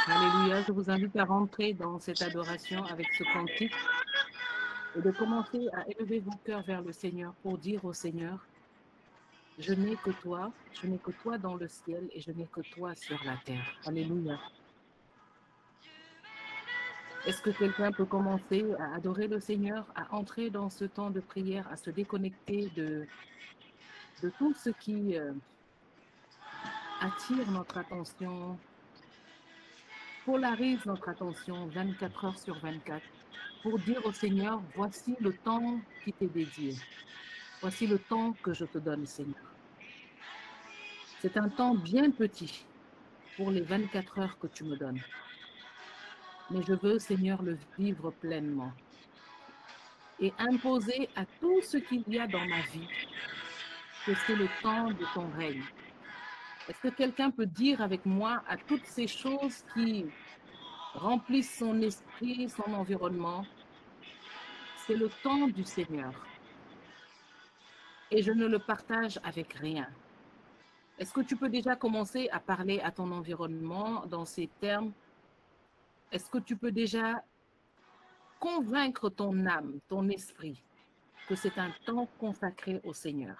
Alléluia, je vous invite à rentrer dans cette adoration avec ce cantique et de commencer à élever vos cœurs vers le Seigneur pour dire au Seigneur, je n'ai que toi, je n'ai que toi dans le ciel et je n'ai que toi sur la terre. Alléluia. Est-ce que quelqu'un peut commencer à adorer le Seigneur, à entrer dans ce temps de prière, à se déconnecter de tout ce qui attire notre attention, polarise notre attention 24 heures sur 24, pour dire au Seigneur, voici le temps qui t'est dédié. Voici le temps que je te donne, Seigneur. C'est un temps bien petit pour les 24 heures que tu me donnes. Mais je veux, Seigneur, le vivre pleinement et imposer à tout ce qu'il y a dans ma vie que c'est le temps de ton règne. Est-ce que quelqu'un peut dire avec moi à toutes ces choses qui remplissent son esprit, son environnement, c'est le temps du Seigneur et je ne le partage avec rien. Est-ce que tu peux déjà commencer à parler à ton environnement dans ces termes? Est-ce que tu peux déjà convaincre ton âme, ton esprit, que c'est un temps consacré au Seigneur?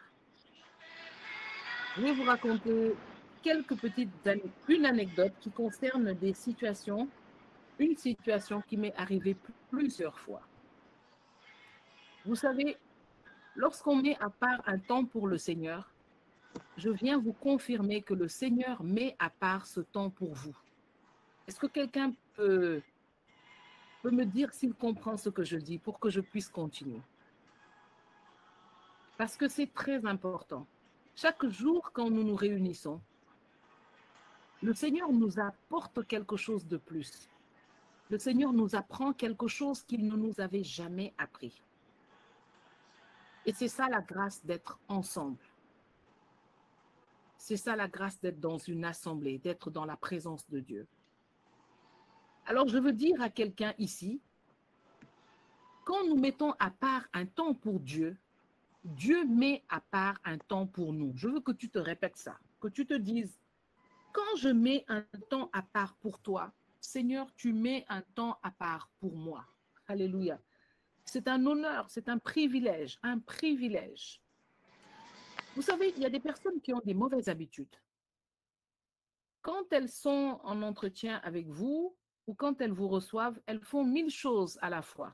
Je vais vous raconter une anecdote qui concerne une situation qui m'est arrivée plusieurs fois. Vous savez, lorsqu'on met à part un temps pour le Seigneur, je viens vous confirmer que le Seigneur met à part ce temps pour vous. Est-ce que quelqu'un peut me dire s'il comprend ce que je dis pour que je puisse continuer? Parce que c'est très important. Chaque jour, quand nous nous réunissons, le Seigneur nous apporte quelque chose de plus. Le Seigneur nous apprend quelque chose qu'il ne nous avait jamais appris. Et c'est ça la grâce d'être ensemble. C'est ça la grâce d'être dans une assemblée, d'être dans la présence de Dieu. Alors je veux dire à quelqu'un ici, quand nous mettons à part un temps pour Dieu, Dieu met à part un temps pour nous. Je veux que tu te répètes ça, que tu te dises, quand je mets un temps à part pour toi, Seigneur, tu mets un temps à part pour moi. Alléluia. C'est un honneur, c'est un privilège, un privilège. Vous savez, il y a des personnes qui ont des mauvaises habitudes. Quand elles sont en entretien avec vous ou quand elles vous reçoivent, elles font 1000 choses à la fois.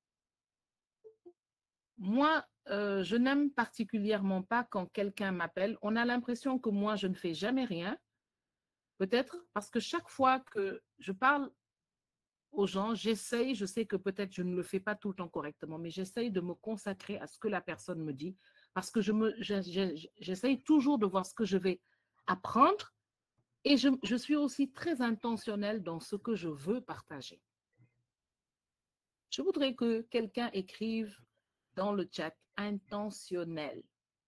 Moi, je n'aime particulièrement pas quand quelqu'un m'appelle. On a l'impression que moi, je ne fais jamais rien. Peut-être parce que chaque fois que je parle aux gens, j'essaye, je sais que peut-être je ne le fais pas tout le temps correctement, mais j'essaye de me consacrer à ce que la personne me dit parce que j'essaye toujours de voir ce que je vais apprendre et je suis aussi très intentionnelle dans ce que je veux partager. Je voudrais que quelqu'un écrive dans le chat intentionnel.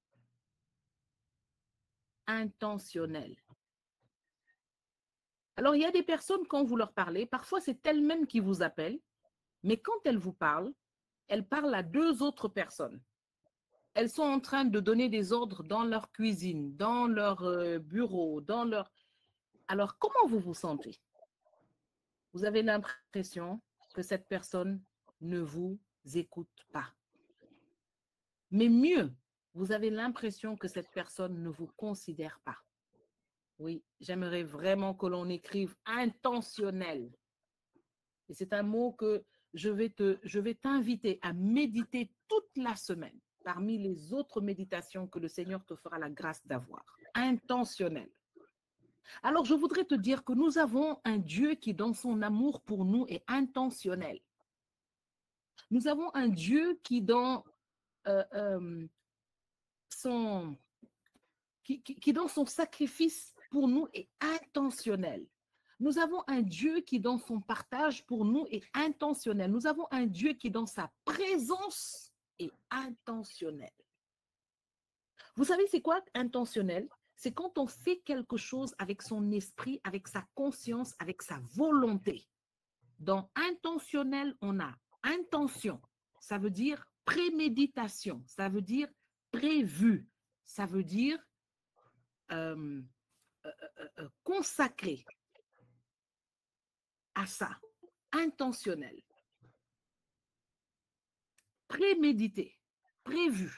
Intentionnel. Alors, il y a des personnes, quand vous leur parlez, parfois c'est elles-mêmes qui vous appellent, mais quand elles vous parlent à deux autres personnes. Elles sont en train de donner des ordres dans leur cuisine, dans leur bureau, dans leur... Alors, comment vous vous sentez? Vous avez l'impression que cette personne ne vous écoute pas. Mais mieux, vous avez l'impression que cette personne ne vous considère pas. Oui, j'aimerais vraiment que l'on écrive intentionnel. Et c'est un mot que je vais t'inviter à méditer toute la semaine parmi les autres méditations que le Seigneur te fera la grâce d'avoir. Intentionnel. Alors, je voudrais te dire que nous avons un Dieu qui, dans son amour pour nous, est intentionnel. Nous avons un Dieu qui, dans son dans son sacrifice pour nous est intentionnel. Nous avons un Dieu qui, dans son partage pour nous, est intentionnel. Nous avons un Dieu qui, dans sa présence, est intentionnel. Vous savez, c'est quoi intentionnel? C'est quand on fait quelque chose avec son esprit, avec sa conscience, avec sa volonté. Dans intentionnel, on a intention. Ça veut dire préméditation. Ça veut dire prévu. Ça veut dire consacré. à ça, intentionnel, prémédité, prévu.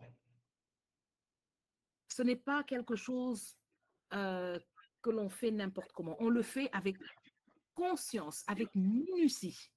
Ce n'est pas quelque chose que l'on fait n'importe comment. On le fait avec conscience, avec minutie.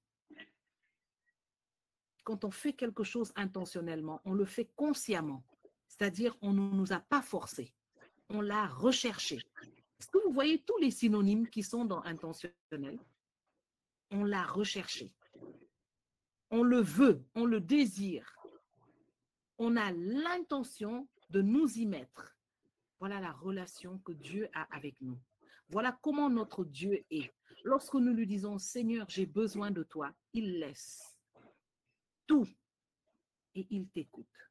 Quand on fait quelque chose intentionnellement, on le fait consciemment. C'est-à-dire, on ne nous a pas forcé. On l'a recherché. Est-ce que vous voyez tous les synonymes qui sont dans intentionnel? On l'a recherché. On le veut, on le désire. On a l'intention de nous y mettre. Voilà la relation que Dieu a avec nous. Voilà comment notre Dieu est. Lorsque nous lui disons, Seigneur, j'ai besoin de toi, il laisse tout et il t'écoute.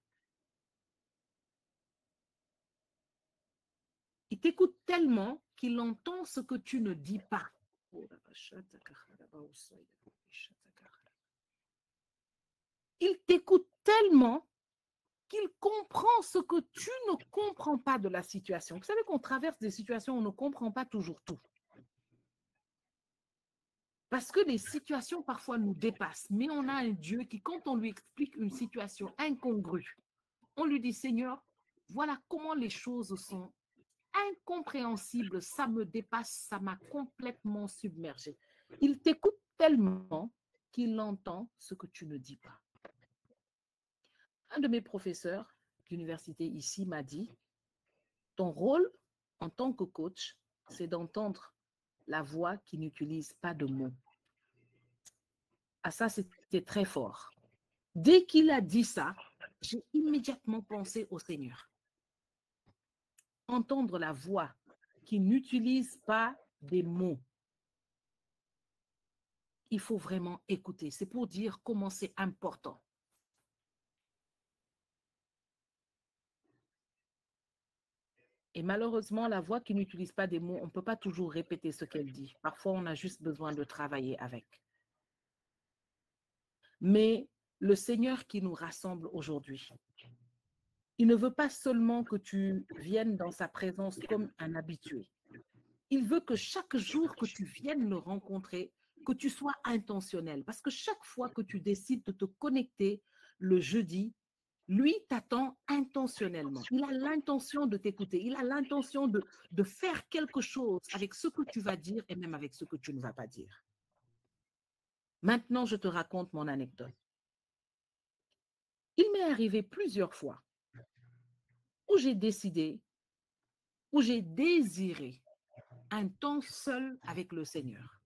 Il t'écoute tellement qu'il entend ce que tu ne dis pas. Il t'écoute tellement qu'il comprend ce que tu ne comprends pas de la situation. Vous savez qu'on traverse des situations où on ne comprend pas toujours tout. Parce que les situations parfois nous dépassent, mais on a un Dieu qui, quand on lui explique une situation incongrue, on lui dit, Seigneur, voilà comment les choses sont incompréhensibles, ça me dépasse, ça m'a complètement submergé. Il t'écoute tellement qu'il entend ce que tu ne dis pas. Un de mes professeurs d'université ici m'a dit, ton rôle en tant que coach, c'est d'entendre la voix qui n'utilise pas de mots. Ah, ça, c'était très fort. Dès qu'il a dit ça, j'ai immédiatement pensé au Seigneur. Entendre la voix qui n'utilise pas des mots. Il faut vraiment écouter. C'est pour dire comment c'est important. Et malheureusement, la voix qui n'utilise pas des mots, on ne peut pas toujours répéter ce qu'elle dit. Parfois, on a juste besoin de travailler avec. Mais le Seigneur qui nous rassemble aujourd'hui, il ne veut pas seulement que tu viennes dans sa présence comme un habitué. Il veut que chaque jour que tu viennes le rencontrer, que tu sois intentionnel. Parce que chaque fois que tu décides de te connecter le jeudi, lui t'attend intentionnellement. Il a l'intention de t'écouter. Il a l'intention de faire quelque chose avec ce que tu vas dire et même avec ce que tu ne vas pas dire. Maintenant, je te raconte mon anecdote. Il m'est arrivé plusieurs fois où j'ai décidé, où j'ai désiré un temps seul avec le Seigneur.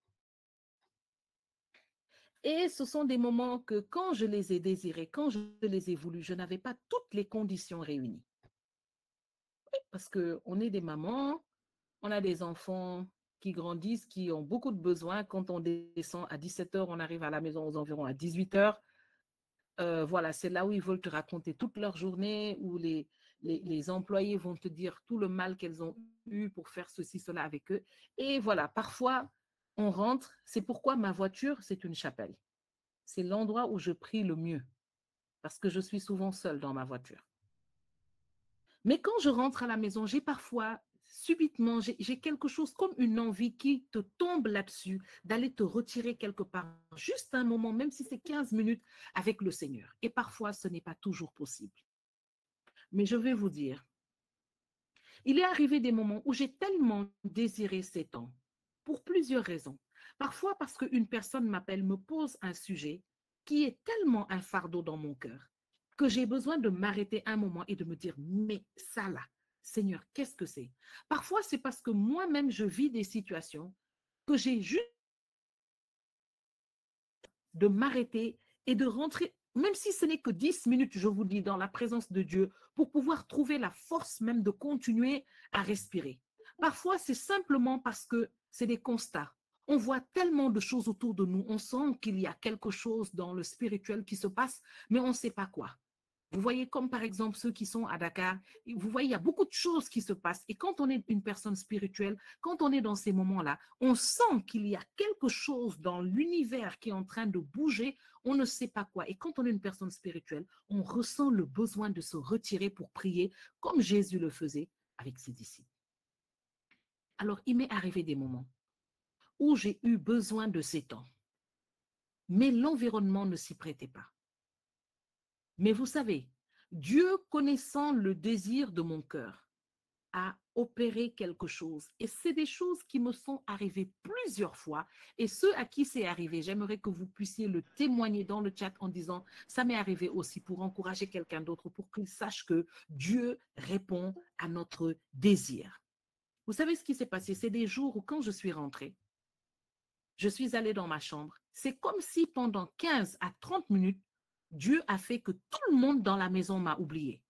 Et ce sont des moments que quand je les ai désirés, quand je les ai voulus, je n'avais pas toutes les conditions réunies. Parce qu'on est des mamans, on a des enfants qui grandissent, qui ont beaucoup de besoins. Quand on descend à 17 h, on arrive à la maison aux environs à 18 h. Voilà, c'est là où ils veulent te raconter toute leur journée, où les employés vont te dire tout le mal qu'elles ont eu pour faire ceci, cela avec eux. Et voilà, parfois, on rentre. C'est pourquoi ma voiture, c'est une chapelle. C'est l'endroit où je prie le mieux, parce que je suis souvent seule dans ma voiture. Mais quand je rentre à la maison, j'ai parfois, subitement, j'ai quelque chose comme une envie qui te tombe là-dessus, d'aller te retirer quelque part, juste un moment, même si c'est 15 minutes, avec le Seigneur. Et parfois, ce n'est pas toujours possible. Mais je vais vous dire, il est arrivé des moments où j'ai tellement désiré ces temps, pour plusieurs raisons. Parfois parce qu'une personne m'appelle, me pose un sujet qui est tellement un fardeau dans mon cœur, que j'ai besoin de m'arrêter un moment et de me dire, mais ça là, Seigneur, qu'est-ce que c'est? Parfois, c'est parce que moi-même, je vis des situations que j'ai juste de m'arrêter et de rentrer, même si ce n'est que 10 minutes, je vous dis, dans la présence de Dieu, pour pouvoir trouver la force même de continuer à respirer. Parfois, c'est simplement parce que c'est des constats. On voit tellement de choses autour de nous, on sent qu'il y a quelque chose dans le spirituel qui se passe, mais on ne sait pas quoi. Vous voyez, comme par exemple ceux qui sont à Dakar, vous voyez, il y a beaucoup de choses qui se passent. Et quand on est une personne spirituelle, quand on est dans ces moments-là, on sent qu'il y a quelque chose dans l'univers qui est en train de bouger, on ne sait pas quoi. Et quand on est une personne spirituelle, on ressent le besoin de se retirer pour prier, comme Jésus le faisait avec ses disciples. Alors, il m'est arrivé des moments où j'ai eu besoin de ces temps. Mais l'environnement ne s'y prêtait pas. Mais vous savez, Dieu, connaissant le désir de mon cœur, a opéré quelque chose. Et c'est des choses qui me sont arrivées plusieurs fois. Et ceux à qui c'est arrivé, j'aimerais que vous puissiez le témoigner dans le chat en disant, ça m'est arrivé aussi, pour encourager quelqu'un d'autre, pour qu'il sache que Dieu répond à notre désir. Vous savez ce qui s'est passé? C'est des jours où quand je suis rentrée, je suis allée dans ma chambre. C'est comme si pendant 15 à 30 minutes, Dieu a fait que tout le monde dans la maison m'a oublié.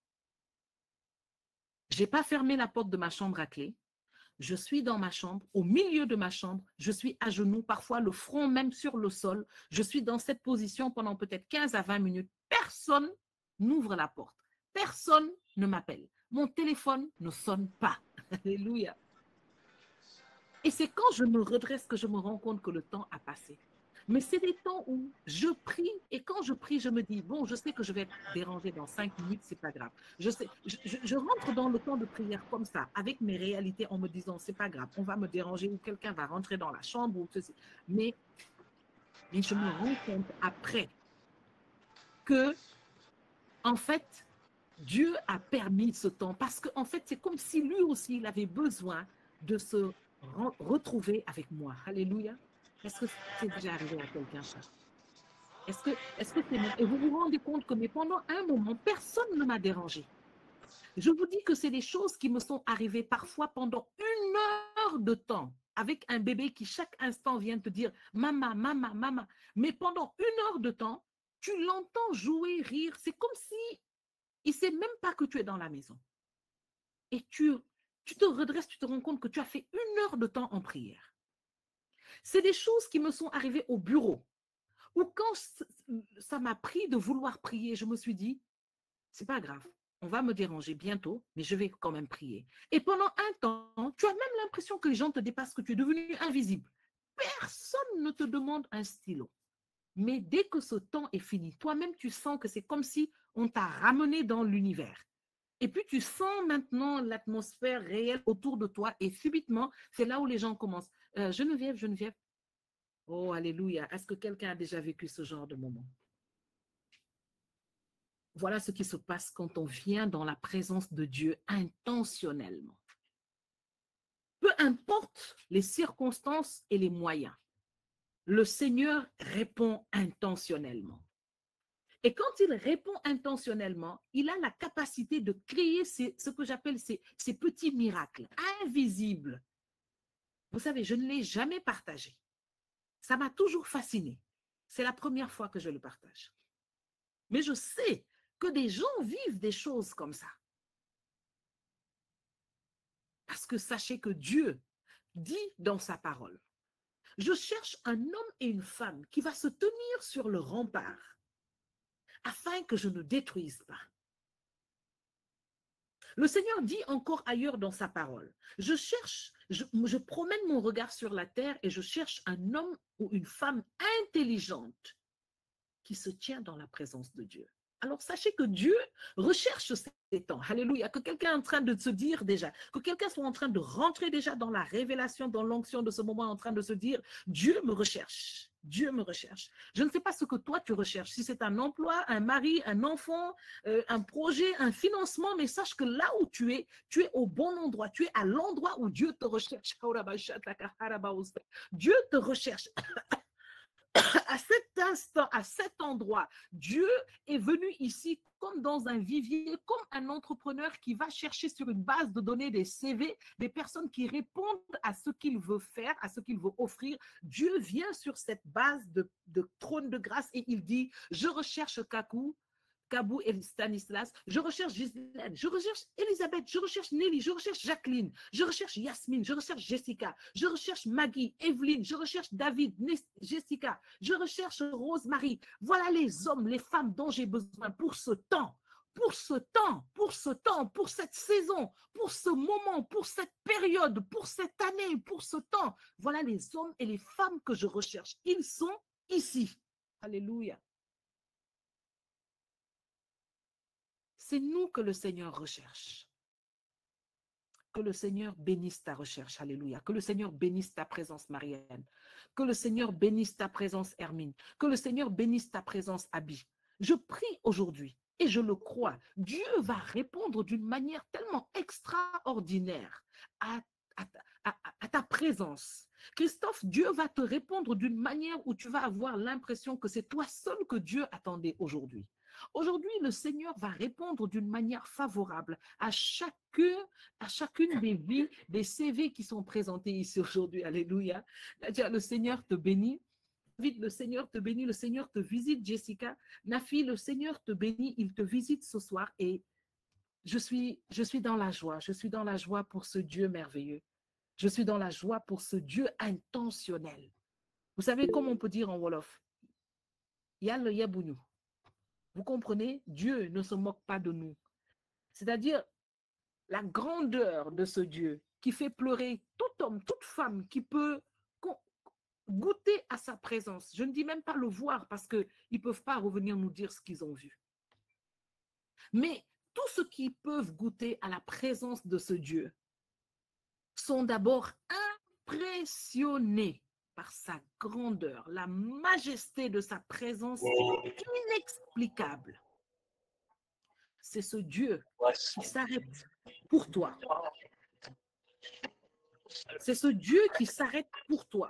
Je n'ai pas fermé la porte de ma chambre à clé. Je suis dans ma chambre, au milieu de ma chambre, je suis à genoux, parfois le front même sur le sol. Je suis dans cette position pendant peut-être 15 à 20 minutes. Personne n'ouvre la porte. Personne ne m'appelle. Mon téléphone ne sonne pas. Alléluia. Et c'est quand je me redresse que je me rends compte que le temps a passé. Mais c'est des temps où je prie et quand je prie, je me dis, bon, je sais que je vais être dérangée dans 5 minutes, c'est pas grave. Je rentre dans le temps de prière comme ça, avec mes réalités en me disant, c'est pas grave, on va me déranger ou quelqu'un va rentrer dans la chambre ou ceci. Mais je me rends compte après que, en fait, Dieu a permis ce temps parce qu'en fait, c'est comme si lui aussi, il avait besoin de se retrouver avec moi. Alléluia. Est-ce que c'est déjà arrivé à quelqu'un ça? Est-ce que c'est mon... Et vous vous rendez compte que mais pendant un moment, personne ne m'a dérangé. Je vous dis que c'est des choses qui me sont arrivées parfois pendant 1 heure de temps avec un bébé qui chaque instant vient te dire maman, maman, maman. Mais pendant 1 heure de temps, tu l'entends jouer, rire. C'est comme si il ne sait même pas que tu es dans la maison. Et tu te redresses, tu te rends compte que tu as fait 1 heure de temps en prière. C'est des choses qui me sont arrivées au bureau. Ou quand ça m'a pris de vouloir prier, je me suis dit, c'est pas grave, on va me déranger bientôt, mais je vais quand même prier. Et pendant un temps, tu as même l'impression que les gens te dépassent, que tu es devenu invisible. Personne ne te demande un stylo. Mais dès que ce temps est fini, toi-même, tu sens que c'est comme si on t'a ramené dans l'univers. Et puis, tu sens maintenant l'atmosphère réelle autour de toi et subitement, c'est là où les gens commencent. Geneviève, Geneviève. Oh, alléluia. Est-ce que quelqu'un a déjà vécu ce genre de moment? Voilà ce qui se passe quand on vient dans la présence de Dieu intentionnellement. Peu importe les circonstances et les moyens, le Seigneur répond intentionnellement. Et quand il répond intentionnellement, il a la capacité de créer ce que j'appelle ces petits miracles invisibles. Vous savez, je ne l'ai jamais partagé. Ça m'a toujours fasciné. C'est la première fois que je le partage. Mais je sais que des gens vivent des choses comme ça. Parce que sachez que Dieu dit dans sa parole, je cherche un homme et une femme qui va se tenir sur le rempart afin que je ne détruise pas. Le Seigneur dit encore ailleurs dans sa parole, je promène mon regard sur la terre et je cherche un homme ou une femme intelligente qui se tient dans la présence de Dieu. Alors sachez que Dieu recherche ces temps. Alléluia. Que quelqu'un est en train de se dire déjà, que quelqu'un soit en train de rentrer déjà dans la révélation, dans l'onction de ce moment, en train de se dire, Dieu me recherche. Dieu me recherche. Je ne sais pas ce que toi tu recherches, si c'est un emploi, un mari, un enfant, un projet, un financement, mais sache que là où tu es au bon endroit, tu es à l'endroit où Dieu te recherche. Dieu te recherche. À cet instant, à cet endroit, Dieu est venu ici comme dans un vivier, comme un entrepreneur qui va chercher sur une base de données des CV, des personnes qui répondent à ce qu'il veut faire, à ce qu'il veut offrir. Dieu vient sur cette base de trône de grâce et il dit, je recherche Kabou et Stanislas, je recherche Gisèle, je recherche Elisabeth, je recherche Nelly, je recherche Jacqueline, je recherche Yasmine, je recherche Jessica, je recherche Maggie, Evelyne, je recherche David, Jessica, je recherche Rosemary. Voilà les hommes, les femmes dont j'ai besoin pour ce temps, pour ce temps, pour ce temps, pour cette saison, pour ce moment, pour cette période, pour cette année, pour ce temps. Voilà les hommes et les femmes que je recherche. Ils sont ici. Alléluia. C'est nous que le Seigneur recherche. Que le Seigneur bénisse ta recherche. Alléluia. Que le Seigneur bénisse ta présence, Marianne. Que le Seigneur bénisse ta présence, Hermine. Que le Seigneur bénisse ta présence, Abby. Je prie aujourd'hui, et je le crois, Dieu va répondre d'une manière tellement extraordinaire à ta présence. Christophe, Dieu va te répondre d'une manière où tu vas avoir l'impression que c'est toi seul que Dieu attendait aujourd'hui. Aujourd'hui, le Seigneur va répondre d'une manière favorable à chacune des vies, des CV qui sont présentés ici aujourd'hui. Alléluia. Le Seigneur te bénit. David, le Seigneur te bénit, le Seigneur te visite, Jessica. Nafi, le Seigneur te bénit, il te visite ce soir et je suis dans la joie. Je suis dans la joie pour ce Dieu merveilleux. Je suis dans la joie pour ce Dieu intentionnel. Vous savez comment on peut dire en Wolof? Yal Yabounou. Vous comprenez? Dieu ne se moque pas de nous. C'est-à-dire la grandeur de ce Dieu qui fait pleurer tout homme, toute femme qui peut goûter à sa présence. Je ne dis même pas le voir parce qu'ils ne peuvent pas revenir nous dire ce qu'ils ont vu. Mais tous ceux qui peuvent goûter à la présence de ce Dieu sont d'abord impressionnés par sa grandeur, la majesté de sa présence inexplicable. C'est ce Dieu qui s'arrête pour toi. C'est ce Dieu qui s'arrête pour toi.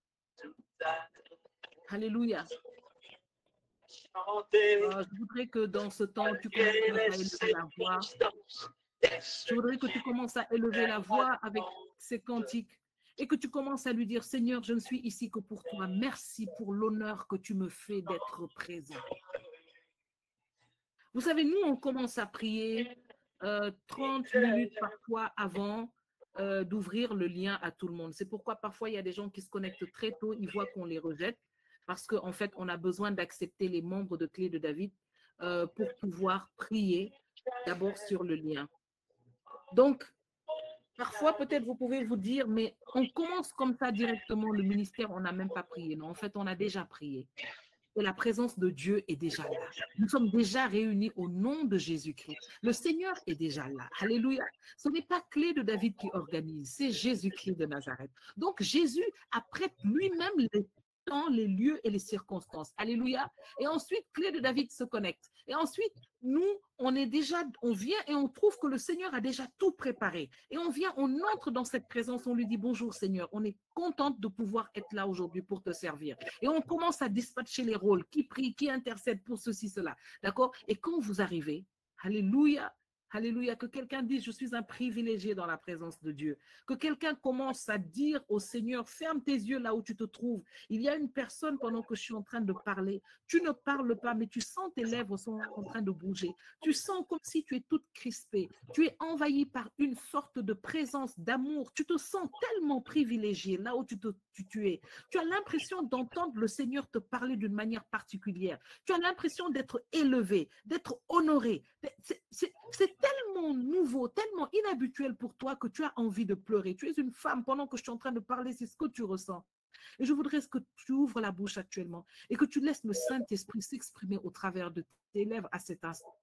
Alléluia. Je voudrais que dans ce temps, tu commences à élever la voix. Je voudrais que tu commences à élever la voix avec ces cantiques et que tu commences à lui dire, Seigneur, je ne suis ici que pour toi. Merci pour l'honneur que tu me fais d'être présent. Vous savez, nous, on commence à prier 30 minutes parfois avant d'ouvrir le lien à tout le monde. C'est pourquoi parfois, il y a des gens qui se connectent très tôt, ils voient qu'on les rejette parce qu'en fait, on a besoin d'accepter les membres de Clé de David pour pouvoir prier d'abord sur le lien. Donc, parfois, peut-être vous pouvez vous dire, mais on commence comme ça directement le ministère, on n'a même pas prié. Non, en fait, on a déjà prié. Et la présence de Dieu est déjà là. Nous sommes déjà réunis au nom de Jésus-Christ. Le Seigneur est déjà là. Alléluia. Ce n'est pas Clé de David qui organise, c'est Jésus-Christ de Nazareth. Donc, Jésus apprête lui-même les temps, les lieux et les circonstances. Alléluia. Et ensuite, Clé de David se connecte. Et ensuite, nous, on vient et on trouve que le Seigneur a déjà tout préparé. Et on vient, on entre dans cette présence, on lui dit bonjour Seigneur, on est contente de pouvoir être là aujourd'hui pour te servir. Et on commence à dispatcher les rôles, qui prie, qui intercède pour ceci, cela. D'accord? Et quand vous arrivez, alléluia, alléluia, que quelqu'un dise, je suis un privilégié dans la présence de Dieu. Que quelqu'un commence à dire au Seigneur, ferme tes yeux là où tu te trouves. Il y a une personne pendant que je suis en train de parler. Tu ne parles pas, mais tu sens tes lèvres sont en train de bouger. Tu sens comme si tu es toute crispée. Tu es envahi par une sorte de présence d'amour. Tu te sens tellement privilégié là où tu es. Tu as l'impression d'entendre le Seigneur te parler d'une manière particulière. Tu as l'impression d'être élevé, d'être honoré. C'est tellement nouveau, tellement inhabituel pour toi que tu as envie de pleurer. Tu es une femme, pendant que je suis en train de parler, c'est ce que tu ressens. Et je voudrais que tu ouvres la bouche actuellement et que tu laisses le Saint-Esprit s'exprimer au travers de tes lèvres à cet instant.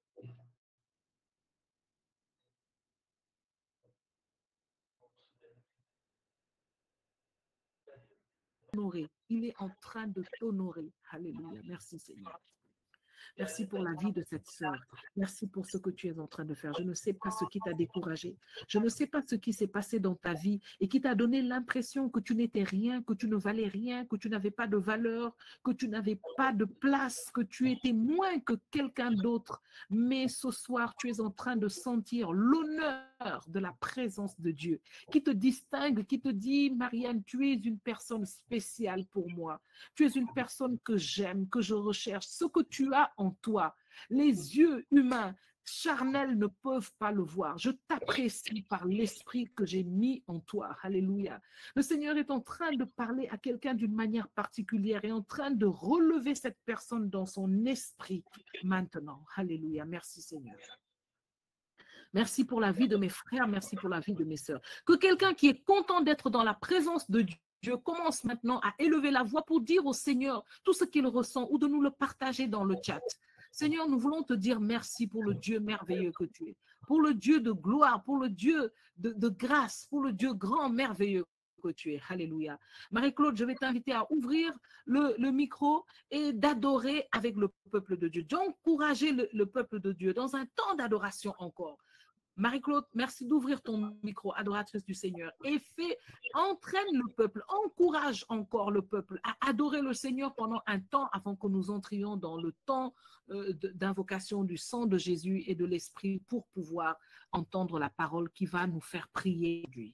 Il est en train de t'honorer. Alléluia. Merci Seigneur. Merci pour la vie de cette sœur. Merci pour ce que tu es en train de faire. Je ne sais pas ce qui t'a découragé. Je ne sais pas ce qui s'est passé dans ta vie et qui t'a donné l'impression que tu n'étais rien, que tu ne valais rien, que tu n'avais pas de valeur, que tu n'avais pas de place, que tu étais moins que quelqu'un d'autre. Mais ce soir, tu es en train de sentir l'honneur de la présence de Dieu qui te distingue, qui te dit, Marianne, tu es une personne spéciale pour moi. Tu es une personne que j'aime, que je recherche. Ce que tu as en toi, les yeux humains, charnels ne peuvent pas le voir. Je t'apprécie par l'esprit que j'ai mis en toi. Alléluia. Le Seigneur est en train de parler à quelqu'un d'une manière particulière et en train de relever cette personne dans son esprit maintenant. Alléluia. Merci Seigneur. Merci pour la vie de mes frères, merci pour la vie de mes sœurs. Que quelqu'un qui est content d'être dans la présence de Dieu commence maintenant à élever la voix pour dire au Seigneur tout ce qu'il ressent ou de nous le partager dans le chat. Seigneur, nous voulons te dire merci pour le Dieu merveilleux que tu es, pour le Dieu de gloire, pour le Dieu de grâce, pour le Dieu grand, merveilleux que tu es. Alléluia. Marie-Claude, je vais t'inviter à ouvrir le micro et d'adorer avec le peuple de Dieu, d'encourager le peuple de Dieu dans un temps d'adoration encore. Marie-Claude, merci d'ouvrir ton micro, adoratrice du Seigneur, et entraîne le peuple, encourage encore le peuple à adorer le Seigneur pendant un temps avant que nous entrions dans le temps d'invocation du sang de Jésus et de l'Esprit pour pouvoir entendre la parole qui va nous faire prier aujourd'hui.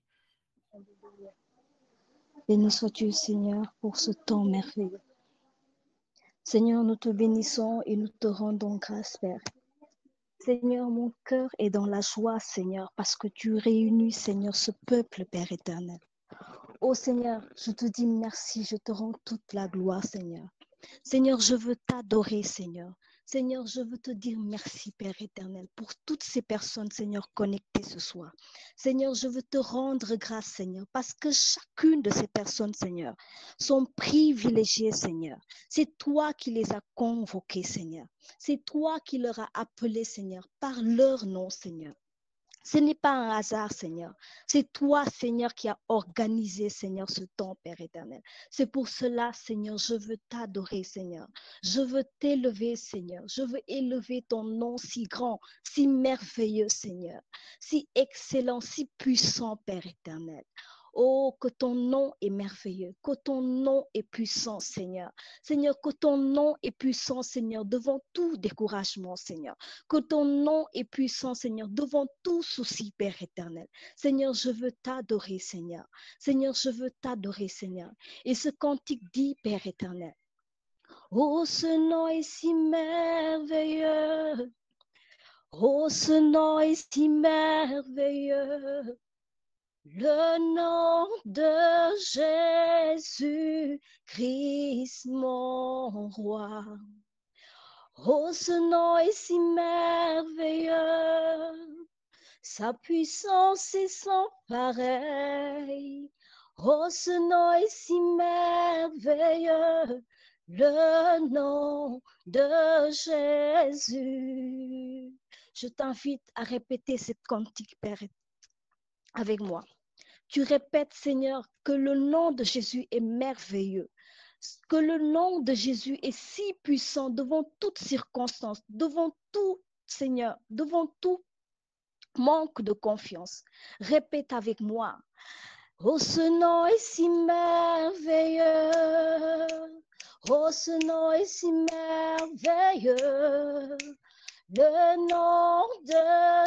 Béni sois-tu, Seigneur, pour ce temps merveilleux. Seigneur, nous te bénissons et nous te rendons grâce, Père. Seigneur, mon cœur est dans la joie, Seigneur, parce que tu réunis, Seigneur, ce peuple, Père éternel. Oh Seigneur, je te dis merci, je te rends toute la gloire, Seigneur. Seigneur, je veux t'adorer, Seigneur. Seigneur, je veux te dire merci, Père éternel, pour toutes ces personnes, Seigneur, connectées ce soir. Seigneur, je veux te rendre grâce, Seigneur, parce que chacune de ces personnes, Seigneur, sont privilégiées, Seigneur. C'est toi qui les as convoquées, Seigneur. C'est toi qui leur as appelées, Seigneur, par leur nom, Seigneur. Ce n'est pas un hasard, Seigneur. C'est toi, Seigneur, qui as organisé, Seigneur, ce temps, Père éternel. C'est pour cela, Seigneur, je veux t'adorer, Seigneur. Je veux t'élever, Seigneur. Je veux élever ton nom si grand, si merveilleux, Seigneur. Si excellent, si puissant, Père éternel. Oh, que ton nom est merveilleux, que ton nom est puissant, Seigneur. Seigneur, que ton nom est puissant, Seigneur, devant tout découragement, Seigneur. Que ton nom est puissant, Seigneur, devant tout souci, Père éternel. Seigneur, je veux t'adorer, Seigneur. Seigneur, je veux t'adorer, Seigneur. Et ce cantique dit, Père éternel, oh, ce nom est si merveilleux. Oh, ce nom est si merveilleux. Le nom de Jésus-Christ, mon roi. Oh, ce nom est si merveilleux. Sa puissance est sans pareil. Oh, ce nom est si merveilleux. Le nom de Jésus. Je t'invite à répéter cette cantique, Père, avec moi. Tu répètes, Seigneur, que le nom de Jésus est merveilleux, que le nom de Jésus est si puissant devant toute circonstance, devant tout, Seigneur, devant tout manque de confiance. Répète avec moi. Oh, ce nom est si merveilleux. Oh, ce nom est si merveilleux. Le nom de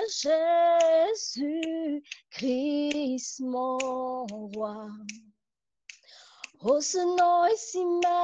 Jésus-Christ, mon roi. Oh, ce nom est si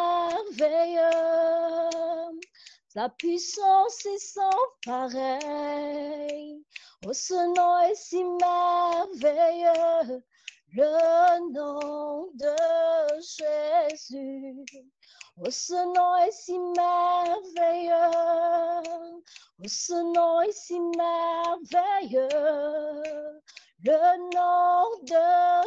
merveilleux. Sa puissance est sans pareil. Oh, ce nom est si merveilleux. Le nom de Jésus. Oh, ce nom est si merveilleux. Oh, ce nom est si merveilleux. Le nom de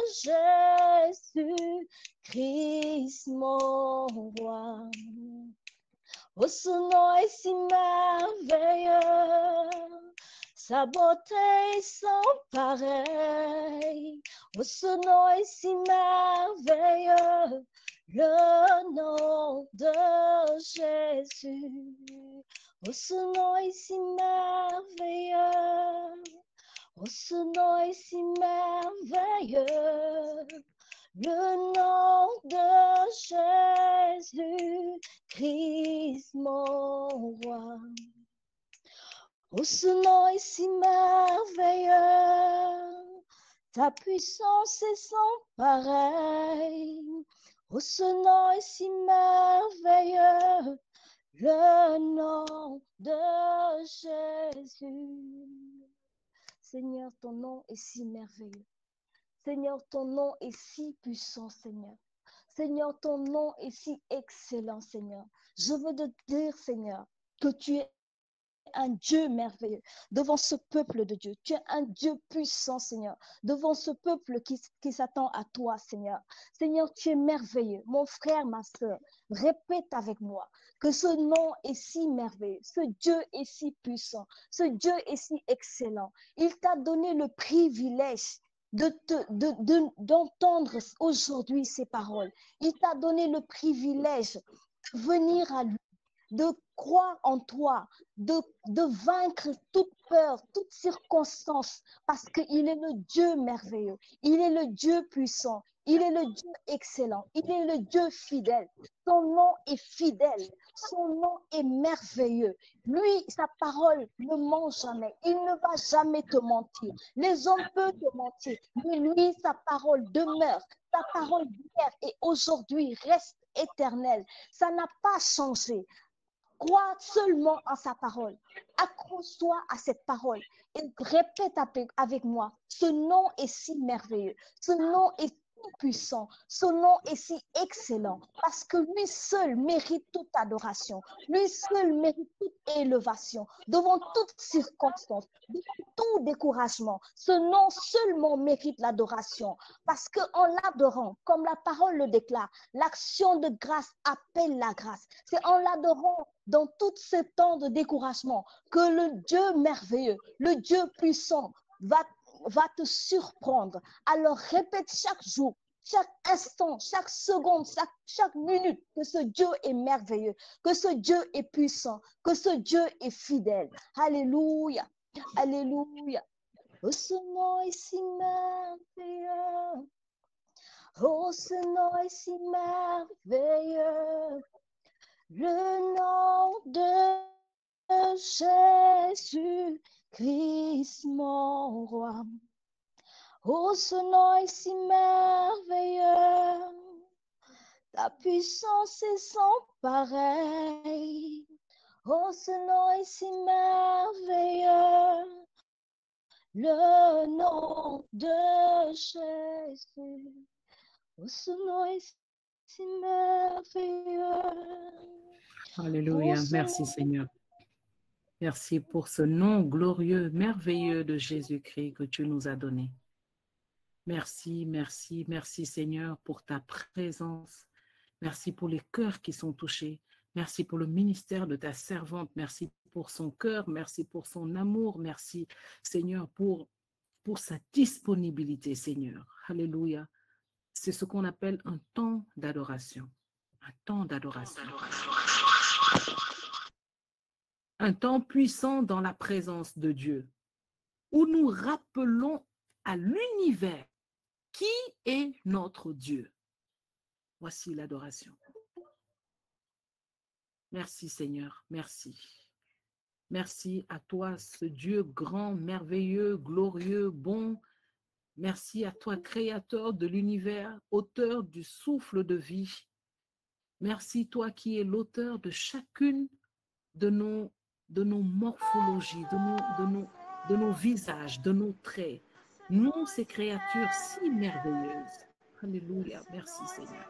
Jésus-Christ, mon roi. Oh, ce nom est si merveilleux. Sa beauté est sans pareil. Oh, ce nom est si merveilleux. Le nom de Jésus. Oh, ce nom est si merveilleux. Oh, ce nom est si merveilleux. Le nom de Jésus-Christ, mon roi. Oh, ce nom est si merveilleux. Ta puissance est sans pareil. Oh, ce nom est si merveilleux. Le nom de Jésus. Seigneur, ton nom est si merveilleux. Seigneur, ton nom est si puissant, Seigneur. Seigneur, ton nom est si excellent, Seigneur. Je veux te dire, Seigneur, que tu es un Dieu merveilleux devant ce peuple de Dieu. Tu es un Dieu puissant, Seigneur, devant ce peuple qui s'attend à toi, Seigneur. Seigneur, tu es merveilleux. Mon frère, ma soeur, répète avec moi que ce nom est si merveilleux, ce Dieu est si puissant, ce Dieu est si excellent. Il t'a donné le privilège d'entendre aujourd'hui ces paroles. Il t'a donné le privilège de venir à lui, de croire en toi, de vaincre toute peur, toute circonstance, parce qu'il est le Dieu merveilleux, il est le Dieu puissant, il est le Dieu excellent, il est le Dieu fidèle. Son nom est fidèle, son nom est merveilleux. Lui, sa parole ne ment jamais, il ne va jamais te mentir. Les hommes peuvent te mentir, mais lui, sa parole demeure, sa parole d'hier et aujourd'hui reste éternelle. Ça n'a pas changé. Crois seulement en sa parole. Accroche-toi à cette parole et répète avec moi. Ce nom est si merveilleux. Ce nom est si puissant. Ce nom est si excellent parce que lui seul mérite toute adoration. Lui seul mérite toute élévation devant toute circonstance, devant tout découragement. Ce nom seulement mérite l'adoration parce qu'en l'adorant, comme la parole le déclare, l'action de grâce appelle la grâce. C'est en l'adorant dans tout ce temps de découragement que le Dieu merveilleux, le Dieu puissant va te surprendre. Alors répète chaque jour, chaque instant, chaque seconde, chaque minute que ce Dieu est merveilleux, que ce Dieu est puissant, que ce Dieu est fidèle. Alléluia, alléluia. Oh, ce nom est si merveilleux. Oh, ce nom est si merveilleux. Le nom de Jésus-Christ, mon roi. Oh, ce nom est si merveilleux. Ta puissance est sans pareil. Oh, ce nom est si merveilleux. Le nom de Jésus. Oh, ce nom est si merveilleux. Alléluia. Merci Seigneur. Merci pour ce nom glorieux, merveilleux de Jésus-Christ que tu nous as donné. Merci, merci, merci Seigneur pour ta présence. Merci pour les cœurs qui sont touchés. Merci pour le ministère de ta servante. Merci pour son cœur. Merci pour son amour. Merci Seigneur pour sa disponibilité, Seigneur. Alléluia. C'est ce qu'on appelle un temps d'adoration. Un temps d'adoration. Un temps puissant dans la présence de Dieu, où nous rappelons à l'univers qui est notre Dieu. Voici l'adoration. Merci Seigneur, merci. Merci à toi, ce Dieu grand, merveilleux, glorieux, bon. Merci à toi, Créateur de l'univers, auteur du souffle de vie. Merci toi qui es l'auteur de chacune de nos morphologies, de nos visages, de nos traits. Nous, ces créatures si merveilleuses. Alléluia. Merci Seigneur.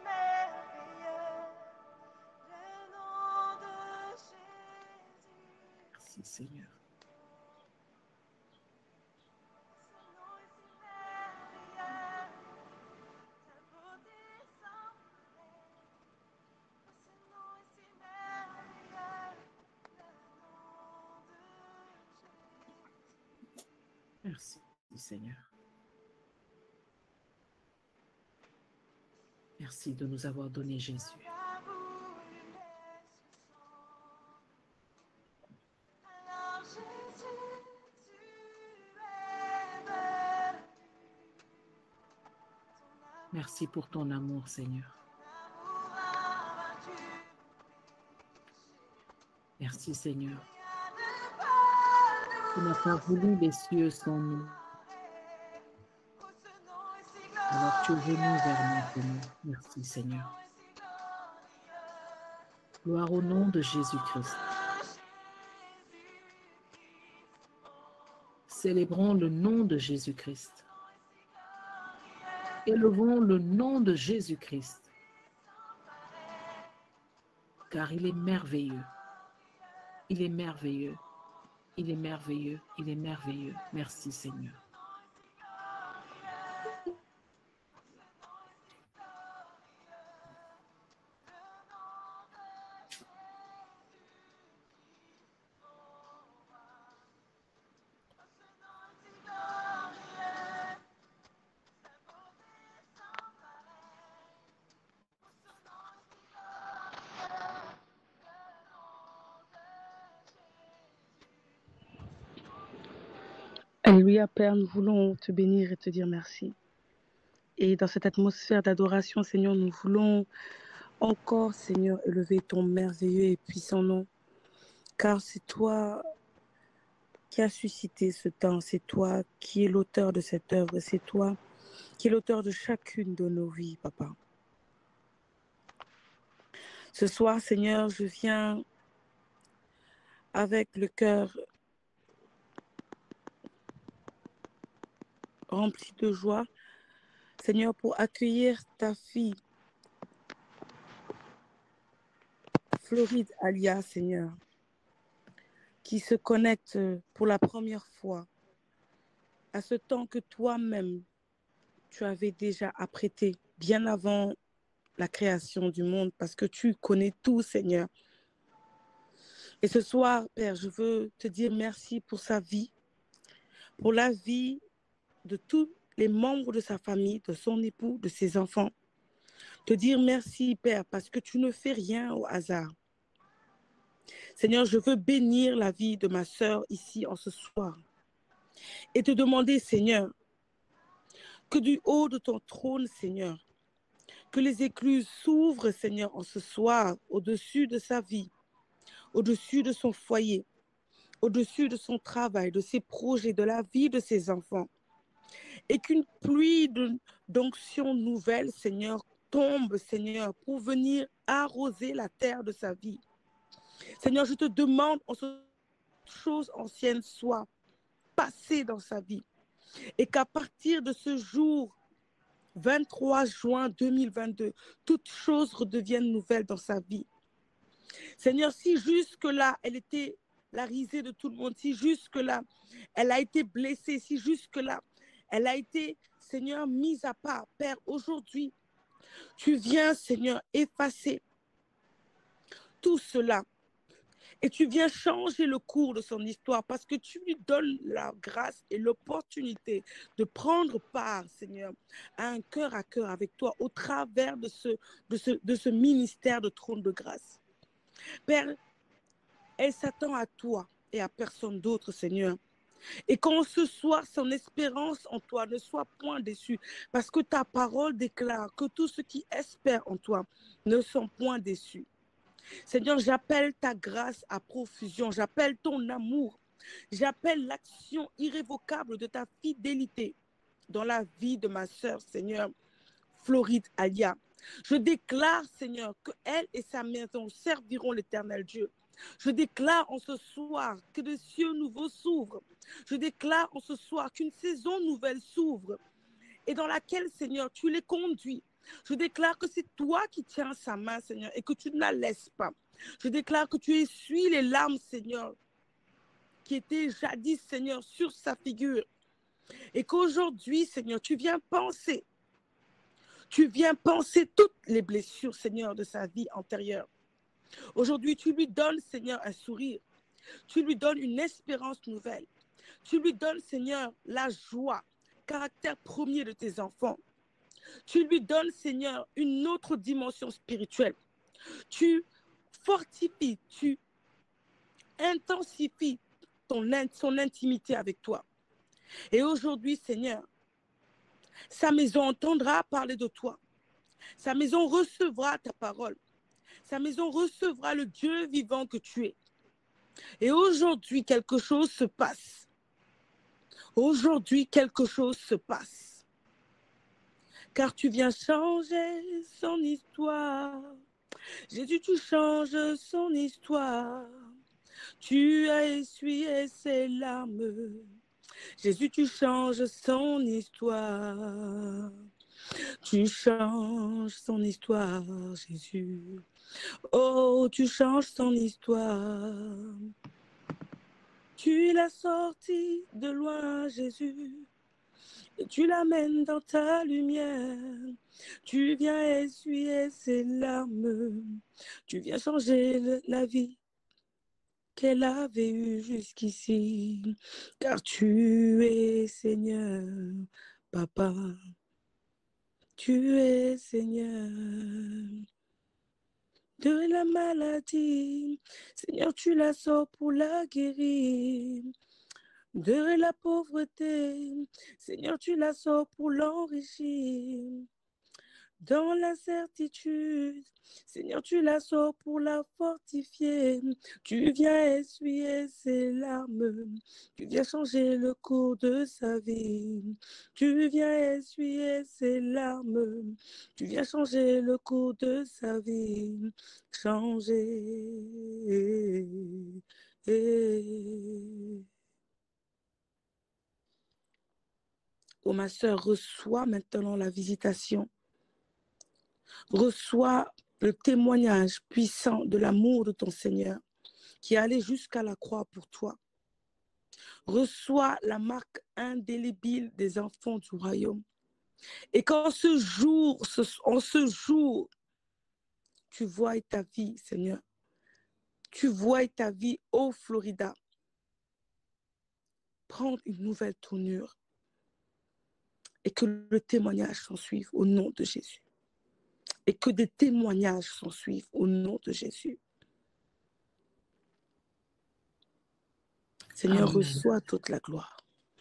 Merci Seigneur. Merci Seigneur. Merci de nous avoir donné Jésus. Merci pour ton amour, Seigneur. Merci, Seigneur. Tu n'as pas voulu les cieux sans nous. Alors tu es venu vers nous, Seigneur. Merci, Seigneur. Gloire au nom de Jésus-Christ. Célébrons le nom de Jésus-Christ. Élevons le nom de Jésus-Christ. Car il est merveilleux. Il est merveilleux. Il est merveilleux, il est merveilleux. Merci Seigneur. Alléluia, Père, nous voulons te bénir et te dire merci. Et dans cette atmosphère d'adoration, Seigneur, nous voulons encore, Seigneur, élever ton merveilleux et puissant nom. Car c'est toi qui as suscité ce temps, c'est toi qui es l'auteur de cette œuvre, c'est toi qui es l'auteur de chacune de nos vies, Papa. Ce soir, Seigneur, je viens avec le cœur rempli de joie, Seigneur, pour accueillir ta fille, Floride Alia, Seigneur, qui se connecte pour la première fois à ce temps que toi-même, tu avais déjà apprêté bien avant la création du monde, parce que tu connais tout, Seigneur. Et ce soir, Père, je veux te dire merci pour sa vie, pour la vie de tous les membres de sa famille, de son époux, de ses enfants. Te dire merci, Père, parce que tu ne fais rien au hasard. Seigneur, je veux bénir la vie de ma sœur ici en ce soir et te demander, Seigneur, que du haut de ton trône, Seigneur, que les écluses s'ouvrent, Seigneur, en ce soir, au-dessus de sa vie, au-dessus de son foyer, au-dessus de son travail, de ses projets, de la vie de ses enfants. Et qu'une pluie d'onction nouvelle, Seigneur, tombe, Seigneur, pour venir arroser la terre de sa vie. Seigneur, je te demande en ce chose ancienne soit passée dans sa vie. Et qu'à partir de ce jour, 23 juin 2022, toutes choses redeviennent nouvelles dans sa vie. Seigneur, si jusque-là, elle était la risée de tout le monde, si jusque-là, elle a été blessée, si jusque-là, elle a été, Seigneur, mise à part, Père, aujourd'hui, tu viens, Seigneur, effacer tout cela. Et tu viens changer le cours de son histoire parce que tu lui donnes la grâce et l'opportunité de prendre part, Seigneur, à un cœur à cœur avec toi au travers de ce ministère de trône de grâce. Père, elle s'attend à toi et à personne d'autre, Seigneur. Et quand ce soir, son espérance en toi ne soit point déçue, parce que ta parole déclare que tous ceux qui espèrent en toi ne sont point déçus. Seigneur, j'appelle ta grâce à profusion, j'appelle ton amour, j'appelle l'action irrévocable de ta fidélité dans la vie de ma sœur, Seigneur, Floride Alia. Je déclare, Seigneur, qu'elle et sa maison serviront l'Éternel Dieu. Je déclare en ce soir que des cieux nouveaux s'ouvrent. Je déclare en ce soir qu'une saison nouvelle s'ouvre et dans laquelle, Seigneur, tu les conduis. Je déclare que c'est toi qui tiens sa main, Seigneur, et que tu ne la laisses pas. Je déclare que tu essuies les larmes, Seigneur, qui étaient jadis, Seigneur, sur sa figure. Et qu'aujourd'hui, Seigneur, tu viens penser toutes les blessures, Seigneur, de sa vie antérieure. Aujourd'hui, tu lui donnes, Seigneur, un sourire. Tu lui donnes une espérance nouvelle. Tu lui donnes, Seigneur, la joie, caractère premier de tes enfants. Tu lui donnes, Seigneur, une autre dimension spirituelle. Tu fortifies, tu intensifies son intimité avec toi. Et aujourd'hui, Seigneur, sa maison entendra parler de toi. Sa maison recevra ta parole. Sa maison recevra le Dieu vivant que tu es. Et aujourd'hui, quelque chose se passe. Aujourd'hui, quelque chose se passe. Car tu viens changer son histoire. Jésus, tu changes son histoire. Tu as essuyé ses larmes. Jésus, tu changes son histoire. Tu changes son histoire, Jésus. Oh, tu changes son histoire. Tu l'as sorti de loin, Jésus, et tu l'amènes dans ta lumière. Tu viens essuyer ses larmes. Tu viens changer la vie qu'elle avait eue jusqu'ici. Car tu es Seigneur, Papa. Tu es Seigneur. De la maladie, Seigneur, tu la sors pour la guérir. De la pauvreté, Seigneur, tu la sors pour l'enrichir. Dans l'incertitude, Seigneur, tu la sors pour la fortifier. Tu viens essuyer ses larmes. Tu viens changer le cours de sa vie. Tu viens essuyer ses larmes. Tu viens changer le cours de sa vie. Changer. Oh, ma sœur, reçois maintenant la visitation. Reçois le témoignage puissant de l'amour de ton Seigneur qui est allé jusqu'à la croix pour toi. Reçois la marque indélébile des enfants du royaume. Et qu'en ce jour, tu vois ta vie, Seigneur. Tu vois ta vie au Florida prendre une nouvelle tournure et que le témoignage s'en suive au nom de Jésus. Et que des témoignages s'en suivent au nom de Jésus. Seigneur, Amen. reçois toute la gloire.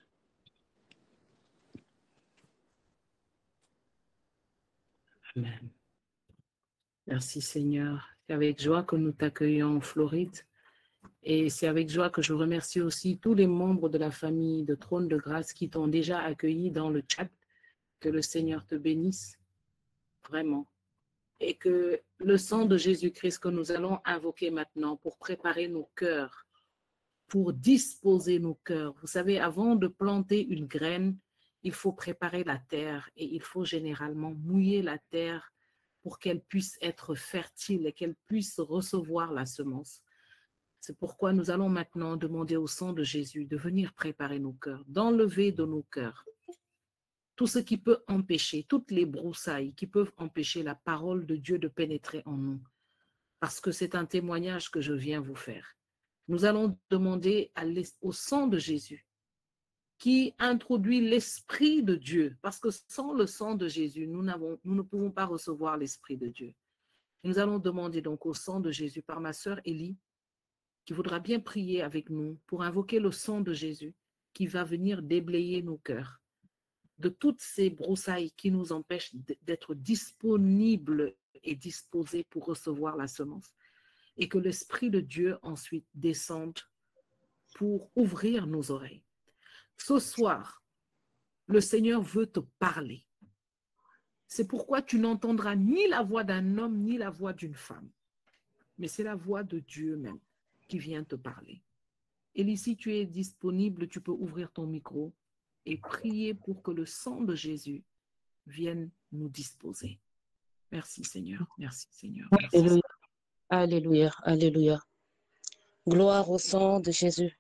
Amen. Merci Seigneur. C'est avec joie que nous t'accueillons en Floride. Et c'est avec joie que je remercie aussi tous les membres de la famille de Trône de Grâce qui t'ont déjà accueilli dans le chat. Que le Seigneur te bénisse, vraiment. Et que le sang de Jésus-Christ que nous allons invoquer maintenant pour préparer nos cœurs, pour disposer nos cœurs. Vous savez, avant de planter une graine, il faut préparer la terre et il faut généralement mouiller la terre pour qu'elle puisse être fertile et qu'elle puisse recevoir la semence. C'est pourquoi nous allons maintenant demander au sang de Jésus de venir préparer nos cœurs, d'enlever de nos cœurs tout ce qui peut empêcher, toutes les broussailles qui peuvent empêcher la parole de Dieu de pénétrer en nous. Parce que c'est un témoignage que je viens vous faire. Nous allons demander au sang de Jésus qui introduit l'Esprit de Dieu, parce que sans le sang de Jésus, nous ne pouvons pas recevoir l'Esprit de Dieu. Et nous allons demander donc au sang de Jésus par ma sœur Élie, qui voudra bien prier avec nous pour invoquer le sang de Jésus qui va venir déblayer nos cœurs de toutes ces broussailles qui nous empêchent d'être disponibles et disposés pour recevoir la semence. Et que l'Esprit de Dieu ensuite descende pour ouvrir nos oreilles. Ce soir, le Seigneur veut te parler. C'est pourquoi tu n'entendras ni la voix d'un homme, ni la voix d'une femme. Mais c'est la voix de Dieu même qui vient te parler. Et si tu es disponible, tu peux ouvrir ton micro et prier pour que le sang de Jésus vienne nous disposer. Merci Seigneur, merci Seigneur. Merci. Alléluia, alléluia, alléluia. Gloire au sang de Jésus.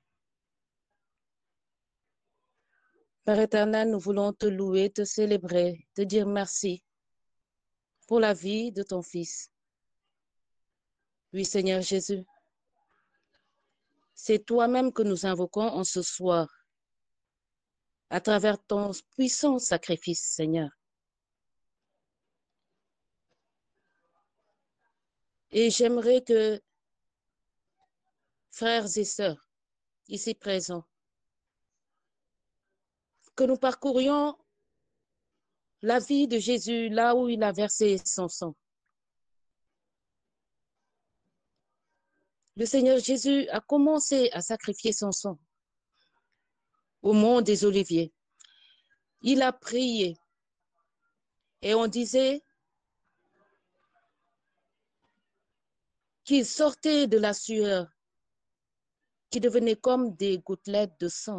Père éternel, nous voulons te louer, te célébrer, te dire merci pour la vie de ton Fils. Oui, Seigneur Jésus, c'est toi-même que nous invoquons en ce soir, à travers ton puissant sacrifice, Seigneur. Et j'aimerais que, frères et sœurs, ici présents, que nous parcourions la vie de Jésus là où il a versé son sang. Le Seigneur Jésus a commencé à sacrifier son sang au mont des Oliviers. Il a prié et on disait qu'il sortait de la sueur qui devenait comme des gouttelettes de sang.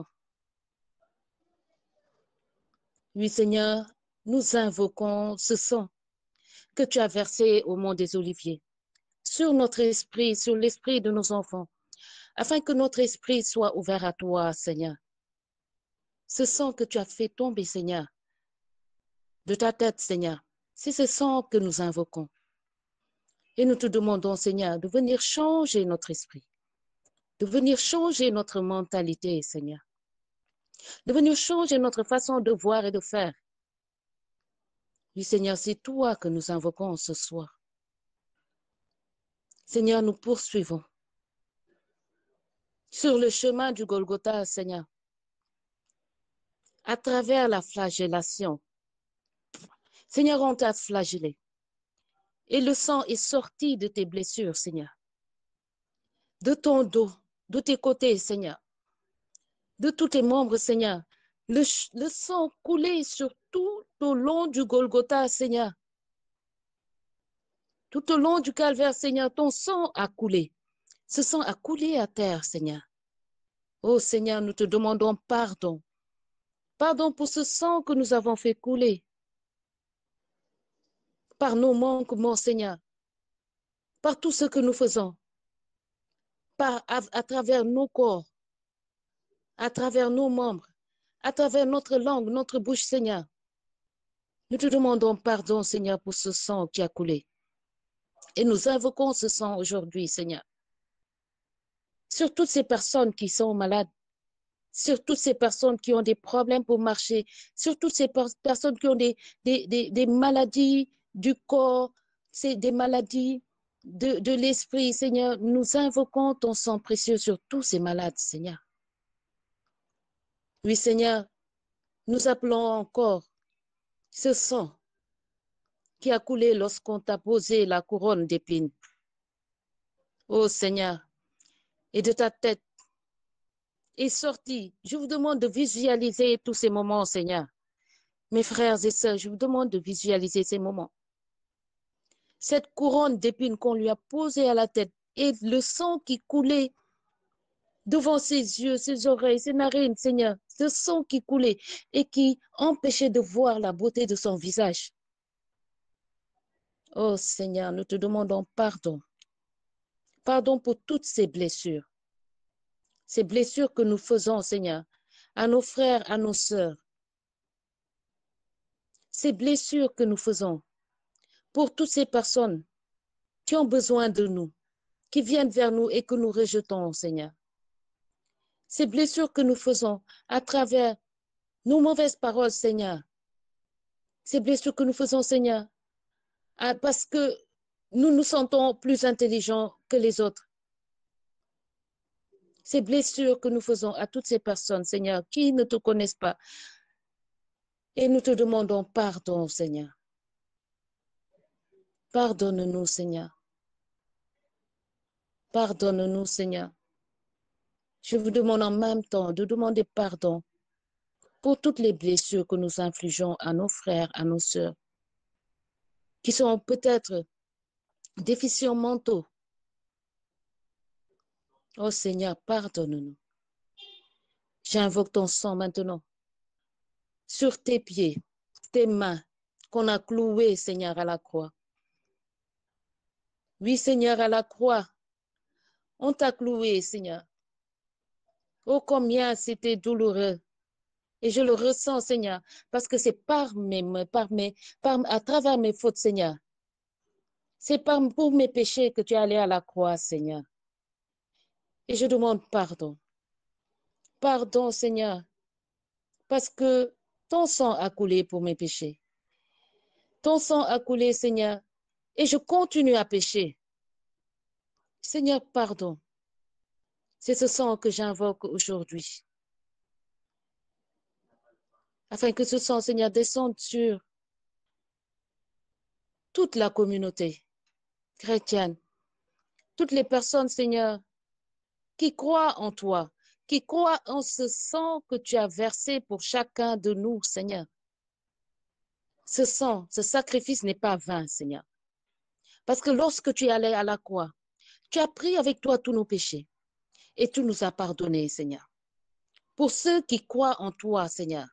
Oui, Seigneur, nous invoquons ce sang que tu as versé au mont des Oliviers sur notre esprit, sur l'esprit de nos enfants, afin que notre esprit soit ouvert à toi, Seigneur. Ce sang que tu as fait tomber, Seigneur, de ta tête, Seigneur, c'est ce sang que nous invoquons. Et nous te demandons, Seigneur, de venir changer notre esprit, de venir changer notre mentalité, Seigneur, de venir changer notre façon de voir et de faire. Oui, Seigneur, c'est toi que nous invoquons ce soir. Seigneur, nous poursuivons sur le chemin du Golgotha, Seigneur, à travers la flagellation. Seigneur, on t'a flagellé et le sang est sorti de tes blessures, Seigneur, de ton dos, de tes côtés, Seigneur, de tous tes membres, Seigneur. Le sang coulait sur tout au long du Golgotha, Seigneur. Tout au long du calvaire, Seigneur, ton sang a coulé. Ce sang a coulé à terre, Seigneur. Oh Seigneur, nous te demandons pardon. Pardon pour ce sang que nous avons fait couler par nos manquements, Seigneur, par tout ce que nous faisons, à travers nos corps, à travers nos membres, à travers notre langue, notre bouche, Seigneur. Nous te demandons pardon, Seigneur, pour ce sang qui a coulé. Et nous invoquons ce sang aujourd'hui, Seigneur, sur toutes ces personnes qui sont malades, sur toutes ces personnes qui ont des problèmes pour marcher, sur toutes ces personnes qui ont des maladies du corps, des maladies de l'esprit, Seigneur. Nous invoquons ton sang précieux sur tous ces malades, Seigneur. Oui, Seigneur, nous appelons encore ce sang qui a coulé lorsqu'on t'a posé la couronne d'épines. Oh Seigneur, et de ta tête est sorti. Je vous demande de visualiser tous ces moments, Seigneur. Mes frères et sœurs, je vous demande de visualiser ces moments. Cette couronne d'épines qu'on lui a posée à la tête et le sang qui coulait devant ses yeux, ses oreilles, ses narines, Seigneur. Ce sang qui coulait et qui empêchait de voir la beauté de son visage. Oh Seigneur, nous te demandons pardon. Pardon pour toutes ces blessures que nous faisons, Seigneur, à nos frères, à nos sœurs. Ces blessures que nous faisons pour toutes ces personnes qui ont besoin de nous, qui viennent vers nous et que nous rejetons, Seigneur. Ces blessures que nous faisons à travers nos mauvaises paroles, Seigneur. Ces blessures que nous faisons, Seigneur, parce que nous nous sentons plus intelligents que les autres. Ces blessures que nous faisons à toutes ces personnes, Seigneur, qui ne te connaissent pas. Et nous te demandons pardon, Seigneur. Pardonne-nous, Seigneur. Pardonne-nous, Seigneur. Je vous demande en même temps de demander pardon pour toutes les blessures que nous infligeons à nos frères, à nos sœurs, qui sont peut-être déficients mentaux. Oh Seigneur, pardonne-nous. J'invoque ton sang maintenant sur tes pieds, tes mains qu'on a clouées, Seigneur, à la croix. Oui, Seigneur, à la croix, on t'a cloué, Seigneur. Oh, combien c'était douloureux. Et je le ressens, Seigneur, parce que c'est à travers mes fautes, Seigneur. C'est pour mes péchés que tu es allé à la croix, Seigneur. Et je demande pardon. Pardon, Seigneur, parce que ton sang a coulé pour mes péchés. Ton sang a coulé, Seigneur, et je continue à pécher. Seigneur, pardon. C'est ce sang que j'invoque aujourd'hui. Afin que ce sang, Seigneur, descende sur toute la communauté chrétienne, toutes les personnes, Seigneur, qui croient en toi, qui croient en ce sang que tu as versé pour chacun de nous, Seigneur. Ce sang, ce sacrifice n'est pas vain, Seigneur. Parce que lorsque tu es allé à la croix, tu as pris avec toi tous nos péchés et tu nous as pardonnés, Seigneur. Pour ceux qui croient en toi, Seigneur,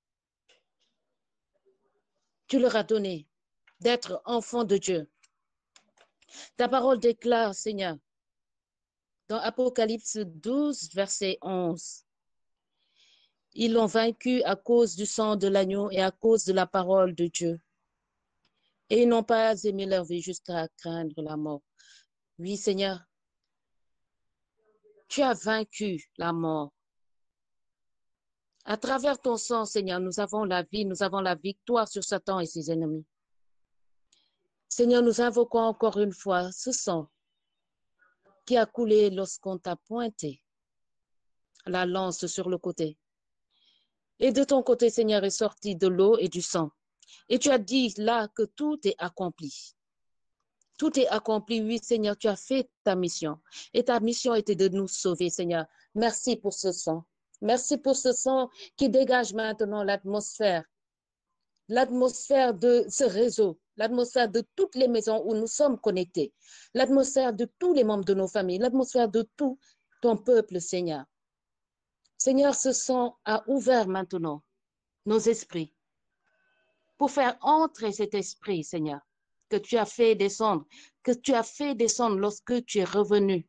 tu leur as donné d'être enfants de Dieu. Ta parole déclare, Seigneur, dans Apocalypse 12, verset 11. Ils l'ont vaincu à cause du sang de l'agneau et à cause de la parole de Dieu. Et ils n'ont pas aimé leur vie jusqu'à craindre la mort. Oui, Seigneur, tu as vaincu la mort. À travers ton sang, Seigneur, nous avons la vie, nous avons la victoire sur Satan et ses ennemis. Seigneur, nous invoquons encore une fois ce sang qui a coulé lorsqu'on t'a pointé la lance sur le côté. Et de ton côté, Seigneur, est sorti de l'eau et du sang. Et tu as dit là que tout est accompli. Tout est accompli, oui, Seigneur, tu as fait ta mission. Et ta mission était de nous sauver, Seigneur. Merci pour ce sang. Merci pour ce sang qui dégage maintenant l'atmosphère de ce réseau, l'atmosphère de toutes les maisons où nous sommes connectés, l'atmosphère de tous les membres de nos familles, l'atmosphère de tout ton peuple, Seigneur. Seigneur, ce sang a ouvert maintenant nos esprits pour faire entrer cet esprit, Seigneur, que tu as fait descendre, lorsque tu es revenu,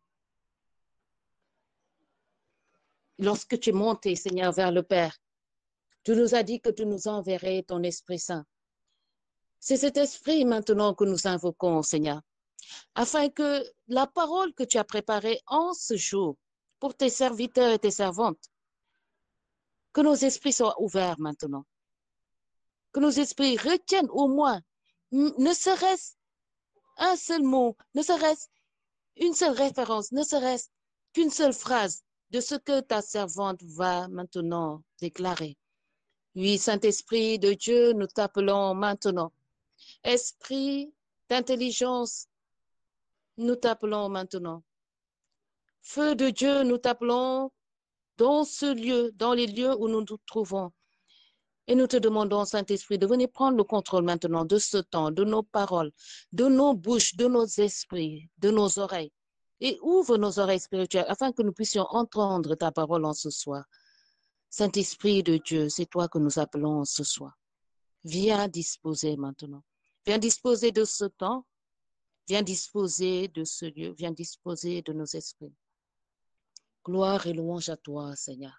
lorsque tu es monté, Seigneur, vers le Père. Tu nous as dit que tu nous enverrais ton Esprit Saint. C'est cet esprit maintenant que nous invoquons, Seigneur, afin que la parole que tu as préparée en ce jour pour tes serviteurs et tes servantes, que nos esprits soient ouverts maintenant, que nos esprits retiennent au moins, ne serait-ce un seul mot, ne serait-ce une seule référence, ne serait-ce qu'une seule phrase de ce que ta servante va maintenant déclarer. Oui, Saint-Esprit de Dieu, nous t'appelons maintenant. Esprit d'intelligence, nous t'appelons maintenant. Feu de Dieu, nous t'appelons dans ce lieu, dans les lieux où nous nous trouvons. Et nous te demandons, Saint-Esprit, de venir prendre le contrôle maintenant de ce temps, de nos paroles, de nos bouches, de nos esprits, de nos oreilles. Et ouvre nos oreilles spirituelles afin que nous puissions entendre ta parole en ce soir. Saint-Esprit de Dieu, c'est toi que nous appelons ce soir. Viens disposer maintenant. Viens disposer de ce temps. Viens disposer de ce lieu. Viens disposer de nos esprits. Gloire et louange à toi, Seigneur.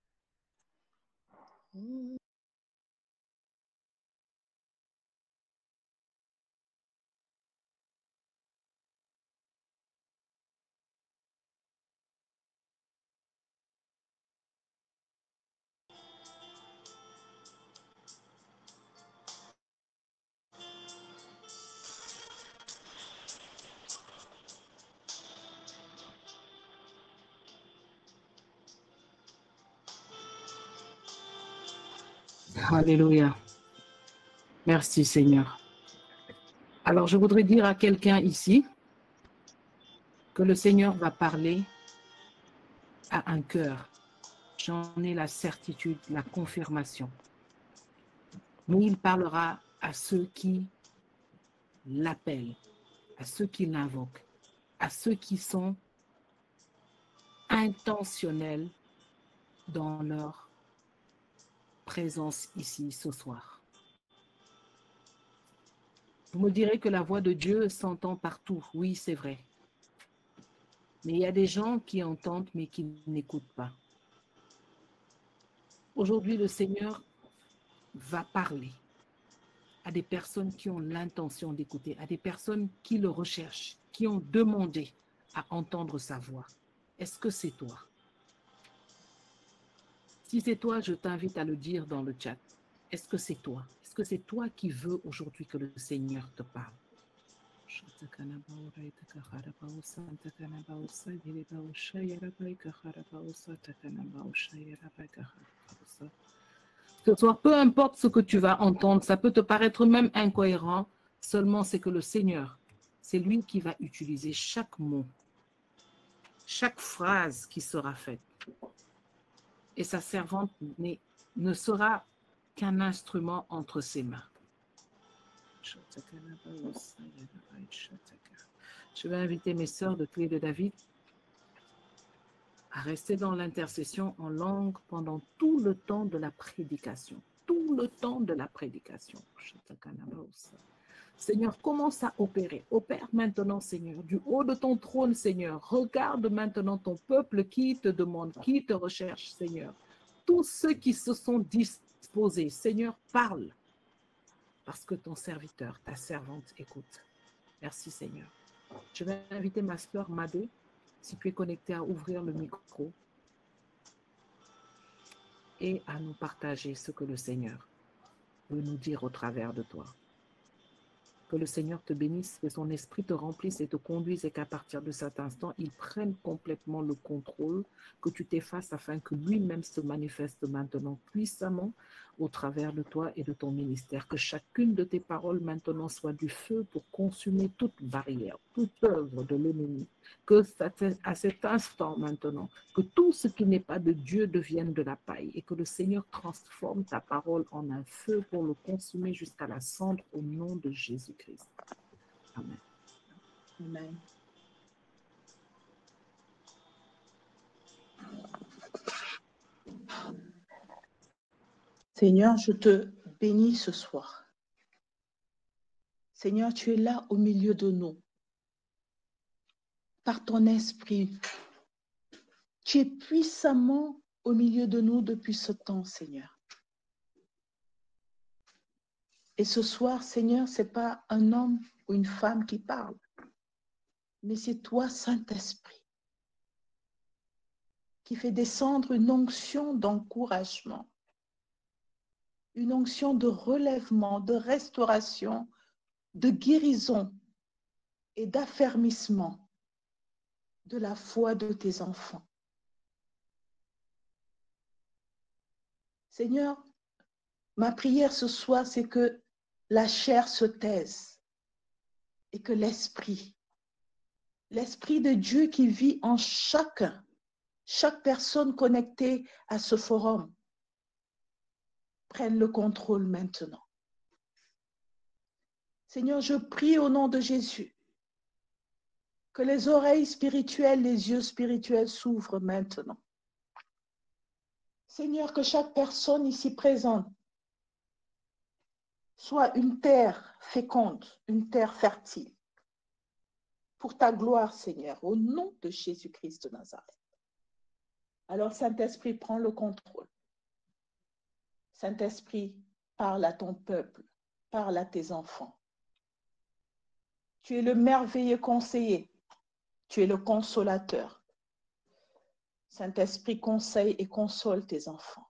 Alléluia. Merci Seigneur. Alors je voudrais dire à quelqu'un ici que le Seigneur va parler à un cœur. J'en ai la certitude, la confirmation. Mais il parlera à ceux qui l'appellent, à ceux qui l'invoquent, à ceux qui sont intentionnels dans leur présence ici ce soir. Vous me direz que la voix de Dieu s'entend partout. Oui, c'est vrai. Mais il y a des gens qui entendent mais qui n'écoutent pas. Aujourd'hui, le Seigneur va parler à des personnes qui ont l'intention d'écouter, à des personnes qui le recherchent, qui ont demandé à entendre sa voix. Est-ce que c'est toi? Si c'est toi, je t'invite à le dire dans le chat. Est-ce que c'est toi? Est-ce que c'est toi qui veux aujourd'hui que le Seigneur te parle? Ce soir, peu importe ce que tu vas entendre, ça peut te paraître même incohérent, seulement c'est que le Seigneur, c'est lui qui va utiliser chaque mot, chaque phrase qui sera faite. Et sa servante ne sera qu'un instrument entre ses mains. Je vais inviter mes sœurs de Clé de David à rester dans l'intercession en langue pendant tout le temps de la prédication. Tout le temps de la prédication. Seigneur, commence à opérer. Opère maintenant, Seigneur, du haut de ton trône, Seigneur. Regarde maintenant ton peuple qui te demande, qui te recherche, Seigneur. Tous ceux qui se sont disposés, Seigneur, parle. Parce que ton serviteur, ta servante, écoute. Merci, Seigneur. Je vais inviter ma sœur Madé, si tu es connectée, à ouvrir le micro et à nous partager ce que le Seigneur veut nous dire au travers de toi. Que le Seigneur te bénisse, que son esprit te remplisse et te conduise et qu'à partir de cet instant, il prenne complètement le contrôle, que tu t'effaces afin que lui-même se manifeste maintenant puissamment au travers de toi et de ton ministère. Que chacune de tes paroles maintenant soit du feu pour consumer toute barrière, toute œuvre de l'ennemi. Que à cet instant maintenant, que tout ce qui n'est pas de Dieu devienne de la paille et que le Seigneur transforme ta parole en un feu pour le consumer jusqu'à la cendre au nom de Jésus-Christ. Amen. Amen. Seigneur, je te bénis ce soir. Seigneur, tu es là au milieu de nous. Par ton esprit, tu es puissamment au milieu de nous depuis ce temps, Seigneur. Et ce soir, Seigneur, ce n'est pas un homme ou une femme qui parle, mais c'est toi, Saint-Esprit, qui fait descendre une onction d'encouragement, une onction de relèvement, de restauration, de guérison et d'affermissement de la foi de tes enfants. Seigneur, ma prière ce soir, c'est que la chair se taise et que l'esprit de Dieu qui vit en chaque personne connectée à ce forum, prenne le contrôle maintenant. Seigneur, je prie au nom de Jésus que les oreilles spirituelles, les yeux spirituels s'ouvrent maintenant. Seigneur, que chaque personne ici présente soit une terre féconde, une terre fertile. Pour ta gloire, Seigneur, au nom de Jésus-Christ de Nazareth. Alors, Saint-Esprit, prends le contrôle. Saint-Esprit, parle à ton peuple, parle à tes enfants. Tu es le merveilleux conseiller, tu es le consolateur. Saint-Esprit, conseille et console tes enfants.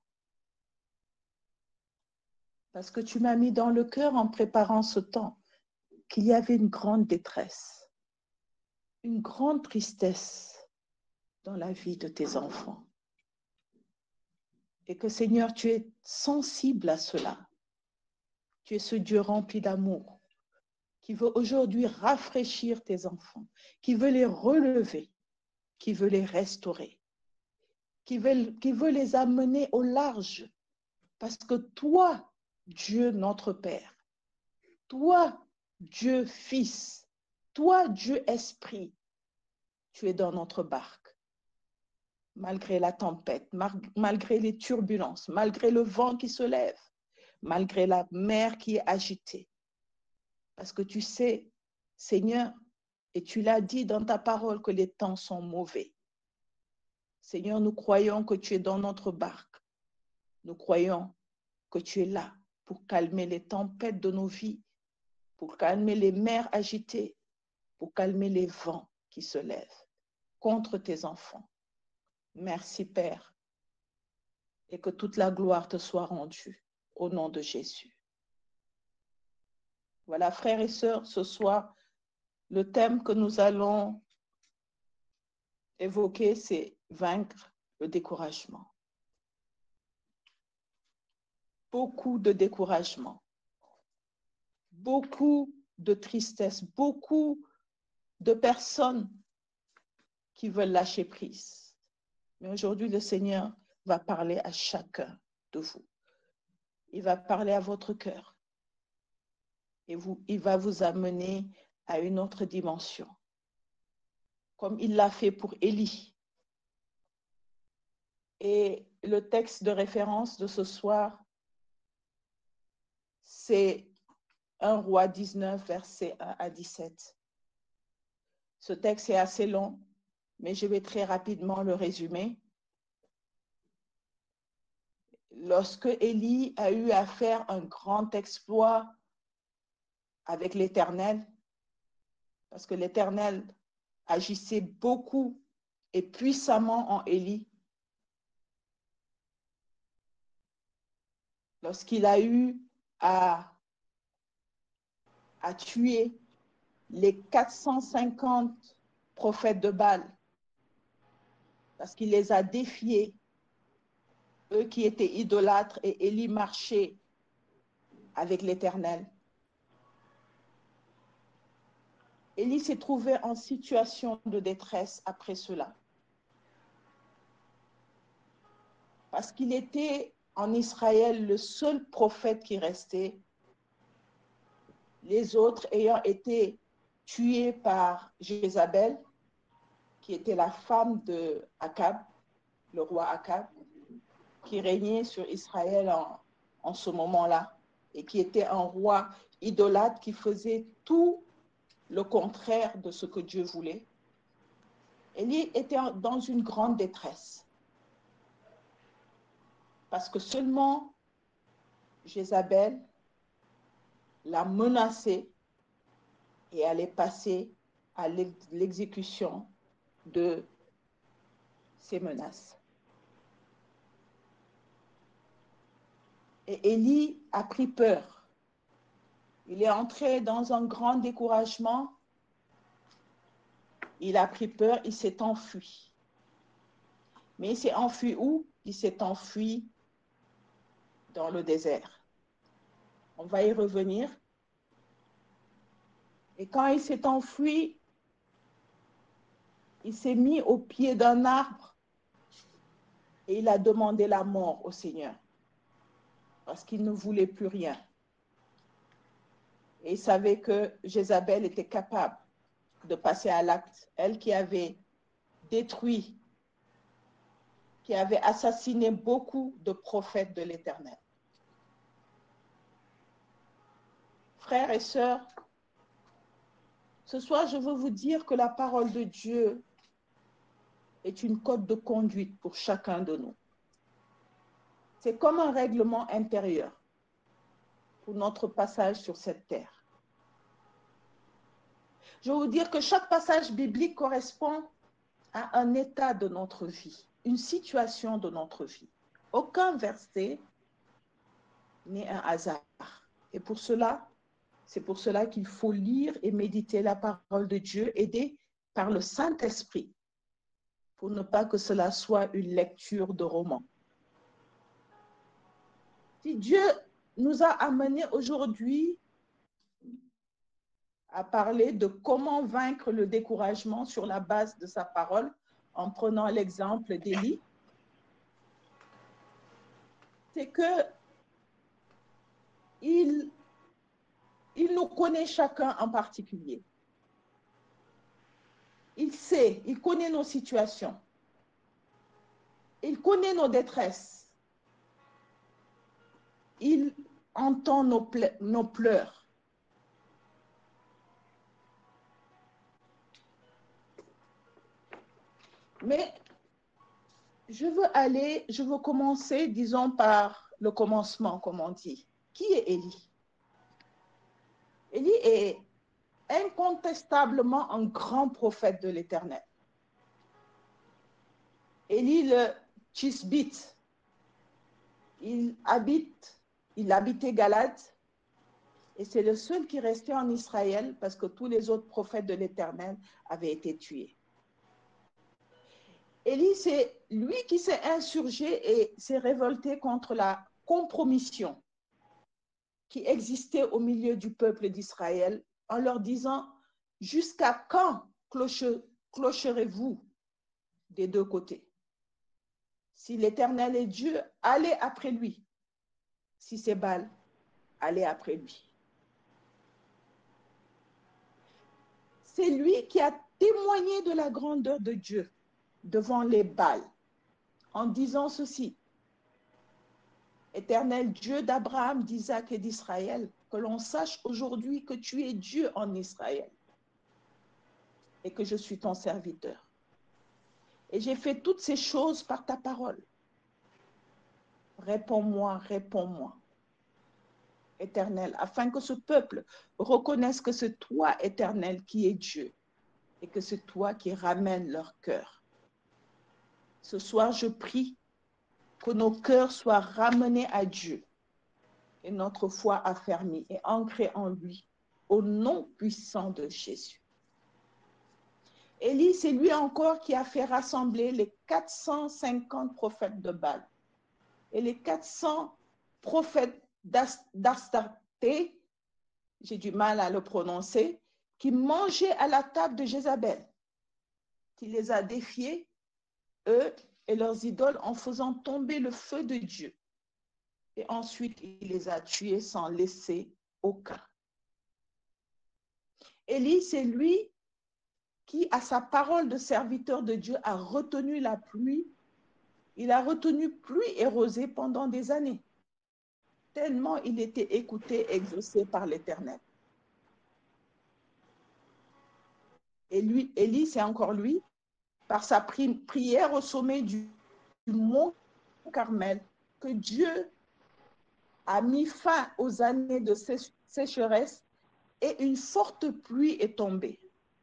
Parce que tu m'as mis dans le cœur en préparant ce temps qu'il y avait une grande détresse, une grande tristesse dans la vie de tes enfants. Et que Seigneur, tu es sensible à cela. Tu es ce Dieu rempli d'amour qui veut aujourd'hui rafraîchir tes enfants, qui veut les relever, qui veut les restaurer, qui veut les amener au large. Parce que toi, Dieu notre Père, toi, Dieu Fils, toi, Dieu Esprit, tu es dans notre barque. Malgré la tempête, malgré les turbulences, malgré le vent qui se lève, malgré la mer qui est agitée. Parce que tu sais, Seigneur, et tu l'as dit dans ta parole que les temps sont mauvais. Seigneur, nous croyons que tu es dans notre barque. Nous croyons que tu es là pour calmer les tempêtes de nos vies, pour calmer les mers agitées, pour calmer les vents qui se lèvent contre tes enfants. Merci, Père, et que toute la gloire te soit rendue au nom de Jésus. Voilà, frères et sœurs, ce soir, le thème que nous allons évoquer, c'est vaincre le découragement. Beaucoup de découragement, beaucoup de tristesse, beaucoup de personnes qui veulent lâcher prise. Mais aujourd'hui, le Seigneur va parler à chacun de vous. Il va parler à votre cœur. Et il va vous amener à une autre dimension. Comme il l'a fait pour Élie. Et le texte de référence de ce soir, c'est 1 Roi 19, versets 1 à 17. Ce texte est assez long, mais je vais très rapidement le résumer. Lorsque Élie a eu à faire un grand exploit avec l'Éternel, parce que l'Éternel agissait beaucoup et puissamment en Élie, lorsqu'il a eu à tuer les 450 prophètes de Baal, parce qu'il les a défiés, eux qui étaient idolâtres, et Élie marchait avec l'Éternel. Élie s'est trouvé en situation de détresse après cela. Parce qu'il était en Israël le seul prophète qui restait, les autres ayant été tués par Jézabel, qui était la femme de Akab, le roi Akab, qui régnait sur Israël en ce moment-là, et qui était un roi idolâtre qui faisait tout le contraire de ce que Dieu voulait. Élie était dans une grande détresse. Parce que seulement Jézabel l'a menacé et allait passer à l'exécution de ses menaces. Et Élie a pris peur. Il est entré dans un grand découragement. Il a pris peur, il s'est enfui. Mais il s'est enfui où? Il s'est enfui dans le désert. On va y revenir. Et quand il s'est enfui, il s'est mis au pied d'un arbre et il a demandé la mort au Seigneur parce qu'il ne voulait plus rien. Et il savait que Jézabel était capable de passer à l'acte. Elle qui avait détruit, qui avait assassiné beaucoup de prophètes de l'Éternel. Frères et sœurs, ce soir, je veux vous dire que la parole de Dieu est une code de conduite pour chacun de nous. C'est comme un règlement intérieur pour notre passage sur cette terre. Je veux vous dire que chaque passage biblique correspond à un état de notre vie, une situation de notre vie. Aucun verset n'est un hasard. Et c'est pour cela qu'il faut lire et méditer la parole de Dieu, aidé par le Saint-Esprit, pour ne pas que cela soit une lecture de roman. Si Dieu nous a amenés aujourd'hui à parler de comment vaincre le découragement sur la base de sa parole, en prenant l'exemple d'Élie, c'est que il nous connaît chacun en particulier. Il sait, il connaît nos situations. Il connaît nos détresses. Il entend nos pleurs. Mais je veux commencer, disons, par le commencement, comme on dit. Qui est Élie? Élie est incontestablement un grand prophète de l'Éternel. Élie le Tishbite, il habitait Galate et c'est le seul qui restait en Israël parce que tous les autres prophètes de l'Éternel avaient été tués. Élie, c'est lui qui s'est insurgé et s'est révolté contre la compromission qui existait au milieu du peuple d'Israël en leur disant « Jusqu'à quand clocherez-vous des deux côtés? Si l'Éternel est Dieu, allez après lui. Si c'est Baal, allez après lui. » C'est lui qui a témoigné de la grandeur de Dieu devant les Baals en disant ceci: « Éternel Dieu d'Abraham, d'Isaac et d'Israël, que l'on sache aujourd'hui que tu es Dieu en Israël et que je suis ton serviteur. Et j'ai fait toutes ces choses par ta parole. Réponds-moi, réponds-moi, Éternel, afin que ce peuple reconnaisse que c'est toi, Éternel, qui es Dieu et que c'est toi qui ramènes leur cœur. Ce soir, je prie que nos cœurs soient ramenés à Dieu et notre foi affermie et ancrée en lui, au nom puissant de Jésus. Élie, c'est lui encore qui a fait rassembler les 450 prophètes de Baal et les 400 prophètes d'Astarté, j'ai du mal à le prononcer, qui mangeaient à la table de Jézabel, qui les a défiés, eux et leurs idoles, en faisant tomber le feu de Dieu. Et ensuite, il les a tués sans laisser aucun. Élie, c'est lui qui, à sa parole de serviteur de Dieu, a retenu la pluie. Il a retenu pluie et rosée pendant des années, tellement il était écouté, exaucé par l'Éternel. Et lui, Élie, c'est encore lui, par sa prière au sommet du mont Carmel, que Dieu a mis fin aux années de sécheresse et une forte pluie est tombée.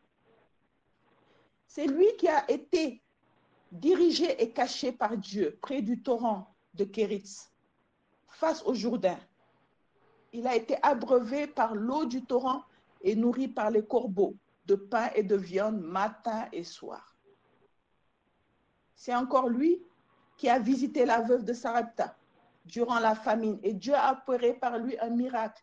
C'est lui qui a été dirigé et caché par Dieu près du torrent de Kéritz, face au Jourdain. Il a été abreuvé par l'eau du torrent et nourri par les corbeaux de pain et de viande matin et soir. C'est encore lui qui a visité la veuve de Sarepta durant la famine et Dieu a opéré par lui un miracle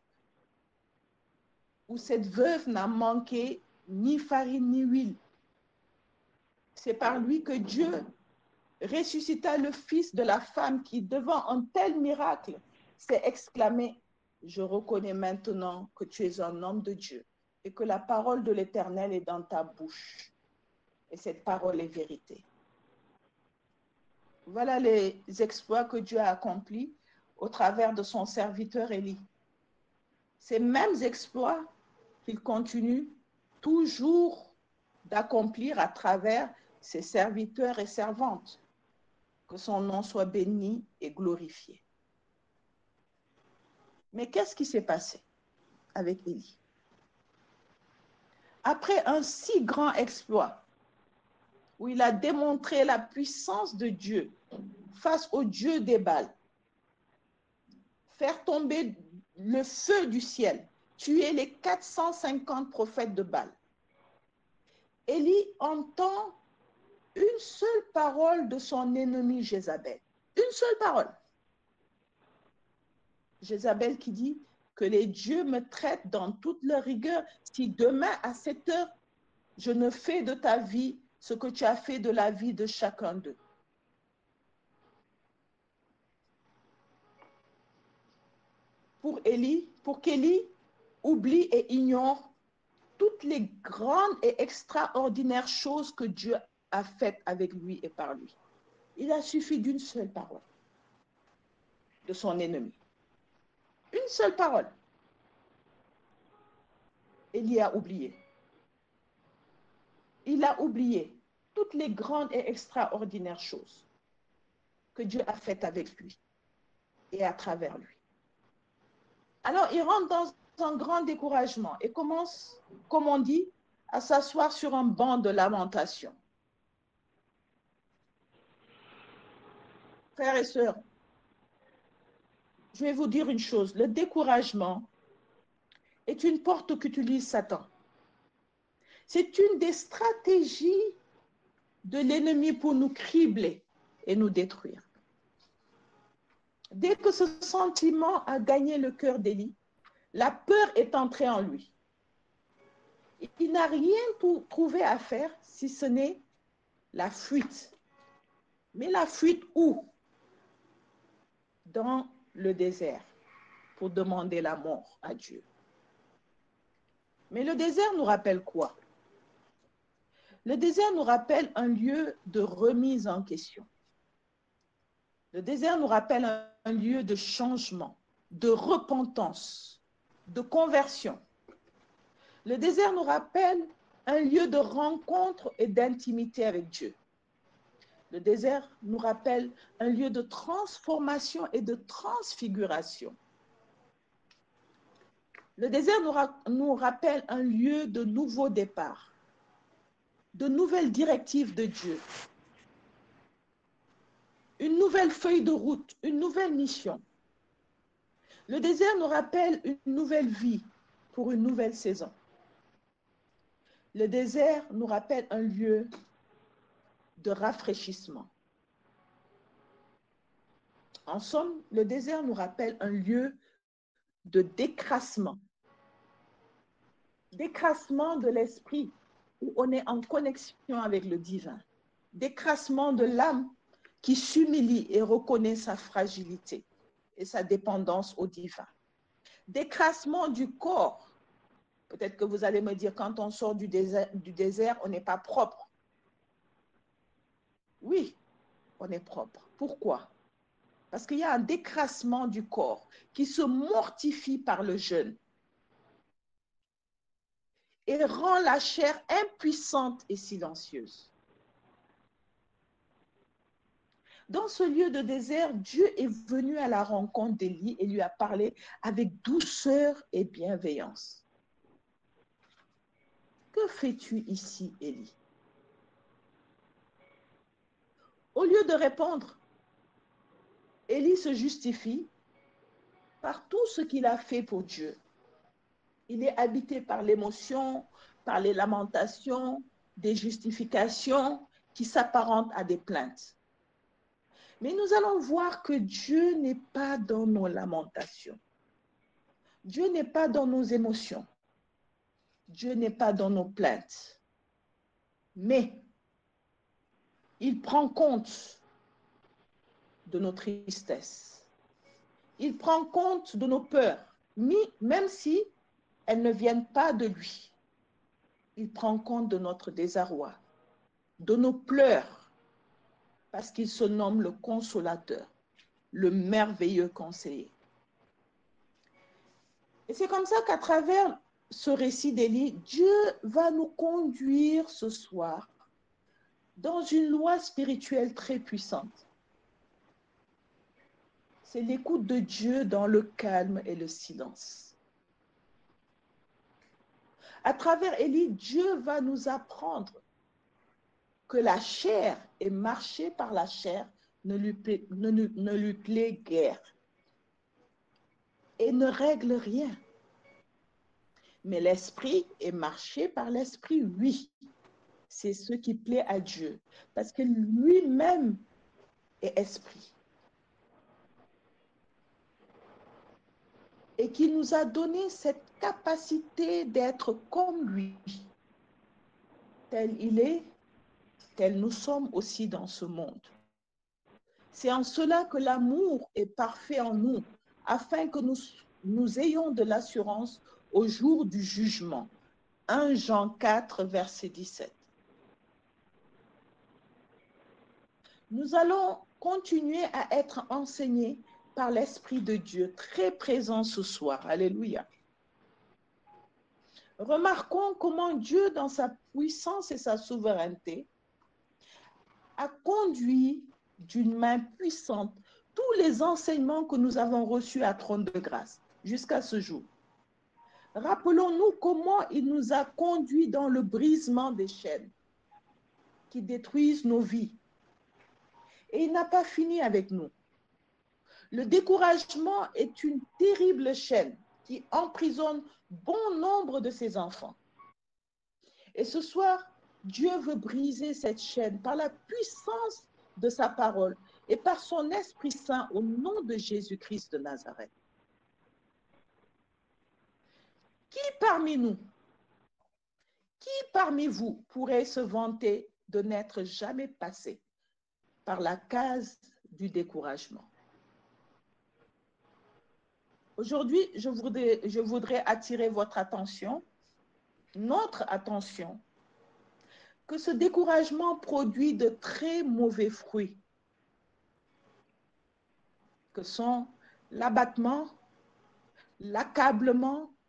où cette veuve n'a manqué ni farine ni huile. C'est par lui que Dieu ressuscita le fils de la femme qui, devant un tel miracle, s'est exclamé: je reconnais maintenant que tu es un homme de Dieu et que la parole de l'Éternel est dans ta bouche. Et cette parole est vérité. Voilà les exploits que Dieu a accomplis au travers de son serviteur Élie. Ces mêmes exploits qu'il continue toujours d'accomplir à travers ses serviteurs et servantes. Que son nom soit béni et glorifié. Mais qu'est-ce qui s'est passé avec Élie? Après un si grand exploit, où il a démontré la puissance de Dieu face au Dieu des Baals, faire tomber le feu du ciel, tuer les 450 prophètes de Baal, Élie entend une seule parole de son ennemi Jézabel. Une seule parole. Jézabel qui dit que les dieux me traitent dans toute leur rigueur si demain à cette heure, je ne fais de ta vie ce que tu as fait de la vie de chacun d'eux. Pour qu'Élie oublie et ignore toutes les grandes et extraordinaires choses que Dieu a faites avec lui et par lui. Il a suffi d'une seule parole de son ennemi. Une seule parole. Élie a oublié. Il a oublié toutes les grandes et extraordinaires choses que Dieu a faites avec lui et à travers lui. Alors, il rentre dans un grand découragement et commence, comme on dit, à s'asseoir sur un banc de lamentation. Frères et sœurs, je vais vous dire une chose, le découragement est une porte qu'utilise Satan. C'est une des stratégies de l'ennemi pour nous cribler et nous détruire. Dès que ce sentiment a gagné le cœur d'Élie, la peur est entrée en lui. Il n'a rien trouvé à faire si ce n'est la fuite. Mais la fuite où? Dans le désert, pour demander la mort à Dieu. Mais le désert nous rappelle quoi? Le désert nous rappelle un lieu de remise en question. Le désert nous rappelle un lieu de changement, de repentance, de conversion. Le désert nous rappelle un lieu de rencontre et d'intimité avec Dieu. Le désert nous rappelle un lieu de transformation et de transfiguration. Le désert nous rappelle un lieu de nouveau départ, de nouvelles directives de Dieu, une nouvelle feuille de route, une nouvelle mission. Le désert nous rappelle une nouvelle vie pour une nouvelle saison. Le désert nous rappelle un lieu de rafraîchissement. En somme, le désert nous rappelle un lieu de décrassement. Décrassement de l'esprit, où on est en connexion avec le divin. Décrassement de l'âme qui s'humilie et reconnaît sa fragilité et sa dépendance au divin. Décrassement du corps. Peut-être que vous allez me dire, quand on sort du désert, on n'est pas propre. Oui, on est propre. Pourquoi? Parce qu'il y a un décrassement du corps qui se mortifie par le jeûne et rend la chair impuissante et silencieuse. Dans ce lieu de désert, Dieu est venu à la rencontre d'Élie et lui a parlé avec douceur et bienveillance. Que fais-tu ici, Élie? Au lieu de répondre, Élie se justifie par tout ce qu'il a fait pour Dieu. Il est habité par l'émotion, par les lamentations, des justifications qui s'apparentent à des plaintes. Mais nous allons voir que Dieu n'est pas dans nos lamentations. Dieu n'est pas dans nos émotions. Dieu n'est pas dans nos plaintes. Mais il prend compte de nos tristesses. Il prend compte de nos peurs, même si elles ne viennent pas de lui. Il prend compte de notre désarroi, de nos pleurs, parce qu'il se nomme le consolateur, le merveilleux conseiller. Et c'est comme ça qu'à travers ce récit d'Élie, Dieu va nous conduire ce soir dans une loi spirituelle très puissante. C'est l'écoute de Dieu dans le calme et le silence. À travers Élie, Dieu va nous apprendre que la chair et marcher par la chair ne lui plaît guère et ne règle rien. Mais l'esprit et marcher par l'esprit, oui, c'est ce qui plaît à Dieu, parce que lui-même est esprit. Et qui nous a donné cette capacité d'être comme lui. Tel il est, tel nous sommes aussi dans ce monde. C'est en cela que l'amour est parfait en nous, afin que nous ayons de l'assurance au jour du jugement. 1 Jean 4, verset 17. Nous allons continuer à être enseignés par l'Esprit de Dieu, très présent ce soir. Alléluia. Remarquons comment Dieu, dans sa puissance et sa souveraineté, a conduit d'une main puissante tous les enseignements que nous avons reçus à Trône de Grâce jusqu'à ce jour. Rappelons-nous comment il nous a conduits dans le brisement des chaînes qui détruisent nos vies. Et il n'a pas fini avec nous. Le découragement est une terrible chaîne qui emprisonne bon nombre de ses enfants. Et ce soir, Dieu veut briser cette chaîne par la puissance de sa parole et par son Esprit Saint au nom de Jésus-Christ de Nazareth. Qui parmi nous, qui parmi vous pourrait se vanter de n'être jamais passé par la case du découragement? Aujourd'hui, je voudrais attirer votre attention, notre attention, que ce découragement produit de très mauvais fruits, que sont l'abattement, l'accablement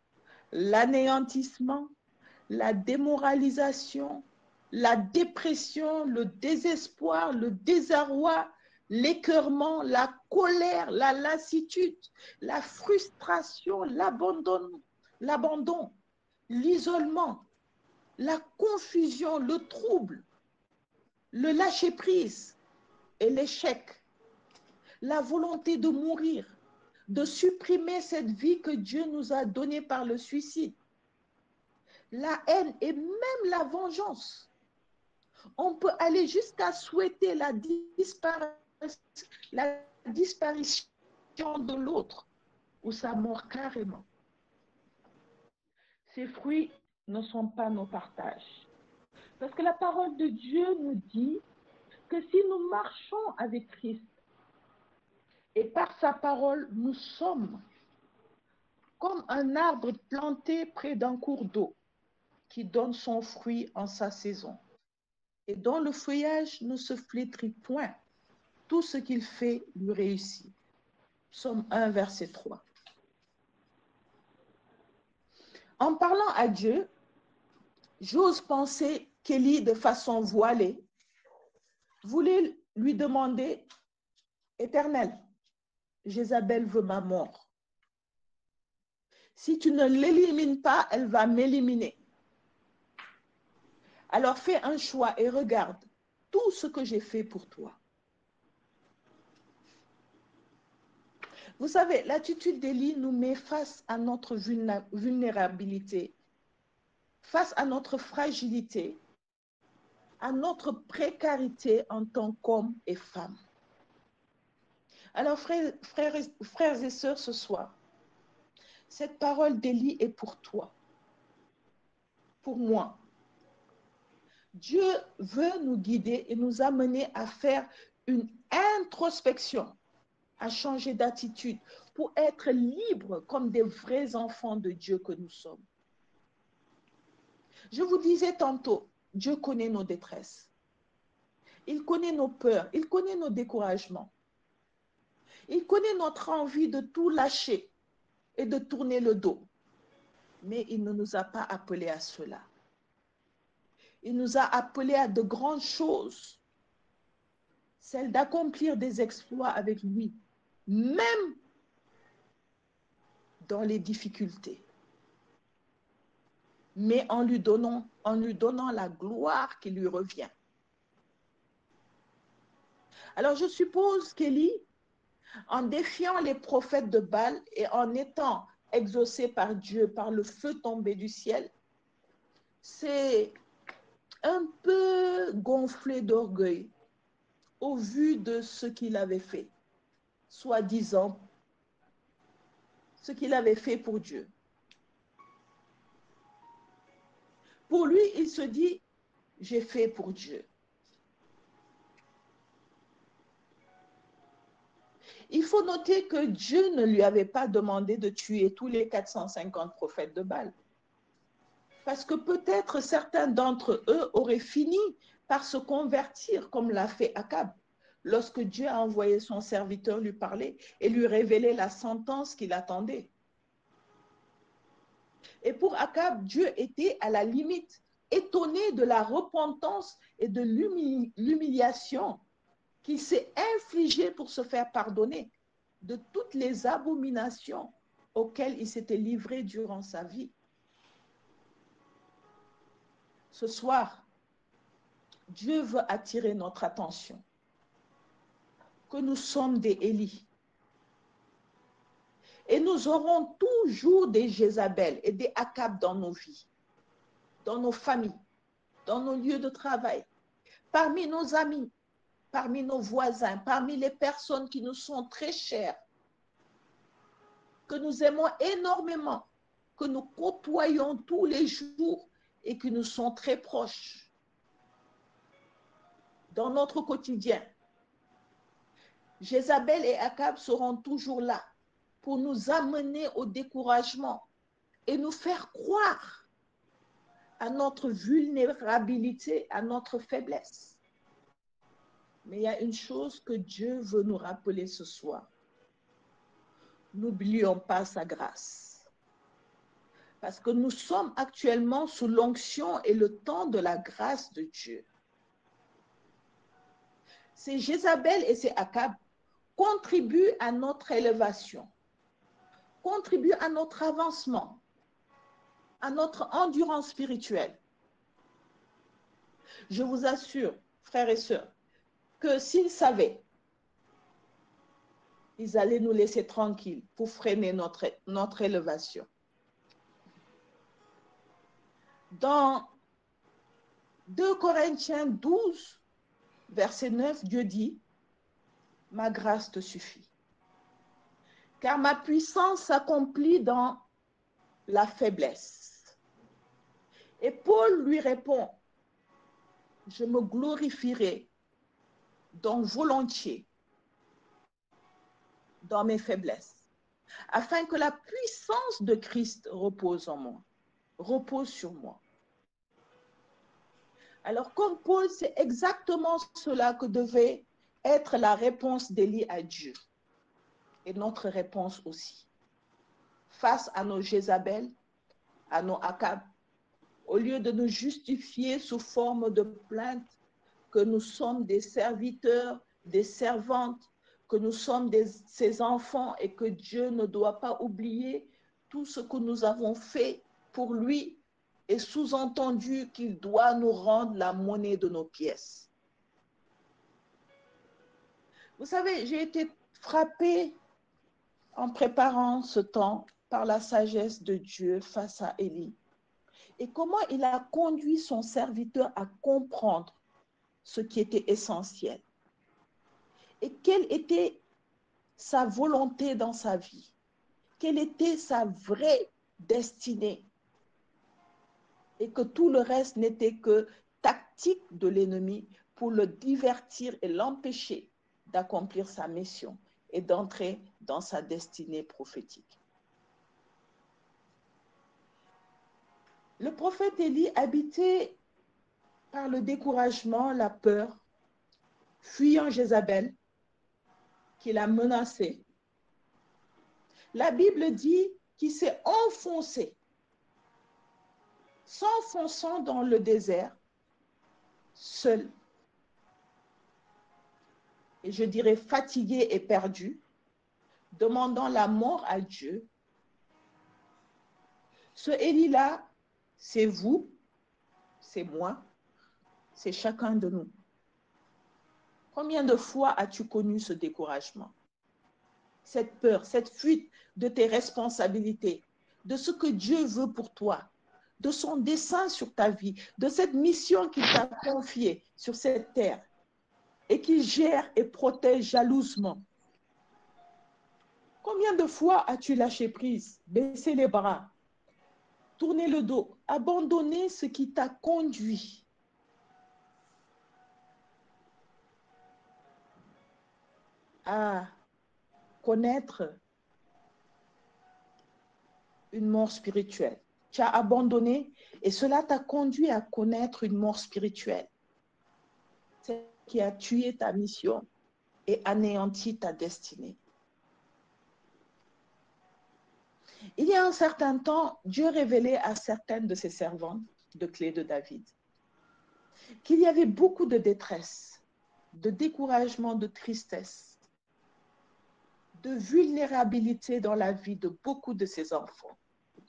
l'anéantissement, la démoralisation, la dépression, le désespoir, le désarroi, l'écœurement, la colère, la lassitude, la frustration, l'abandon, l'isolement, la confusion, le trouble, le lâcher-prise et l'échec, la volonté de mourir, de supprimer cette vie que Dieu nous a donnée par le suicide, la haine et même la vengeance. On peut aller jusqu'à souhaiter la disparition de l'autre ou sa mort carrément. Ces fruits ne sont pas nos partages. Parce que la parole de Dieu nous dit que si nous marchons avec Christ et par sa parole, nous sommes comme un arbre planté près d'un cours d'eau qui donne son fruit en sa saison et dont le feuillage ne se flétrit point. Tout ce qu'il fait lui réussit. Psaume 1, verset 3. En parlant à Dieu, j'ose penser qu'Élie, de façon voilée, voulait lui demander, Éternel, Jézabel veut ma mort. Si tu ne l'élimines pas, elle va m'éliminer. Alors fais un choix et regarde tout ce que j'ai fait pour toi. Vous savez, l'attitude d'Élie nous met face à notre vulnérabilité, face à notre fragilité, à notre précarité en tant qu'homme et femme. Alors, frères et sœurs, ce soir, cette parole d'Élie est pour toi, pour moi. Dieu veut nous guider et nous amener à faire une introspection, à changer d'attitude pour être libres comme des vrais enfants de Dieu que nous sommes. Je vous disais tantôt, Dieu connaît nos détresses. Il connaît nos peurs, il connaît nos découragements. Il connaît notre envie de tout lâcher et de tourner le dos. Mais il ne nous a pas appelés à cela. Il nous a appelés à de grandes choses, celle d'accomplir des exploits avec lui, même dans les difficultés, mais en lui donnant la gloire qui lui revient. Alors je suppose qu'Élie, en défiant les prophètes de Baal et en étant exaucé par Dieu, par le feu tombé du ciel, c'est un peu gonflé d'orgueil au vu de ce qu'il avait fait, soi-disant, ce qu'il avait fait pour Dieu. Pour lui, il se dit, j'ai fait pour Dieu. Il faut noter que Dieu ne lui avait pas demandé de tuer tous les 450 prophètes de Baal. Parce que peut-être certains d'entre eux auraient fini par se convertir comme l'a fait Akab, lorsque Dieu a envoyé son serviteur lui parler et lui révéler la sentence qu'il attendait. Et pour Akab, Dieu était à la limite étonné de la repentance et de l'humiliation qu'il s'est infligé pour se faire pardonner de toutes les abominations auxquelles il s'était livré durant sa vie. Ce soir, Dieu veut attirer notre attention, que nous sommes des Élie. Et nous aurons toujours des Jézabel et des Akab dans nos vies, dans nos familles, dans nos lieux de travail, parmi nos amis, parmi nos voisins, parmi les personnes qui nous sont très chères, que nous aimons énormément, que nous côtoyons tous les jours et qui nous sont très proches dans notre quotidien. Jézabel et Akab seront toujours là pour nous amener au découragement et nous faire croire à notre vulnérabilité, à notre faiblesse. Mais il y a une chose que Dieu veut nous rappeler ce soir. N'oublions pas sa grâce. Parce que nous sommes actuellement sous l'onction et le temps de la grâce de Dieu. Ces Jézabel et ces Akab contribuent à notre élévation, contribuent à notre avancement, à notre endurance spirituelle. Je vous assure, frères et sœurs, que s'ils savaient, ils allaient nous laisser tranquilles pour freiner notre élévation. Dans 2 Corinthiens 12, verset 9, Dieu dit, « Ma grâce te suffit, car ma puissance s'accomplit dans la faiblesse. » Et Paul lui répond, « Je me glorifierai donc volontiers dans mes faiblesses, afin que la puissance de Christ repose en moi, repose sur moi. » Alors, comme Paul, c'est exactement cela que devait être la réponse d'Élie à Dieu. Et notre réponse aussi. Face à nos Jézabel, à nos Akab, au lieu de nous justifier sous forme de plainte que nous sommes des serviteurs, des servantes, que nous sommes ses enfants et que Dieu ne doit pas oublier tout ce que nous avons fait pour lui, et sous-entendu qu'il doit nous rendre la monnaie de nos pièces. Vous savez, j'ai été frappée en préparant ce temps par la sagesse de Dieu face à Élie et comment il a conduit son serviteur à comprendre ce qui était essentiel et quelle était sa volonté dans sa vie, quelle était sa vraie destinée. Et que tout le reste n'était que tactique de l'ennemi pour le divertir et l'empêcher d'accomplir sa mission et d'entrer dans sa destinée prophétique. Le prophète Élie, habité par le découragement, la peur, fuyant Jézabel, qui l'a menacé, la Bible dit qu'il s'est enfoncé, s'enfonçant dans le désert, seul, et je dirais fatigué et perdu, demandant la mort à Dieu. Ce Élie-là, c'est vous, c'est moi, c'est chacun de nous. Combien de fois as-tu connu ce découragement, cette peur, cette fuite de tes responsabilités, de ce que Dieu veut pour toi, de son dessein sur ta vie, de cette mission qu'il t'a confiée sur cette terre et qu'il gère et protège jalousement? Combien de fois as-tu lâché prise, baissé les bras, tourné le dos, abandonné ce qui t'a conduit à connaître une mort spirituelle? Tu as abandonné et cela t'a conduit à connaître une mort spirituelle. C'est ce qui a tué ta mission et anéanti ta destinée. Il y a un certain temps, Dieu révélait à certaines de ses servantes de clés de David qu'il y avait beaucoup de détresse, de découragement, de tristesse, de vulnérabilité dans la vie de beaucoup de ses enfants.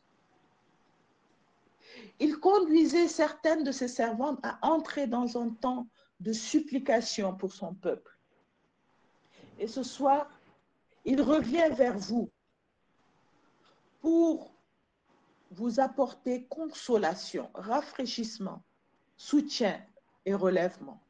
Il conduisait certaines de ses servantes à entrer dans un temps de supplication pour son peuple. Et ce soir, il revient vers vous pour vous apporter consolation, rafraîchissement, soutien et relèvement.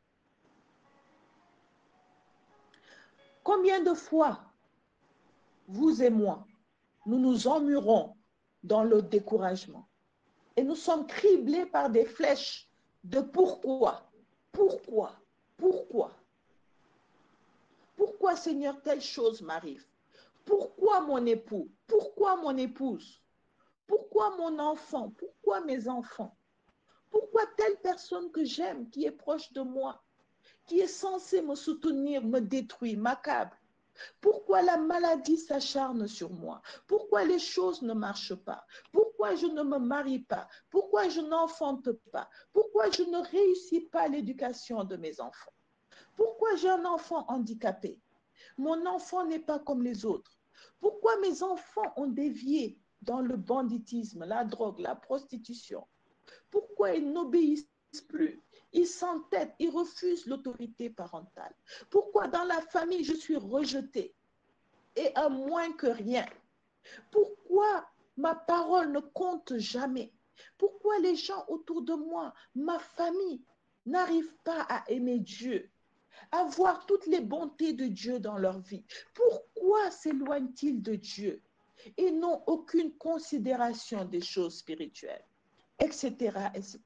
Combien de fois, vous et moi, nous nous emmurons dans le découragement et nous sommes criblés par des flèches de pourquoi, pourquoi, pourquoi. Pourquoi, Seigneur, telle chose m'arrive? Pourquoi mon époux? Pourquoi mon épouse? Pourquoi mon enfant? Pourquoi mes enfants? Pourquoi telle personne que j'aime, qui est proche de moi, qui est censée me soutenir, me détruit, m'accable? Pourquoi la maladie s'acharne sur moi? Pourquoi les choses ne marchent pas? Pourquoi Pourquoi je ne me marie pas? Pourquoi je n'enfante pas? Pourquoi je ne réussis pas l'éducation de mes enfants? Pourquoi j'ai un enfant handicapé? Mon enfant n'est pas comme les autres. Pourquoi mes enfants ont dévié dans le banditisme, la drogue, la prostitution? Pourquoi ils n'obéissent plus? Ils s'entêtent, ils refusent l'autorité parentale. Pourquoi dans la famille je suis rejetée et à moins que rien? Pourquoi ma parole ne compte jamais? Pourquoi les gens autour de moi, ma famille, n'arrivent pas à aimer Dieu, à voir toutes les bontés de Dieu dans leur vie? Pourquoi s'éloignent-ils de Dieu et n'ont aucune considération des choses spirituelles, etc., etc.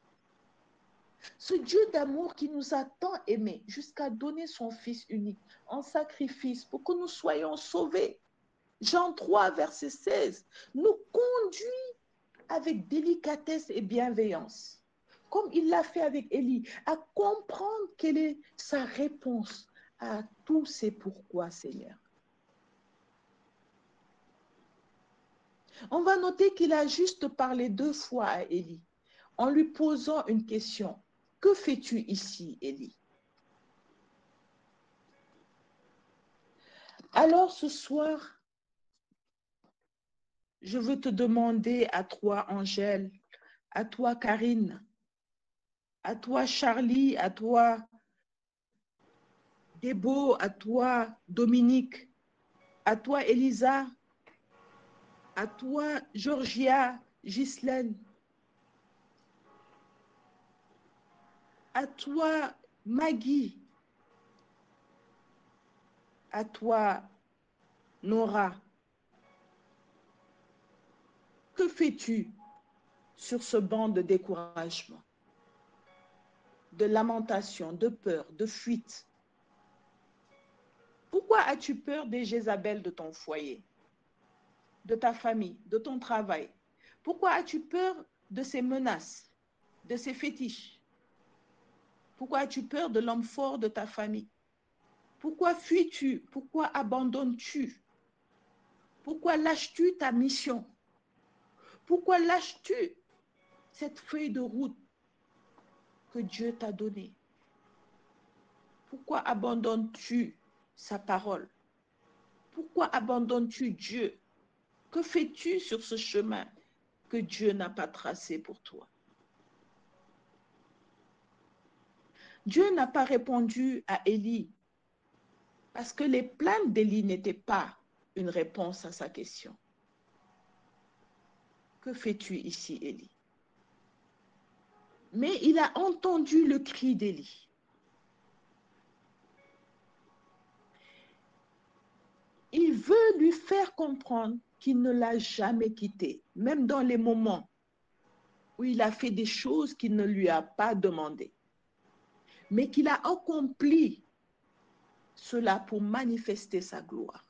Ce Dieu d'amour qui nous a tant aimés jusqu'à donner son Fils unique en sacrifice pour que nous soyons sauvés. Jean 3, verset 16, nous conduit avec délicatesse et bienveillance, comme il l'a fait avec Élie, à comprendre quelle est sa réponse à tous ces pourquoi, Seigneur. On va noter qu'il a juste parlé 2 fois à Élie, en lui posant une question. Que fais-tu ici, Élie? Alors ce soir, je veux te demander à toi, Angèle, à toi, Karine, à toi, Charlie, à toi, Débo, à toi, Dominique, à toi, Elisa, à toi, Georgia, Ghislaine, à toi, Maggie, à toi, Nora. Que fais-tu sur ce banc de découragement, de lamentation, de peur, de fuite? Pourquoi as-tu peur des Jézabel de ton foyer, de ta famille, de ton travail? Pourquoi as-tu peur de ces menaces, de ces fétiches? Pourquoi as-tu peur de l'homme fort de ta famille? Pourquoi fuis-tu? Pourquoi abandonnes-tu? Pourquoi lâches-tu ta mission? Pourquoi lâches-tu cette feuille de route que Dieu t'a donnée? Pourquoi abandonnes-tu sa parole? Pourquoi abandonnes-tu Dieu? Que fais-tu sur ce chemin que Dieu n'a pas tracé pour toi? Dieu n'a pas répondu à Élie parce que les plaintes d'Élie n'étaient pas une réponse à sa question. Que fais-tu ici, Élie? Mais il a entendu le cri d'Élie. Il veut lui faire comprendre qu'il ne l'a jamais quitté, même dans les moments où il a fait des choses qu'il ne lui a pas demandées, mais qu'il a accompli cela pour manifester sa gloire.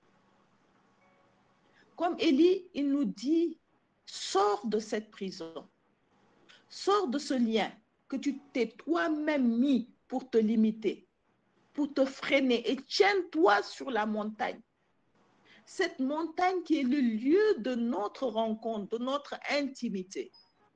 Comme Élie, il nous dit, sors de cette prison, sors de ce lien que tu t'es toi-même mis pour te limiter, pour te freiner, et tiens-toi sur la montagne. Cette montagne qui est le lieu de notre rencontre, de notre intimité.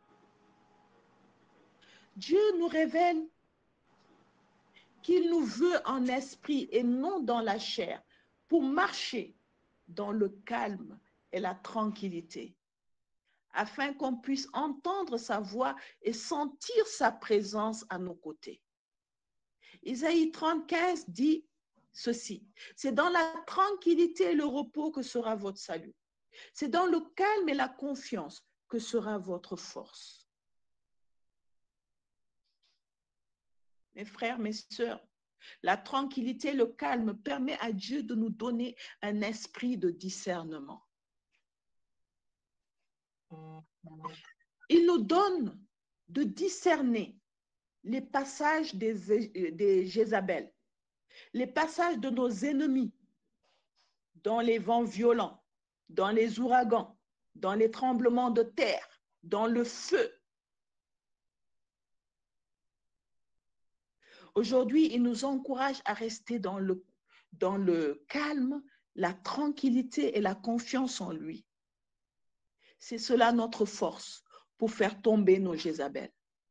Dieu nous révèle qu'il nous veut en esprit et non dans la chair, pour marcher dans le calme et la tranquillité, afin qu'on puisse entendre sa voix et sentir sa présence à nos côtés. Isaïe 30:15 dit ceci: c'est dans la tranquillité et le repos que sera votre salut. C'est dans le calme et la confiance que sera votre force. Mes frères, mes sœurs, la tranquillité, le calme permet à Dieu de nous donner un esprit de discernement. Il nous donne de discerner les passages des Jézabel, les passages de nos ennemis dans les vents violents, dans les ouragans, dans les tremblements de terre, dans le feu. Aujourd'hui, il nous encourage à rester dans le calme, la tranquillité et la confiance en lui. C'est cela notre force pour faire tomber nos Jézabel.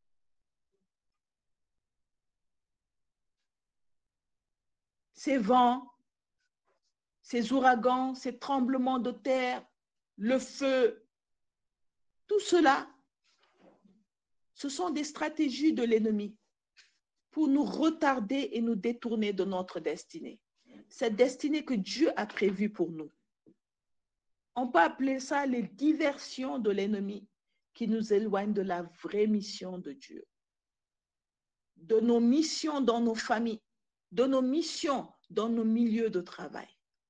Ces vents, ces ouragans, ces tremblements de terre, le feu, tout cela, ce sont des stratégies de l'ennemi pour nous retarder et nous détourner de notre destinée. Cette destinée que Dieu a prévue pour nous. On peut appeler ça les diversions de l'ennemi qui nous éloignent de la vraie mission de Dieu, de nos missions dans nos familles, de nos missions dans nos milieux de travail.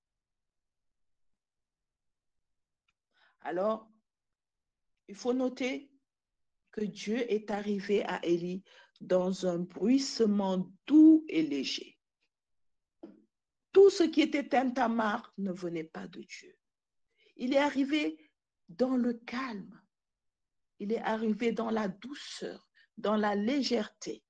Alors, il faut noter que Dieu est arrivé à Élie dans un bruissement doux et léger. Tout ce qui était tintamarre ne venait pas de Dieu. Il est arrivé dans le calme. Il est arrivé dans la douceur, dans la légèreté.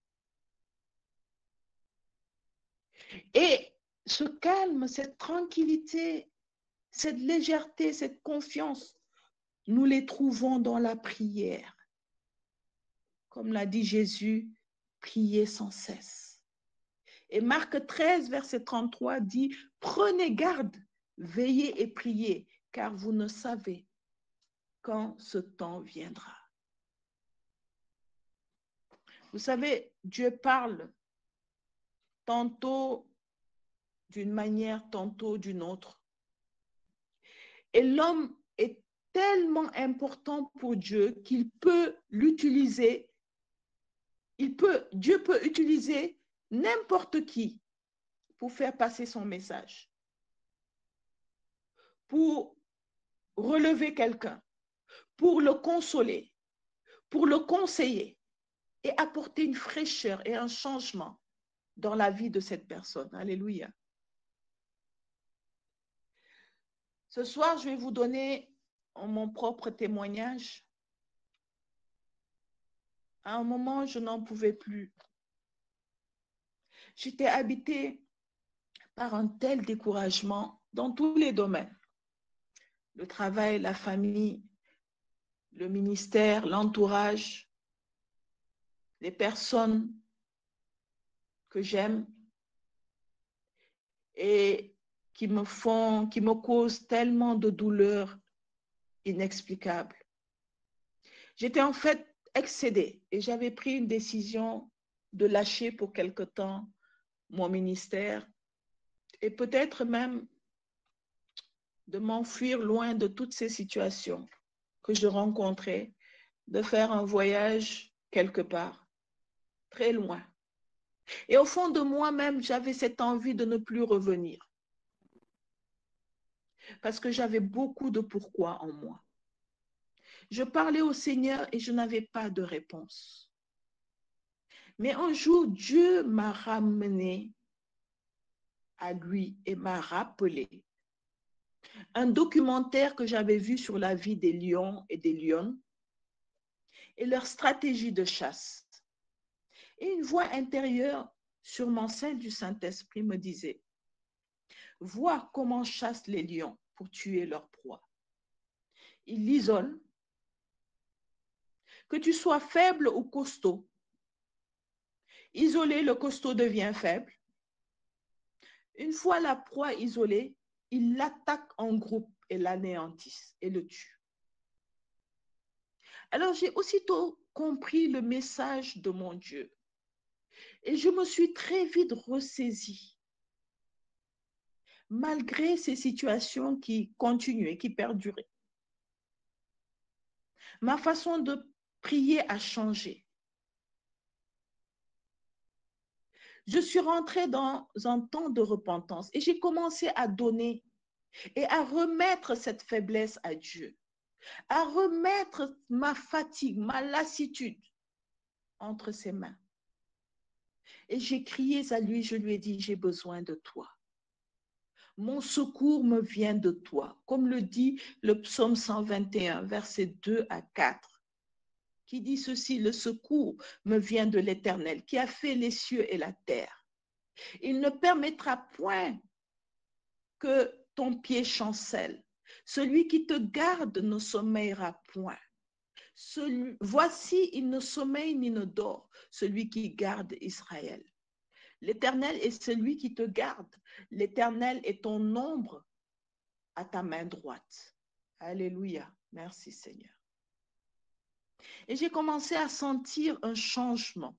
Et ce calme, cette tranquillité, cette légèreté, cette confiance, nous les trouvons dans la prière. Comme l'a dit Jésus, priez sans cesse. Et Marc 13, verset 33 dit, prenez garde, veillez et priez, car vous ne savez quand ce temps viendra. Vous savez, Dieu parle tantôt d'une manière, tantôt d'une autre. Et l'homme est tellement important pour Dieu qu'il peut l'utiliser. Dieu peut utiliser n'importe qui pour faire passer son message, pour relever quelqu'un, pour le consoler, pour le conseiller et apporter une fraîcheur et un changement dans la vie de cette personne. Alléluia. Ce soir, je vais vous donner mon propre témoignage. À un moment, je n'en pouvais plus. J'étais habitée par un tel découragement dans tous les domaines. Le travail, la famille, le ministère, l'entourage, les personnes que j'aime et qui me causent tellement de douleurs inexplicables. J'étais en fait excédée et j'avais pris une décision de lâcher pour quelque temps mon ministère et peut-être même de m'enfuir loin de toutes ces situations que je rencontrais, de faire un voyage quelque part, très loin. Et au fond de moi-même, j'avais cette envie de ne plus revenir. Parce que j'avais beaucoup de pourquoi en moi. Je parlais au Seigneur et je n'avais pas de réponse. Mais un jour, Dieu m'a ramené à lui et m'a rappelé un documentaire que j'avais vu sur la vie des lions et des lionnes et leur stratégie de chasse. Et une voix intérieure, sûrement celle du Saint-Esprit, me disait, vois comment chassent les lions pour tuer leur proie. Ils l'isolent. Que tu sois faible ou costaud, isolé, le costaud devient faible. Une fois la proie isolée, il l'attaque en groupe et l'anéantissent et le tue. Alors j'ai aussitôt compris le message de mon Dieu et je me suis très vite ressaisie. Malgré ces situations qui continuaient, qui perduraient, ma façon de prier a changé. Je suis rentrée dans un temps de repentance et j'ai commencé à donner et à remettre cette faiblesse à Dieu, à remettre ma fatigue, ma lassitude entre ses mains. Et j'ai crié à lui, je lui ai dit, j'ai besoin de toi. Mon secours me vient de toi, comme le dit le psaume 121, versets 2 à 4, qui dit ceci, le secours me vient de l'Éternel, qui a fait les cieux et la terre. Il ne permettra point que ton pied chancelle, Celui qui te garde ne sommeillera point. Voici, il ne sommeille ni ne dort, celui qui garde Israël. L'Éternel est celui qui te garde. L'Éternel est ton ombre à ta main droite. Alléluia. Merci Seigneur. Et j'ai commencé à sentir un changement.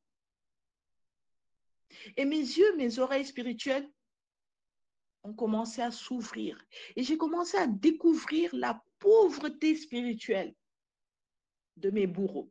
Et mes yeux, mes oreilles spirituelles ont commencé à s'ouvrir. Et j'ai commencé à découvrir la pauvreté spirituelle de mes bourreaux.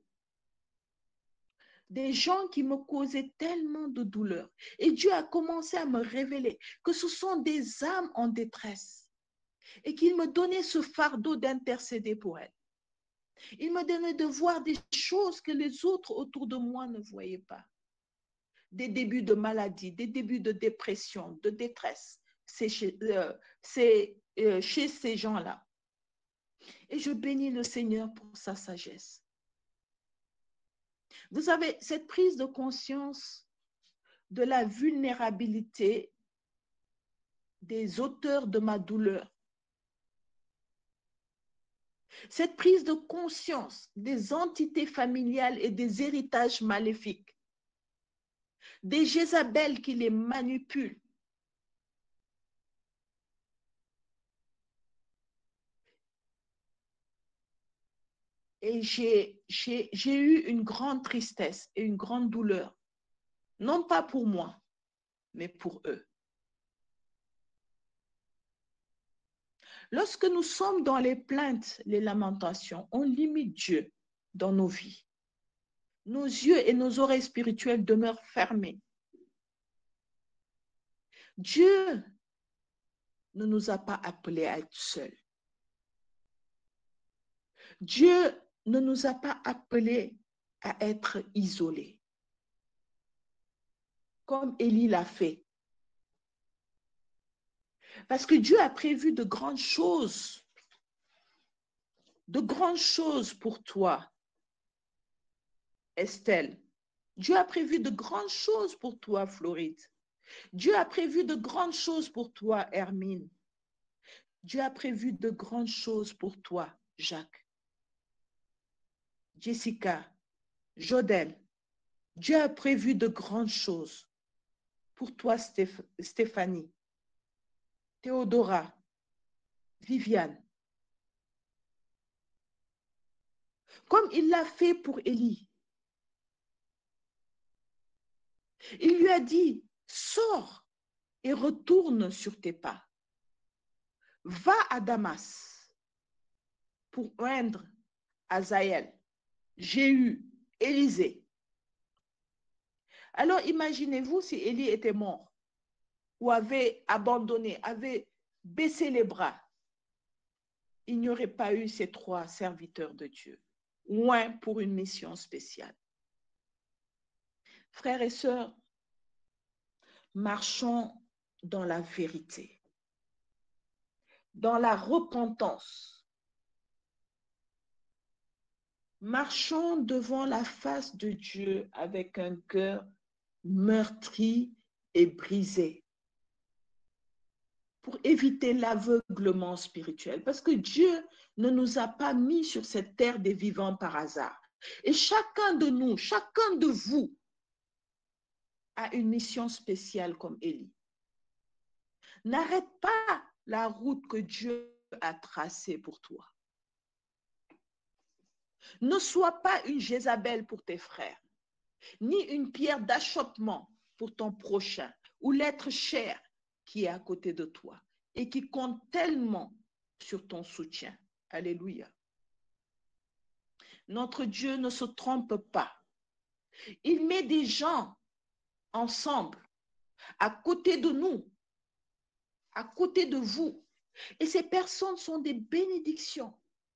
Des gens qui me causaient tellement de douleur. Et Dieu a commencé à me révéler que ce sont des âmes en détresse et qu'il me donnait ce fardeau d'intercéder pour elles. Il me donnait de voir des choses que les autres autour de moi ne voyaient pas. Des débuts de maladie, des débuts de dépression, de détresse. C'est chez ces gens-là. Et je bénis le Seigneur pour sa sagesse. Vous avez cette prise de conscience de la vulnérabilité des auteurs de ma douleur. Cette prise de conscience des entités familiales et des héritages maléfiques, des Jézabel qui les manipulent. Et j'ai eu une grande tristesse et une grande douleur, non pas pour moi, mais pour eux. Lorsque nous sommes dans les plaintes, les lamentations, on limite Dieu dans nos vies. Nos yeux et nos oreilles spirituelles demeurent fermés. Dieu ne nous a pas appelés à être seuls. Dieu ne nous a pas appelés à être isolés, comme Élie l'a fait. Parce que Dieu a prévu de grandes choses pour toi, Estelle. Dieu a prévu de grandes choses pour toi, Floride. Dieu a prévu de grandes choses pour toi, Hermine. Dieu a prévu de grandes choses pour toi, Jacques. Jessica, Jodel. Dieu a prévu de grandes choses pour toi, Stéphanie, Théodora, Viviane. Comme il l'a fait pour Élie. Il lui a dit, sors et retourne sur tes pas. Va à Damas pour oindre Hazaël, Jéhu, Élisée. Alors imaginez-vous si Élie était mort ou avait abandonné, avait baissé les bras. Il n'y aurait pas eu ces 3 serviteurs de Dieu, loin pour une mission spéciale. Frères et sœurs, marchons dans la vérité, dans la repentance. Marchons devant la face de Dieu avec un cœur meurtri et brisé pour éviter l'aveuglement spirituel. Parce que Dieu ne nous a pas mis sur cette terre des vivants par hasard. Et chacun de nous, chacun de vous a une mission spéciale comme Élie. N'arrête pas la route que Dieu a tracée pour toi. Ne sois pas une Jézabel pour tes frères, ni une pierre d'achoppement pour ton prochain ou l'être cher qui est à côté de toi et qui compte tellement sur ton soutien. Alléluia. Notre Dieu ne se trompe pas. Il met des gens ensemble, à côté de nous, à côté de vous. Et ces personnes sont des bénédictions.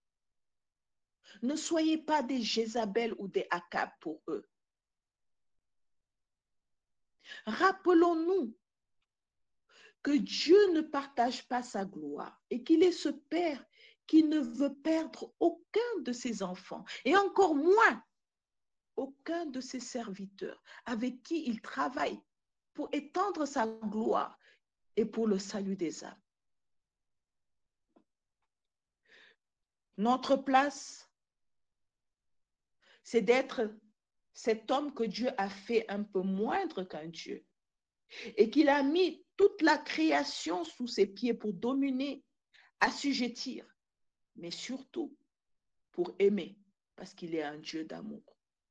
Ne soyez pas des Jézabel ou des Akab pour eux. Rappelons-nous que Dieu ne partage pas sa gloire et qu'il est ce Père qui ne veut perdre aucun de ses enfants et encore moins aucun de ses serviteurs avec qui il travaille pour étendre sa gloire et pour le salut des âmes. Notre place, c'est d'être cet homme que Dieu a fait un peu moindre qu'un Dieu et qu'il a mis toute la création sous ses pieds pour dominer, assujettir, mais surtout pour aimer, parce qu'il est un Dieu d'amour.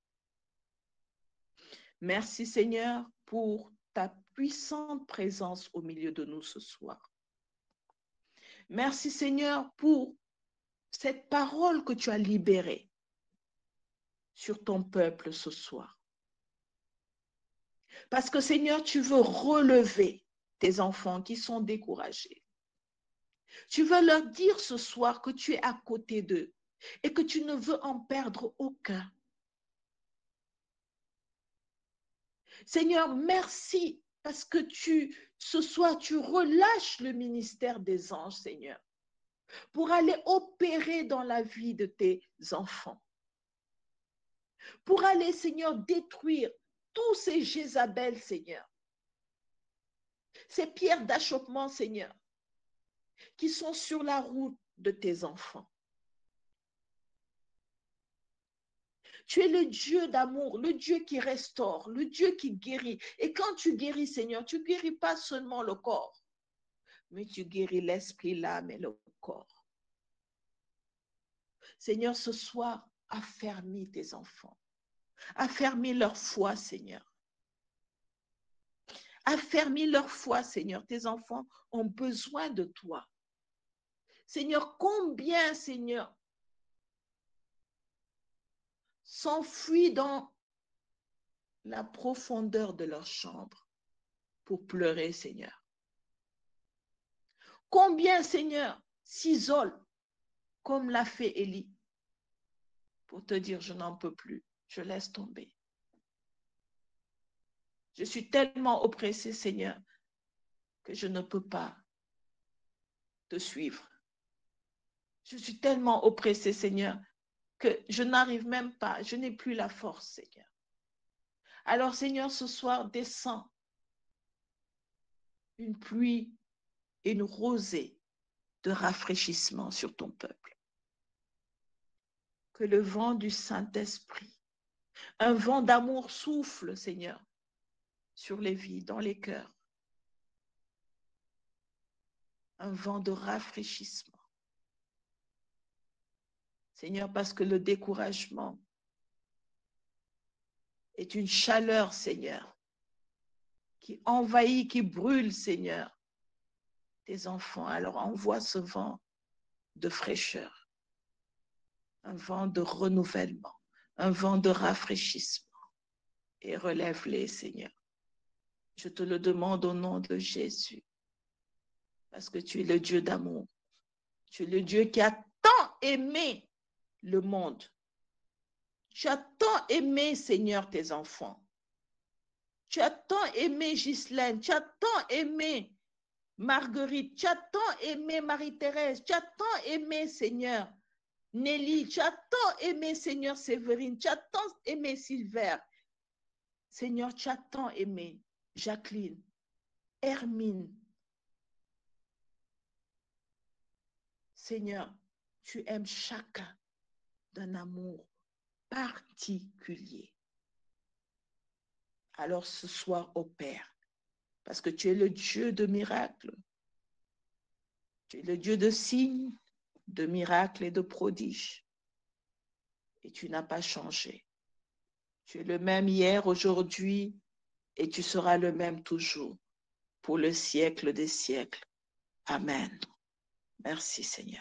Merci Seigneur pour ta puissante présence au milieu de nous ce soir. Merci Seigneur pour cette parole que tu as libérée sur ton peuple ce soir. Parce que Seigneur, tu veux relever tes enfants qui sont découragés. Tu veux leur dire ce soir que tu es à côté d'eux et que tu ne veux en perdre aucun. Seigneur, merci parce que ce soir, tu relâches le ministère des anges, Seigneur, pour aller opérer dans la vie de tes enfants. Pour aller, Seigneur, détruire tous ces Jézabel, Seigneur. Ces pierres d'achoppement, Seigneur, qui sont sur la route de tes enfants. Tu es le Dieu d'amour, le Dieu qui restaure, le Dieu qui guérit. Et quand tu guéris, Seigneur, tu ne guéris pas seulement le corps, mais tu guéris l'esprit, l'âme et le corps. Seigneur, ce soir, affermis tes enfants. Affermis leur foi, Seigneur. Affermis leur foi, Seigneur. Tes enfants ont besoin de toi. Seigneur, combien, Seigneur, s'enfuient dans la profondeur de leur chambre pour pleurer, Seigneur. Combien, Seigneur, s'isolent comme l'a fait Élie pour te dire, je n'en peux plus, je laisse tomber. Je suis tellement oppressée, Seigneur, que je ne peux pas te suivre. Je suis tellement oppressée, Seigneur, que je n'arrive même pas, je n'ai plus la force, Seigneur. Alors, Seigneur, ce soir, descends une pluie et une rosée de rafraîchissement sur ton peuple. Que le vent du Saint-Esprit, un vent d'amour souffle, Seigneur, sur les vies, dans les cœurs. Un vent de rafraîchissement. Seigneur, parce que le découragement est une chaleur, Seigneur, qui envahit, qui brûle, Seigneur, tes enfants. Alors envoie ce vent de fraîcheur, un vent de renouvellement, un vent de rafraîchissement. Et relève-les, Seigneur. Je te le demande au nom de Jésus, parce que tu es le Dieu d'amour. Tu es le Dieu qui a tant aimé le monde. Tu as tant aimé, Seigneur, tes enfants. Tu as tant aimé Ghislaine, tu as tant aimé Marguerite, tu as tant aimé Marie-Thérèse, tu as tant aimé, Seigneur, Nelly, tu as tant aimé, Seigneur, Séverine, tu as tant aimé Silver. Seigneur, tu as tant aimé Jacqueline, Hermine. Seigneur, tu aimes chacun d'un amour particulier. Alors ce soir, opère, parce que tu es le Dieu de miracles. Tu es le Dieu de signes, de miracles et de prodiges. Et tu n'as pas changé. Tu es le même hier, aujourd'hui, et tu seras le même toujours, pour le siècle des siècles. Amen. Merci Seigneur.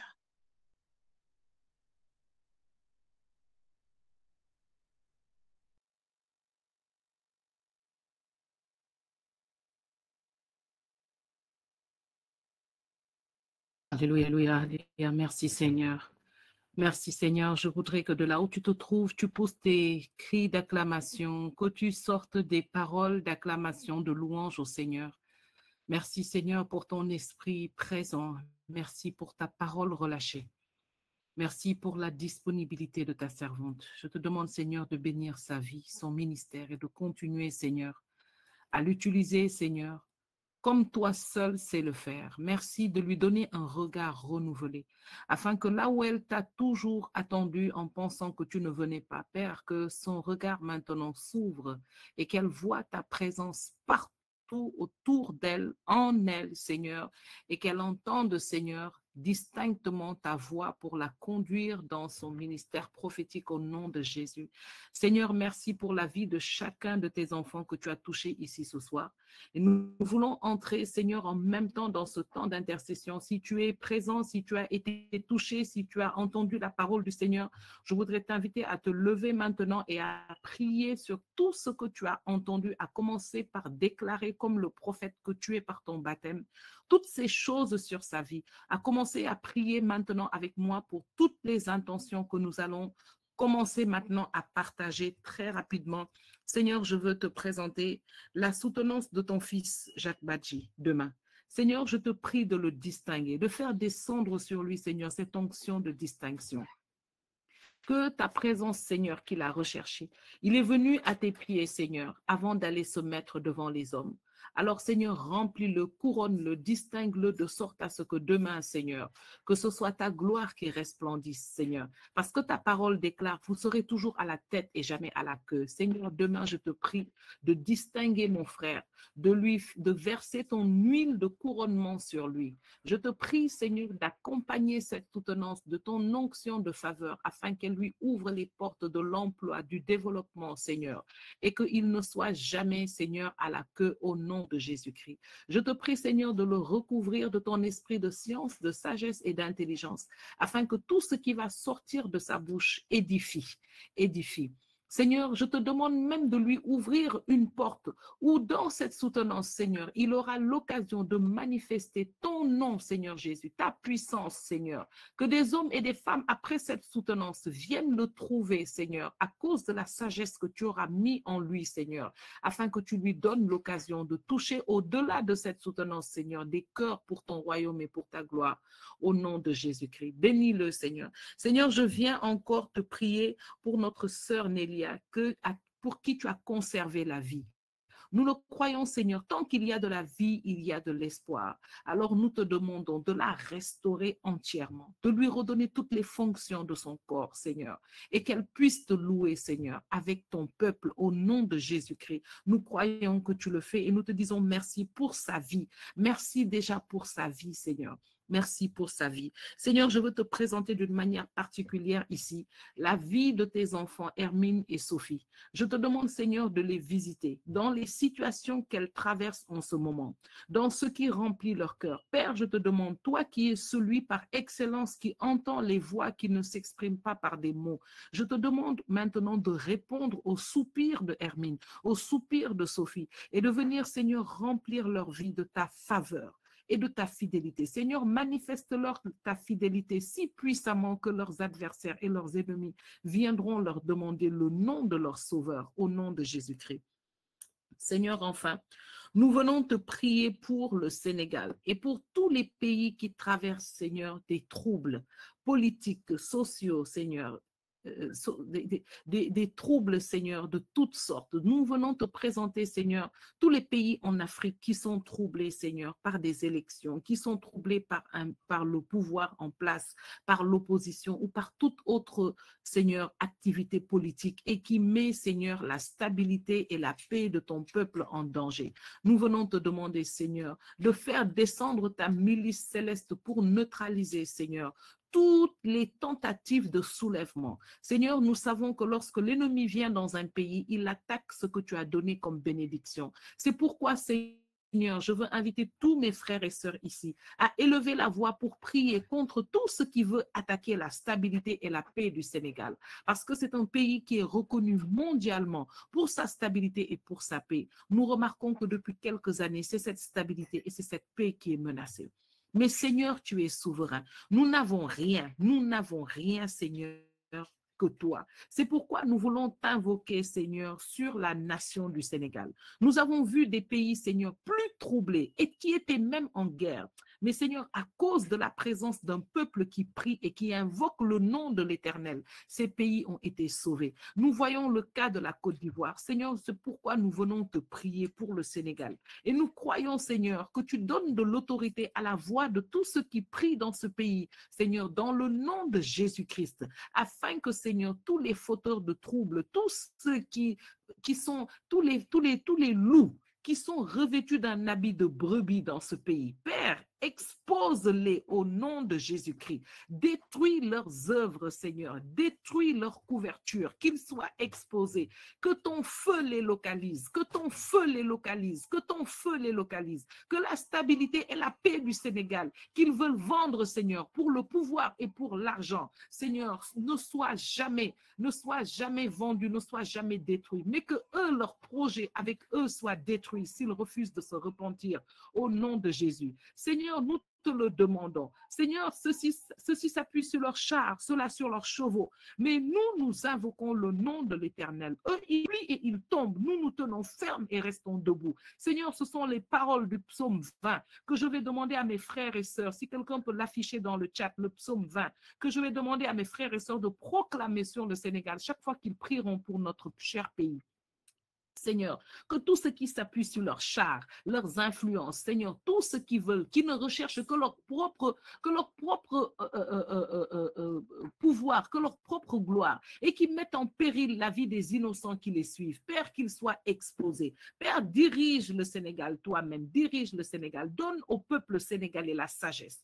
Alléluia, alléluia, alléluia. Merci Seigneur. Merci Seigneur. Je voudrais que de là où tu te trouves, tu pousses tes cris d'acclamation, que tu sortes des paroles d'acclamation, de louange au Seigneur. Merci Seigneur pour ton esprit présent. Merci pour ta parole relâchée. Merci pour la disponibilité de ta servante. Je te demande Seigneur de bénir sa vie, son ministère et de continuer Seigneur à l'utiliser Seigneur comme toi seul sais le faire. Merci de lui donner un regard renouvelé, afin que là où elle t'a toujours attendu en pensant que tu ne venais pas, Père, que son regard maintenant s'ouvre et qu'elle voit ta présence partout autour d'elle, en elle, Seigneur, et qu'elle entende, Seigneur, distinctement ta voix pour la conduire dans son ministère prophétique au nom de Jésus. Seigneur, merci pour la vie de chacun de tes enfants que tu as touchés ici ce soir. Et nous voulons entrer, Seigneur, en même temps dans ce temps d'intercession. Si tu es présent, si tu as été touché, si tu as entendu la parole du Seigneur, je voudrais t'inviter à te lever maintenant et à prier sur tout ce que tu as entendu, à commencer par déclarer comme le prophète que tu es par ton baptême, toutes ces choses sur sa vie, à commencer à prier maintenant avec moi pour toutes les intentions que nous allons commencer maintenant à partager très rapidement. Seigneur, je veux te présenter la soutenance de ton fils Jacques Badji demain. Seigneur, je te prie de le distinguer, de faire descendre sur lui, Seigneur, cette onction de distinction. Que ta présence, Seigneur, qu'il a recherchée. Il est venu à tes pieds, Seigneur, avant d'aller se mettre devant les hommes. Alors, Seigneur, remplis-le, couronne-le, distingue-le de sorte à ce que demain, Seigneur, que ce soit ta gloire qui resplendisse, Seigneur. Parce que ta parole déclare, vous serez toujours à la tête et jamais à la queue. Seigneur, demain, je te prie de distinguer mon frère, de verser ton huile de couronnement sur lui. Je te prie, Seigneur, d'accompagner cette soutenance de ton onction de faveur afin qu'elle lui ouvre les portes de l'emploi, du développement, Seigneur, et qu'il ne soit jamais, Seigneur, à la queue au nom de Jésus-Christ. Je te prie, Seigneur, de le recouvrir de ton esprit de science, de sagesse et d'intelligence, afin que tout ce qui va sortir de sa bouche édifie. Seigneur, je te demande même de lui ouvrir une porte où dans cette soutenance, Seigneur, il aura l'occasion de manifester ton nom, Seigneur Jésus, ta puissance, Seigneur. Que des hommes et des femmes, après cette soutenance, viennent le trouver, Seigneur, à cause de la sagesse que tu auras mis en lui, Seigneur, afin que tu lui donnes l'occasion de toucher au-delà de cette soutenance, Seigneur, des cœurs pour ton royaume et pour ta gloire, au nom de Jésus-Christ. Bénis-le, Seigneur. Seigneur, je viens encore te prier pour notre sœur Nélia, pour qui tu as conservé la vie. Nous le croyons, Seigneur, tant qu'il y a de la vie, il y a de l'espoir. Alors nous te demandons de la restaurer entièrement, de lui redonner toutes les fonctions de son corps, Seigneur, et qu'elle puisse te louer, Seigneur, avec ton peuple au nom de Jésus-Christ. Nous croyons que tu le fais et nous te disons merci pour sa vie. Merci déjà pour sa vie, Seigneur. Merci pour sa vie. Seigneur, je veux te présenter d'une manière particulière ici la vie de tes enfants, Hermine et Sophie. Je te demande, Seigneur, de les visiter dans les situations qu'elles traversent en ce moment, dans ce qui remplit leur cœur. Père, je te demande, toi qui es celui par excellence qui entend les voix qui ne s'expriment pas par des mots, je te demande maintenant de répondre aux soupirs de Hermine, aux soupirs de Sophie et de venir, Seigneur, remplir leur vie de ta faveur et de ta fidélité. Seigneur, manifeste-leur ta fidélité si puissamment que leurs adversaires et leurs ennemis viendront leur demander le nom de leur Sauveur, au nom de Jésus-Christ. Seigneur, enfin, nous venons te prier pour le Sénégal et pour tous les pays qui traversent, Seigneur, des troubles politiques, sociaux, Seigneur, des troubles, Seigneur, de toutes sortes. Nous venons te présenter, Seigneur, tous les pays en Afrique qui sont troublés, Seigneur, par des élections, qui sont troublés par le pouvoir en place, par l'opposition ou par toute autre, Seigneur, activité politique et qui met, Seigneur, la stabilité et la paix de ton peuple en danger. Nous venons te demander, Seigneur, de faire descendre ta milice céleste pour neutraliser, Seigneur, toutes les tentatives de soulèvement. Seigneur, nous savons que lorsque l'ennemi vient dans un pays, il attaque ce que tu as donné comme bénédiction. C'est pourquoi, Seigneur, je veux inviter tous mes frères et sœurs ici à élever la voix pour prier contre tout ce qui veut attaquer la stabilité et la paix du Sénégal. Parce que c'est un pays qui est reconnu mondialement pour sa stabilité et pour sa paix. Nous remarquons que depuis quelques années, c'est cette stabilité et c'est cette paix qui est menacée. Mais Seigneur, tu es souverain. Nous n'avons rien, Seigneur, que toi. C'est pourquoi nous voulons t'invoquer, Seigneur, sur la nation du Sénégal. Nous avons vu des pays, Seigneur, plus troublés et qui étaient même en guerre. mais Seigneur, à cause de la présence d'un peuple qui prie et qui invoque le nom de l'Éternel, ces pays ont été sauvés. Nous voyons le cas de la Côte d'Ivoire. Seigneur, c'est pourquoi nous venons te prier pour le Sénégal. Et nous croyons, Seigneur, que tu donnes de l'autorité à la voix de tous ceux qui prient dans ce pays, Seigneur, dans le nom de Jésus-Christ, afin que, Seigneur, tous les fauteurs de troubles, tous ceux qui sont, tous les loups, qui sont revêtus d'un habit de brebis dans ce pays. Père, expose-les au nom de Jésus-Christ. Détruis leurs œuvres, Seigneur. Détruis leurs couvertures, qu'ils soient exposés. Que ton feu les localise, que ton feu les localise, que ton feu les localise. Que la stabilité et la paix du Sénégal, qu'ils veulent vendre, Seigneur, pour le pouvoir et pour l'argent, Seigneur, ne soient jamais vendus, ne soient jamais détruits, mais que eux, leurs projets avec eux soient détruits s'ils refusent de se repentir au nom de Jésus. Seigneur, nous te le demandons. Seigneur, ceux-ci s'appuient sur leurs chars, ceux-là sur leurs chevaux, mais nous invoquons le nom de l'Éternel. Eux, ils plient et ils tombent. Nous nous tenons fermes et restons debout. Seigneur, ce sont les paroles du psaume 20 que je vais demander à mes frères et sœurs, si quelqu'un peut l'afficher dans le chat, le psaume 20, que je vais demander à mes frères et sœurs de proclamer sur le Sénégal chaque fois qu'ils prieront pour notre cher pays. Seigneur, que tous ceux qui s'appuient sur leurs chars, leurs influences, Seigneur, tous ceux qui veulent, qui ne recherchent que leur propre pouvoir, que leur propre gloire, et qui mettent en péril la vie des innocents qui les suivent, Père, qu'ils soient exposés. Père, dirige le Sénégal toi-même, dirige le Sénégal, donne au peuple sénégalais la sagesse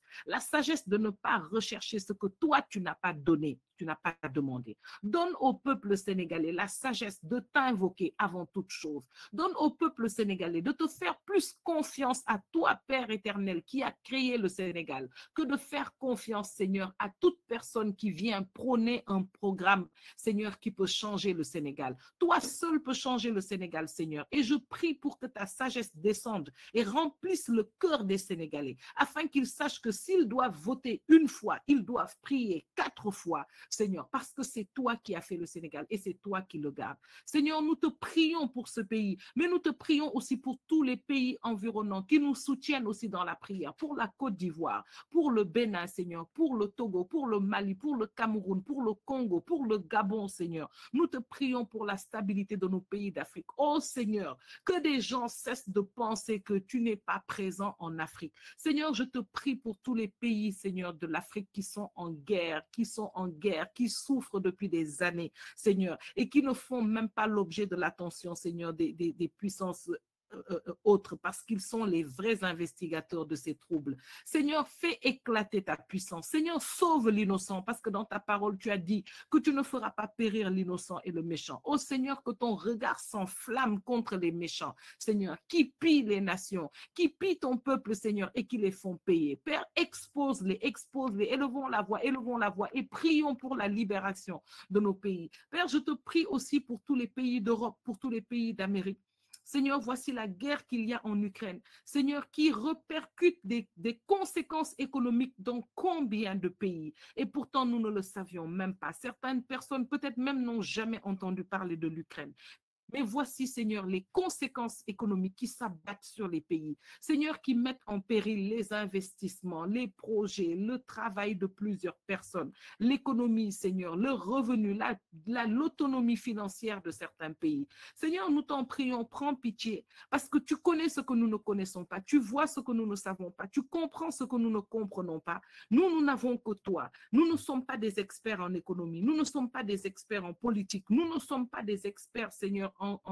de ne pas rechercher ce que toi tu n'as pas donné, tu n'as pas demandé. Donne au peuple sénégalais la sagesse de t'invoquer avant toute chose. Donne au peuple sénégalais de te faire plus confiance à toi, Père éternel, qui a créé le Sénégal, que de faire confiance, Seigneur, à toute personne qui vient prôner un programme, Seigneur, qui peut changer le Sénégal. Toi seul peux changer le Sénégal, Seigneur. Et je prie pour que ta sagesse descende et remplisse le cœur des Sénégalais, afin qu'ils sachent que s'ils doivent voter une fois, ils doivent prier 4 fois, Seigneur, parce que c'est toi qui as fait le Sénégal et c'est toi qui le gardes. Seigneur, nous te prions pour ce pays, mais nous te prions aussi pour tous les pays environnants qui nous soutiennent aussi dans la prière, pour la Côte d'Ivoire, pour le Bénin, Seigneur, pour le Togo, pour le Mali, pour le Cameroun, pour le Congo, pour le Gabon, Seigneur. Nous te prions pour la stabilité de nos pays d'Afrique. Oh Seigneur, que des gens cessent de penser que tu n'es pas présent en Afrique. Seigneur, je te prie pour tous les pays, Seigneur, de l'Afrique qui sont en guerre, qui souffrent depuis des années, Seigneur, et qui ne font même pas l'objet de l'attention, Seigneur, des puissances autres, parce qu'ils sont les vrais investigateurs de ces troubles. Seigneur, fais éclater ta puissance. Seigneur, sauve l'innocent, parce que dans ta parole, tu as dit que tu ne feras pas périr l'innocent et le méchant. Oh Seigneur, que ton regard s'enflamme contre les méchants, Seigneur, qui pillent les nations, qui pillent ton peuple, Seigneur, et qui les font payer. Père, expose-les, élevons la voix et prions pour la libération de nos pays. Père, je te prie aussi pour tous les pays d'Europe, pour tous les pays d'Amérique. Seigneur, voici la guerre qu'il y a en Ukraine. Seigneur, qui répercute des conséquences économiques dans combien de pays? Et pourtant, nous ne le savions même pas. Certaines personnes, peut-être même, n'ont jamais entendu parler de l'Ukraine. Mais voici, Seigneur, les conséquences économiques qui s'abattent sur les pays. Seigneur, qui mettent en péril les investissements, les projets, le travail de plusieurs personnes, l'économie, Seigneur, le revenu, l'autonomie financière de certains pays. Seigneur, nous t'en prions, prends pitié, parce que tu connais ce que nous ne connaissons pas, tu vois ce que nous ne savons pas, tu comprends ce que nous ne comprenons pas. Nous n'avons que toi. Nous ne sommes pas des experts en économie, nous ne sommes pas des experts en politique, nous ne sommes pas des experts, Seigneur,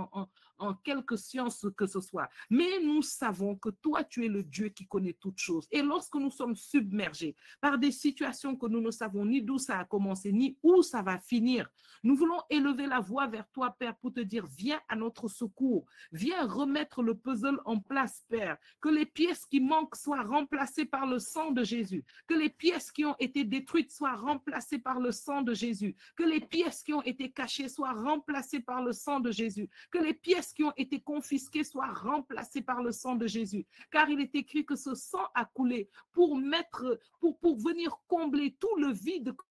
en quelque science que ce soit. Mais nous savons que toi, tu es le Dieu qui connaît toutes choses. Et lorsque nous sommes submergés par des situations que nous ne savons ni d'où ça a commencé, ni où ça va finir, nous voulons élever la voix vers toi, Père, pour te dire, viens à notre secours. Viens remettre le puzzle en place, Père. Que les pièces qui manquent soient remplacées par le sang de Jésus. Que les pièces qui ont été détruites soient remplacées par le sang de Jésus. Que les pièces qui ont été cachées soient remplacées par le sang de Jésus. Que les pièces qui ont été confisquées soient remplacées par le sang de Jésus. Car il est écrit que ce sang a coulé pour venir combler tout le vide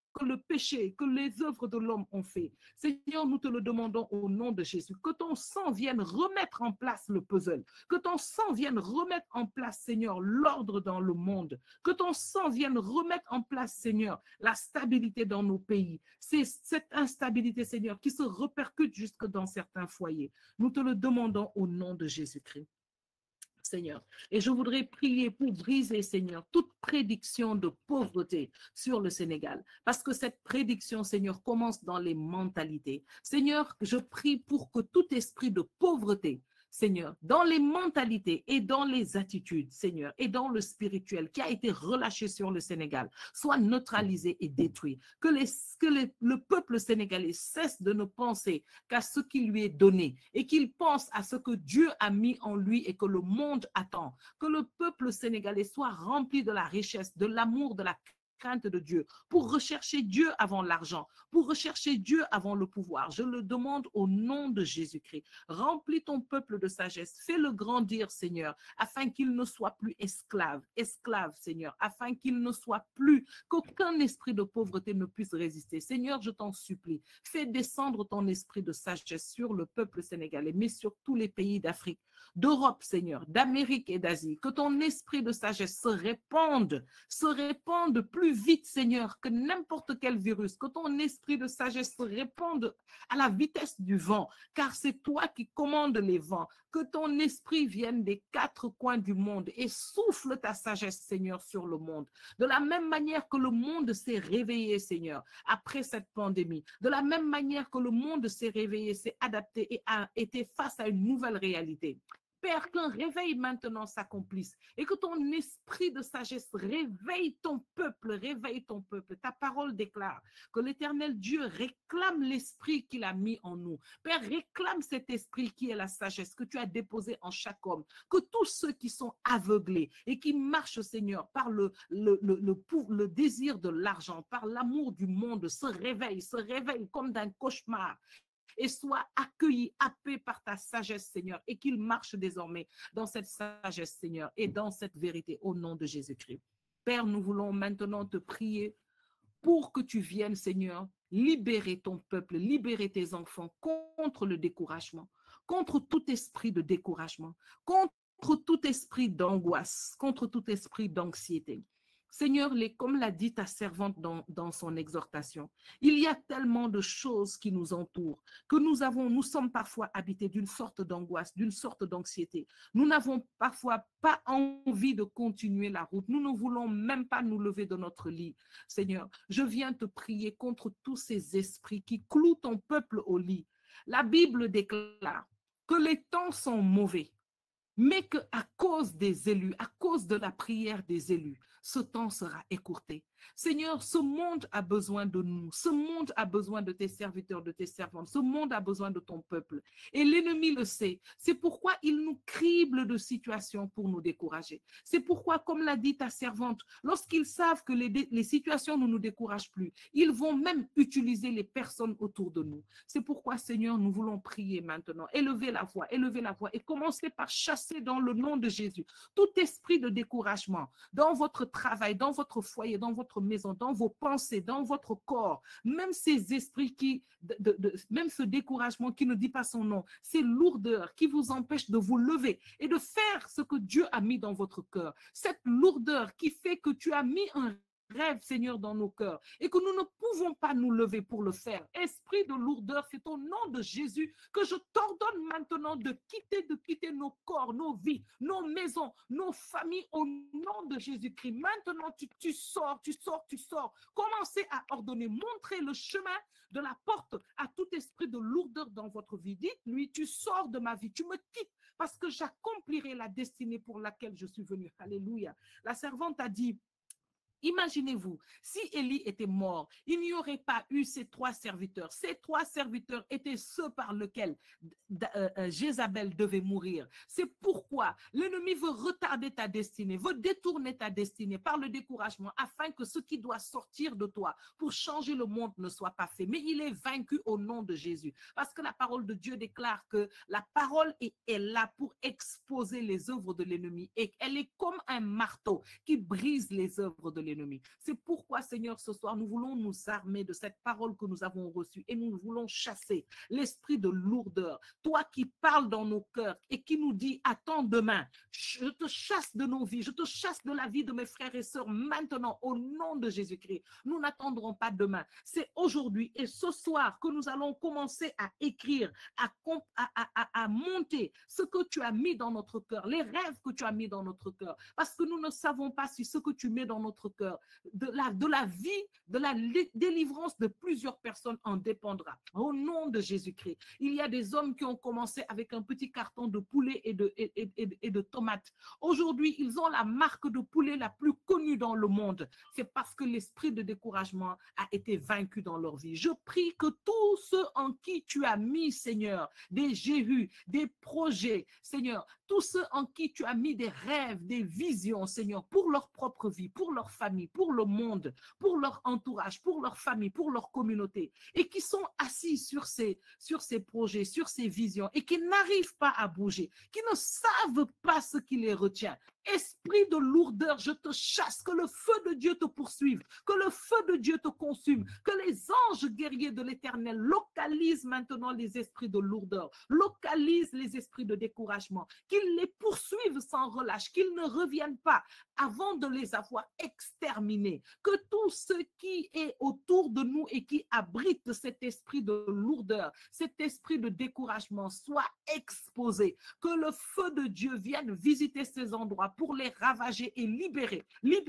que le péché, que les œuvres de l'homme ont fait. Seigneur, nous te le demandons au nom de Jésus, que ton sang vienne remettre en place le puzzle, que ton sang vienne remettre en place, Seigneur, l'ordre dans le monde, que ton sang vienne remettre en place, Seigneur, la stabilité dans nos pays. C'est cette instabilité, Seigneur, qui se répercute jusque dans certains foyers. Nous te le demandons au nom de Jésus-Christ. Seigneur. Et je voudrais prier pour briser, Seigneur, toute prédiction de pauvreté sur le Sénégal. Parce que cette prédiction, Seigneur, commence dans les mentalités. Seigneur, je prie pour que tout esprit de pauvreté, Seigneur, dans les mentalités et dans les attitudes, Seigneur, et dans le spirituel qui a été relâché sur le Sénégal, soit neutralisé et détruit. Que le peuple sénégalais cesse de ne penser qu'à ce qui lui est donné et qu'il pense à ce que Dieu a mis en lui et que le monde attend. Que le peuple sénégalais soit rempli de la richesse, de l'amour, de la crainte de Dieu, pour rechercher Dieu avant l'argent, pour rechercher Dieu avant le pouvoir. Je le demande au nom de Jésus-Christ. Remplis ton peuple de sagesse, fais-le grandir, Seigneur, afin qu'il ne soit plus esclave, Seigneur, afin qu'il ne soit plus, qu'aucun esprit de pauvreté ne puisse résister. Seigneur, je t'en supplie, fais descendre ton esprit de sagesse sur le peuple sénégalais, mais sur tous les pays d'Afrique, d'Europe, Seigneur, d'Amérique et d'Asie. Que ton esprit de sagesse se répande plus vite, Seigneur, que n'importe quel virus. Que ton esprit de sagesse se répande à la vitesse du vent, car c'est toi qui commandes les vents. Que ton esprit vienne des quatre coins du monde et souffle ta sagesse, Seigneur, sur le monde. De la même manière que le monde s'est réveillé, Seigneur, après cette pandémie, de la même manière que le monde s'est réveillé, s'est adapté et a été face à une nouvelle réalité. Père, qu'un réveil maintenant s'accomplisse et que ton esprit de sagesse réveille ton peuple, Ta parole déclare que l'Éternel Dieu réclame l'esprit qu'il a mis en nous. Père, réclame cet esprit qui est la sagesse que tu as déposé en chaque homme. Que tous ceux qui sont aveuglés et qui marchent, Seigneur, par le désir de l'argent, par l'amour du monde, se réveillent comme d'un cauchemar et soient accueillis, happés par ta sagesse, Seigneur, et qu'ils marchent désormais dans cette sagesse, Seigneur, et dans cette vérité au nom de Jésus-Christ. Père, nous voulons maintenant te prier pour que tu viennes, Seigneur, libérer ton peuple, libérer tes enfants contre le découragement, contre tout esprit de découragement, contre tout esprit d'angoisse, contre tout esprit d'anxiété. Seigneur, comme l'a dit ta servante dans son exhortation, il y a tellement de choses qui nous entourent, que nous sommes parfois habités d'une sorte d'angoisse, d'une sorte d'anxiété. Nous n'avons parfois pas envie de continuer la route. Nous ne voulons même pas nous lever de notre lit. Seigneur, je viens te prier contre tous ces esprits qui clouent ton peuple au lit. La Bible déclare que les temps sont mauvais, mais qu'à cause des élus, à cause de la prière des élus, ce temps sera écourté. Seigneur, ce monde a besoin de nous. Ce monde a besoin de tes serviteurs, de tes servantes. Ce monde a besoin de ton peuple. Et l'ennemi le sait. C'est pourquoi il nous crible de situations pour nous décourager. C'est pourquoi, comme l'a dit ta servante, lorsqu'ils savent que les situations ne nous découragent plus, ils vont même utiliser les personnes autour de nous. C'est pourquoi, Seigneur, nous voulons prier maintenant. Élever la voix et commencer par chasser dans le nom de Jésus tout esprit de découragement dans votre travail, dans votre foyer, dans votre maison, dans vos pensées, dans votre corps, même ces esprits même ce découragement qui ne dit pas son nom, ces lourdeurs qui vous empêchent de vous lever et de faire ce que Dieu a mis dans votre cœur, cette lourdeur qui fait que tu as mis un rêve, Seigneur, dans nos cœurs et que nous ne pouvons pas nous lever pour le faire. Esprit de lourdeur, c'est au nom de Jésus que je t'ordonne maintenant de quitter nos corps, nos vies, nos maisons, nos familles au nom de Jésus-Christ. Maintenant, tu sors. Commencez à ordonner, montrez le chemin de la porte à tout esprit de lourdeur dans votre vie. Dites-lui, tu sors de ma vie, tu me quittes parce que j'accomplirai la destinée pour laquelle je suis venue. Alléluia. La servante a dit, imaginez-vous, si Élie était mort, il n'y aurait pas eu ces trois serviteurs. Ces trois serviteurs étaient ceux par lesquels Jézabel devait mourir. C'est pourquoi l'ennemi veut retarder ta destinée, veut détourner ta destinée par le découragement, afin que ce qui doit sortir de toi pour changer le monde ne soit pas fait. Mais il est vaincu au nom de Jésus. Parce que la parole de Dieu déclare que la parole est là pour exposer les œuvres de l'ennemi. Et elle est comme un marteau qui brise les œuvres de l'ennemi. l'ennemi. C'est pourquoi, Seigneur, ce soir, nous voulons nous armer de cette parole que nous avons reçue et nous voulons chasser l'esprit de lourdeur. Toi qui parles dans nos cœurs et qui nous dis, attends demain, je te chasse de nos vies, je te chasse de la vie de mes frères et sœurs maintenant au nom de Jésus-Christ. Nous n'attendrons pas demain. C'est aujourd'hui et ce soir que nous allons commencer à écrire, à monter ce que tu as mis dans notre cœur, les rêves que tu as mis dans notre cœur. Parce que nous ne savons pas si ce que tu mets dans notre cœur, de la vie, de la délivrance de plusieurs personnes en dépendra. Au nom de Jésus-Christ. Il y a des hommes qui ont commencé avec un petit carton de poulet et de tomates. Aujourd'hui, ils ont la marque de poulet la plus connue dans le monde. C'est parce que l'esprit de découragement a été vaincu dans leur vie. Je prie que tous ceux en qui tu as mis, Seigneur, des Jéhu, des projets, Seigneur, tous ceux en qui tu as mis des rêves, des visions, Seigneur, pour leur propre vie, pour leur famille, pour le monde, pour leur entourage, pour leur famille, pour leur communauté, et qui sont assis sur ces projets, sur ces visions, et qui n'arrivent pas à bouger, qui ne savent pas ce qui les retient. Esprit de lourdeur, je te chasse, que le feu de Dieu te poursuive, que le feu de Dieu te consume, que les anges guerriers de l'Éternel localisent maintenant les esprits de lourdeur, localisent les esprits de découragement, qu'ils les poursuivent sans relâche, qu'ils ne reviennent pas avant de les avoir exterminés, que tout ce qui est autour de nous et qui abrite cet esprit de lourdeur, cet esprit de découragement soit exposé, que le feu de Dieu vienne visiter ces endroits pour les ravager et libérer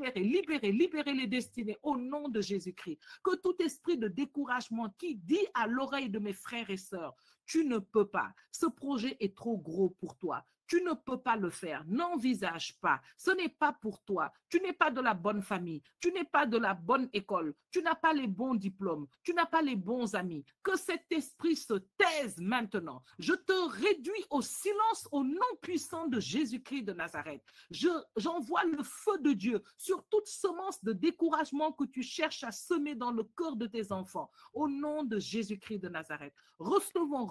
les destinées au nom de Jésus-Christ. Que tout esprit de découragement qui dit à l'oreille de mes frères et sœurs, tu ne peux pas, ce projet est trop gros pour toi. Tu ne peux pas le faire, n'envisage pas, ce n'est pas pour toi, tu n'es pas de la bonne famille, tu n'es pas de la bonne école, tu n'as pas les bons diplômes, tu n'as pas les bons amis, que cet esprit se taise maintenant. Je te réduis au silence au nom puissant de Jésus-Christ de Nazareth. J'envoie le feu de Dieu sur toute semence de découragement que tu cherches à semer dans le cœur de tes enfants, au nom de Jésus-Christ de Nazareth. Recevons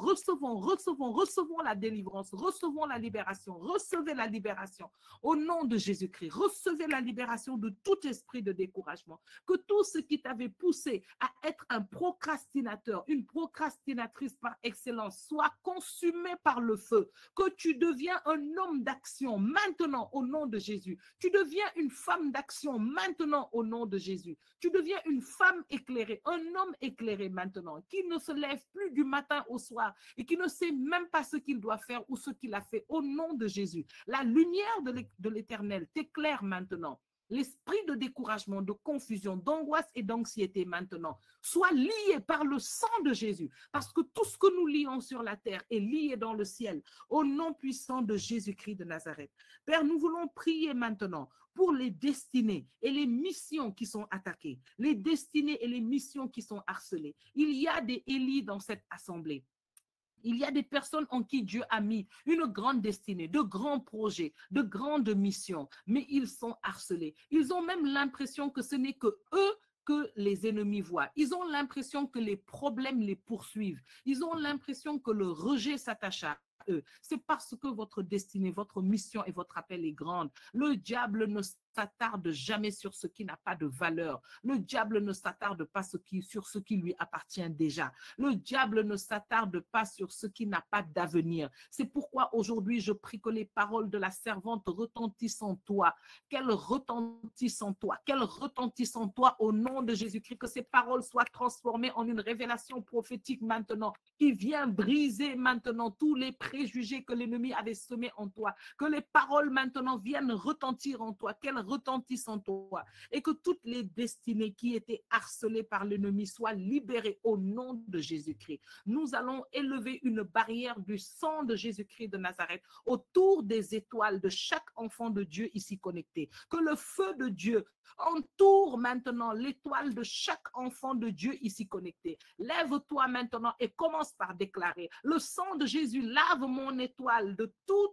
la délivrance, recevons la libération. Recevez la libération au nom de Jésus-Christ. Recevez la libération de tout esprit de découragement. Que tout ce qui t'avait poussé à être un procrastinateur, une procrastinatrice par excellence, soit consumé par le feu. Que tu deviens un homme d'action maintenant au nom de Jésus. Tu deviens une femme d'action maintenant au nom de Jésus. Tu deviens une femme éclairée, un homme éclairé maintenant, qui ne se lève plus du matin au soir et qui ne sait même pas ce qu'il doit faire ou ce qu'il a fait au nom de Jésus. La lumière de l'Éternel t'éclaire maintenant. L'esprit de découragement, de confusion, d'angoisse et d'anxiété maintenant soit lié par le sang de Jésus. Parce que tout ce que nous lions sur la terre est lié dans le ciel. Au nom puissant de Jésus-Christ de Nazareth. Père, nous voulons prier maintenant pour les destinées et les missions qui sont attaquées. Les destinées et les missions qui sont harcelées. Il y a des Élis dans cette assemblée. Il y a des personnes en qui Dieu a mis une grande destinée, de grands projets, de grandes missions, mais ils sont harcelés. Ils ont même l'impression que ce n'est que eux que les ennemis voient. Ils ont l'impression que les problèmes les poursuivent. Ils ont l'impression que le rejet s'attache à eux. C'est parce que votre destinée, votre mission et votre appel est grande. Le diable ne s'attarde jamais sur ce qui n'a pas de valeur. Le diable ne s'attarde pas sur ce qui lui appartient déjà. Le diable ne s'attarde pas sur ce qui n'a pas d'avenir. C'est pourquoi aujourd'hui je prie que les paroles de la servante retentissent en toi. Qu'elles retentissent en toi. Qu'elles retentissent en toi au nom de Jésus-Christ. Que ces paroles soient transformées en une révélation prophétique maintenant qui vient briser maintenant tous les préjugés que l'ennemi avait semés en toi. Que les paroles maintenant viennent retentir en toi. Qu'elles retentissent en toi et que toutes les destinées qui étaient harcelées par l'ennemi soient libérées au nom de Jésus-Christ. Nous allons élever une barrière du sang de Jésus-Christ de Nazareth autour des étoiles de chaque enfant de Dieu ici connecté. Que le feu de Dieu entoure maintenant l'étoile de chaque enfant de Dieu ici connecté. Lève-toi maintenant et commence par déclarer: le sang de Jésus lave mon étoile de toute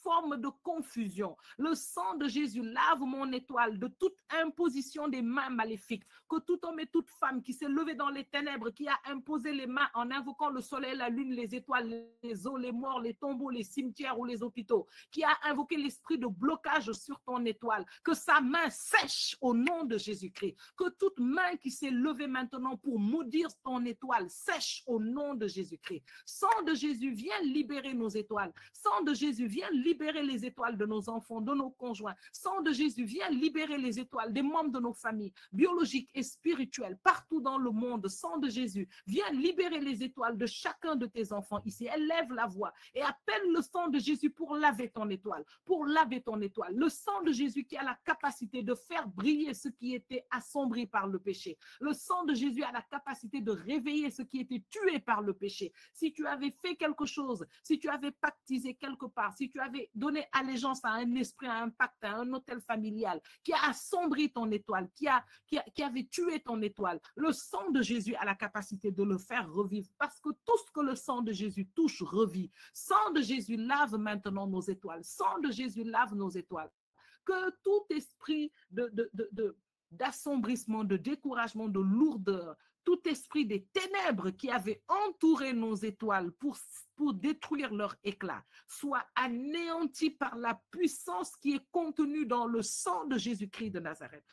forme de confusion. Le sang de Jésus lave mon étoile de toute imposition des mains maléfiques. Que tout homme et toute femme qui s'est levé dans les ténèbres, qui a imposé les mains en invoquant le soleil, la lune, les étoiles, les eaux, les morts, les tombeaux, les cimetières ou les hôpitaux, qui a invoqué l'esprit de blocage sur ton étoile, que sa main sèche au nom de Jésus-Christ. Que toute main qui s'est levée maintenant pour maudire ton étoile sèche au nom de Jésus-Christ. Sang de Jésus, viens libérer nos étoiles. Sang de Jésus, viens libérer les étoiles de nos enfants, de nos conjoints. Sang de Jésus, viens libérer les étoiles des membres de nos familles, biologiques et spirituelles, partout dans le monde. Sang de Jésus, viens libérer les étoiles de chacun de tes enfants ici. Élève la voix et appelle le sang de Jésus pour laver ton étoile, pour laver ton étoile. Le sang de Jésus qui a la capacité de faire briller ce qui était assombri par le péché. Le sang de Jésus a la capacité de réveiller ce qui était tué par le péché. Si tu avais fait quelque chose, si tu avais pactisé quelque part, si tu avais donné allégeance à un esprit, à un pacte, à un hôtel familial qui a assombri ton étoile, qui avait tué ton étoile, le sang de Jésus a la capacité de le faire revivre parce que tout ce que le sang de Jésus touche revit. Sang de Jésus lave maintenant nos étoiles. Sang de Jésus lave nos étoiles. Que tout esprit d'assombrissement, de découragement, de lourdeur, tout esprit des ténèbres qui avait entouré nos étoiles pour détruire leur éclat, soit anéanti par la puissance qui est contenue dans le sang de Jésus-Christ de Nazareth.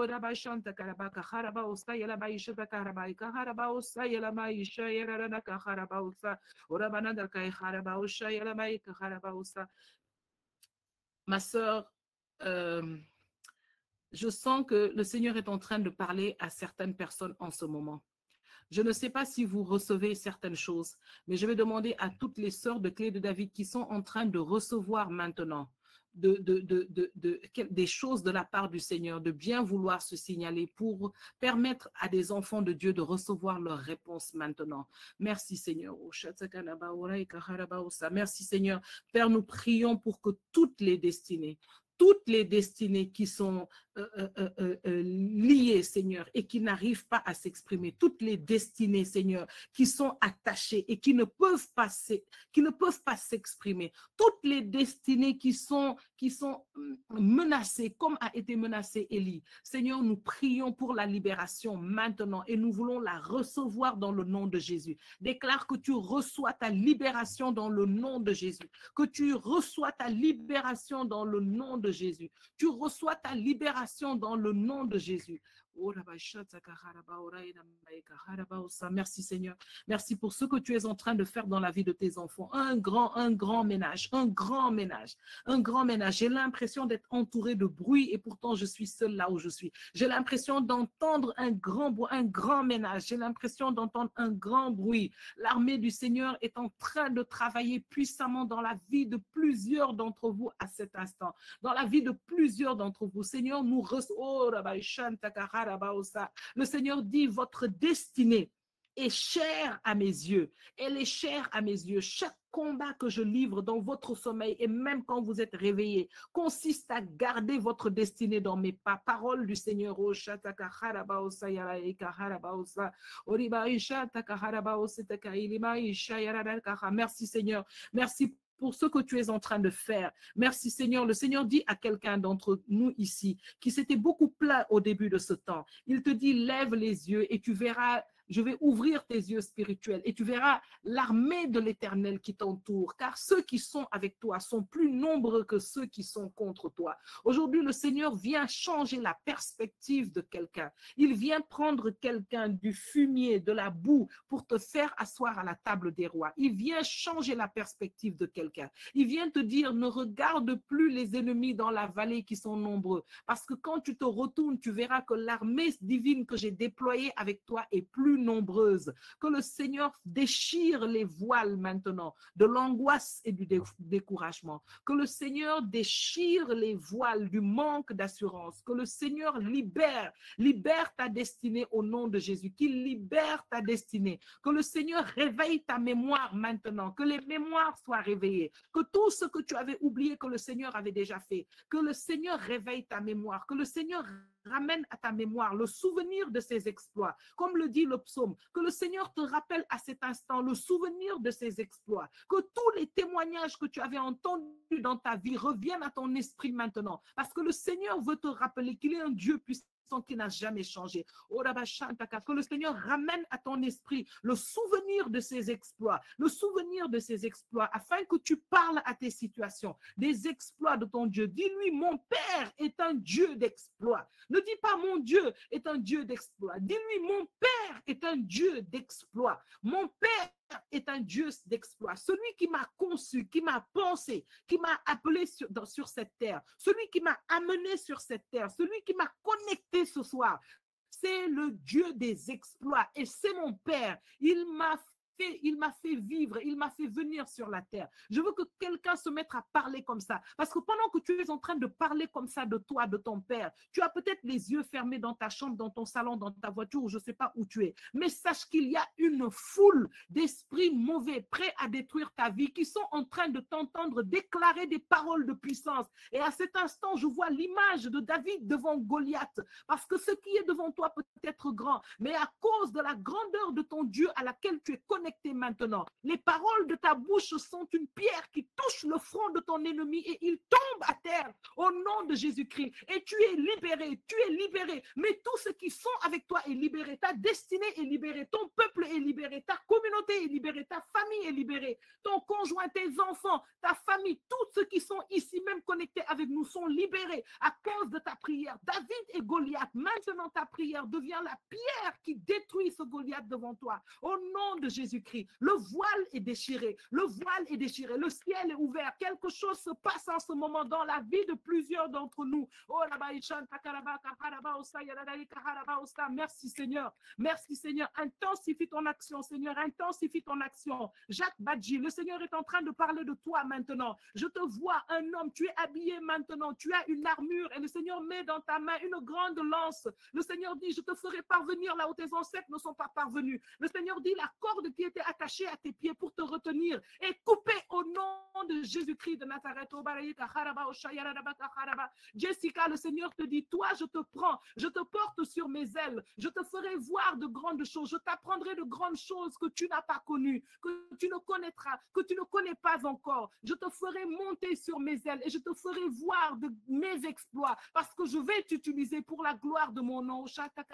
Ma sœur, je sens que le Seigneur est en train de parler à certaines personnes en ce moment. Je ne sais pas si vous recevez certaines choses, mais je vais demander à toutes les sœurs de Clé de David qui sont en train de recevoir maintenant des choses de la part du Seigneur, de bien vouloir se signaler pour permettre à des enfants de Dieu de recevoir leur réponse maintenant. Merci Seigneur. Merci Seigneur. Père, nous prions pour que toutes les destinées qui sont liées, Seigneur, et qui n'arrivent pas à s'exprimer, toutes les destinées, Seigneur, qui sont attachées et qui ne peuvent pas s'exprimer, toutes les destinées qui sont menacées, comme a été menacée Élie. Seigneur, nous prions pour la libération maintenant et nous voulons la recevoir dans le nom de Jésus. Déclare que tu reçois ta libération dans le nom de Jésus, que tu reçois ta libération dans le nom de Jésus. Tu reçois ta libération dans le nom de Jésus. Merci Seigneur. Merci pour ce que tu es en train de faire dans la vie de tes enfants. Un grand ménage. J'ai l'impression d'être entourée de bruit et pourtant je suis seule là où je suis. J'ai l'impression d'entendre un grand ménage. J'ai l'impression d'entendre un grand bruit. L'armée du Seigneur est en train de travailler puissamment dans la vie de plusieurs d'entre vous à cet instant. Dans la vie de plusieurs d'entre vous. Seigneur, nous recevons. Le Seigneur dit, votre destinée est chère à mes yeux. Elle est chère à mes yeux. Chaque combat que je livre dans votre sommeil et même quand vous êtes réveillé consiste à garder votre destinée dans mes pas. Parole du Seigneur. Merci Seigneur. Merci pour ce que tu es en train de faire. Merci Seigneur. Le Seigneur dit à quelqu'un d'entre nous ici qui s'était beaucoup plaint au début de ce temps. Il te dit, lève les yeux et tu verras, je vais ouvrir tes yeux spirituels et tu verras l'armée de l'Éternel qui t'entoure, car ceux qui sont avec toi sont plus nombreux que ceux qui sont contre toi. Aujourd'hui, le Seigneur vient changer la perspective de quelqu'un. Il vient prendre quelqu'un du fumier, de la boue pour te faire asseoir à la table des rois. Il vient changer la perspective de quelqu'un. Il vient te dire, ne regarde plus les ennemis dans la vallée qui sont nombreux, parce que quand tu te retournes, tu verras que l'armée divine que j'ai déployée avec toi est plus nombreuse. Que le Seigneur déchire les voiles maintenant de l'angoisse et du découragement. Que le Seigneur déchire les voiles du manque d'assurance. Que le Seigneur libère ta destinée au nom de Jésus. Qu'il libère ta destinée. Que le Seigneur réveille ta mémoire maintenant. Que les mémoires soient réveillées. Que tout ce que tu avais oublié que le Seigneur avait déjà fait. Que le Seigneur réveille ta mémoire. Que le Seigneur ramène à ta mémoire le souvenir de ses exploits, comme le dit le psaume, que le Seigneur te rappelle à cet instant le souvenir de ses exploits, que tous les témoignages que tu avais entendus dans ta vie reviennent à ton esprit maintenant, parce que le Seigneur veut te rappeler qu'il est un Dieu puissant qui n'a jamais changé. Que le Seigneur ramène à ton esprit le souvenir de ses exploits, le souvenir de ses exploits, afin que tu parles à tes situations, des exploits de ton Dieu. Dis-lui, mon Père est un Dieu d'exploits. Ne dis pas, mon Dieu est un Dieu d'exploits. Dis-lui, mon Père est un Dieu d'exploits. Mon Père est un Dieu d'exploit. Celui qui m'a conçu, qui m'a pensé, qui m'a appelé sur cette terre, celui qui m'a amené sur cette terre, celui qui m'a connecté ce soir, c'est le Dieu des exploits et c'est mon Père. Il m'a fait vivre, il m'a fait venir sur la terre. Je veux que quelqu'un se mette à parler comme ça. Parce que pendant que tu es en train de parler comme ça de toi, de ton Père, tu as peut-être les yeux fermés dans ta chambre, dans ton salon, dans ta voiture, ou je ne sais pas où tu es. Mais sache qu'il y a une foule d'esprits mauvais prêts à détruire ta vie qui sont en train de t'entendre déclarer des paroles de puissance. Et à cet instant, je vois l'image de David devant Goliath. Parce que ce qui est devant toi peut être grand, mais à cause de la grandeur de ton Dieu à laquelle tu es connecté maintenant, les paroles de ta bouche sont une pierre qui touche le front de ton ennemi et il tombe à terre au nom de Jésus-Christ. Et tu es libéré. Mais tous ceux qui sont avec toi est libéré. Ta destinée est libérée. Ton peuple est libéré. Ta communauté est libérée. Ta famille est libérée. Ton conjoint, tes enfants, ta famille, tous ceux qui sont ici même connectés avec nous sont libérés à cause de ta prière. David et Goliath, maintenant ta prière devient la pierre qui détruit ce Goliath devant toi. Au nom de Jésus-Christ. Le voile est déchiré. Le ciel est ouvert. Quelque chose se passe en ce moment dans la vie de plusieurs d'entre nous. Merci Seigneur. Merci Seigneur. Intensifie ton action, Seigneur. Intensifie ton action. Jacques Badji, le Seigneur est en train de parler de toi maintenant. Je te vois, un homme. Tu es habillé maintenant. Tu as une armure et le Seigneur met dans ta main une grande lance. Le Seigneur dit, je te ferai parvenir là où tes ancêtres ne sont pas parvenus. Le Seigneur dit, la corde qui était attachée à tes pieds pour te retenir est coupée au nom de Jésus-Christ de Nazareth. Jessica, le Seigneur te dit, toi, je te prends, je te porte sur mes ailes, je te ferai voir de grandes choses, je t'apprendrai de grandes choses que tu n'as pas connues, que tu ne connaîtras, que tu ne connais pas encore. Je te ferai monter sur mes ailes et je te ferai voir de mes exploits parce que je vais t'utiliser pour la gloire de mon nom.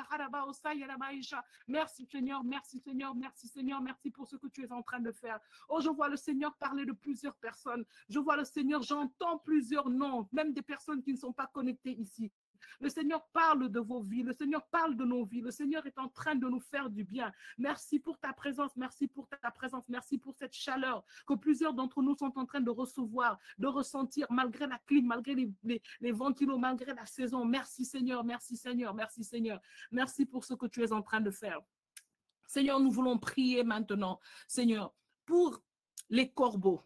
Merci Seigneur, merci Seigneur, merci Seigneur, merci pour ce que tu es en train de faire. Oh, je vois le Seigneur parler de plusieurs personnes. Je vois le Seigneur, j'entends plusieurs noms, même des personnes qui ne sont pas connectées ici. Le Seigneur parle de vos vies, le Seigneur parle de nos vies, le Seigneur est en train de nous faire du bien. Merci pour ta présence, merci pour ta présence, merci pour cette chaleur que plusieurs d'entre nous sont en train de recevoir, de ressentir malgré la clim, malgré les ventilos, malgré la saison. Merci Seigneur, merci Seigneur, merci Seigneur. Merci pour ce que tu es en train de faire. Seigneur, nous voulons prier maintenant, Seigneur, pour les corbeaux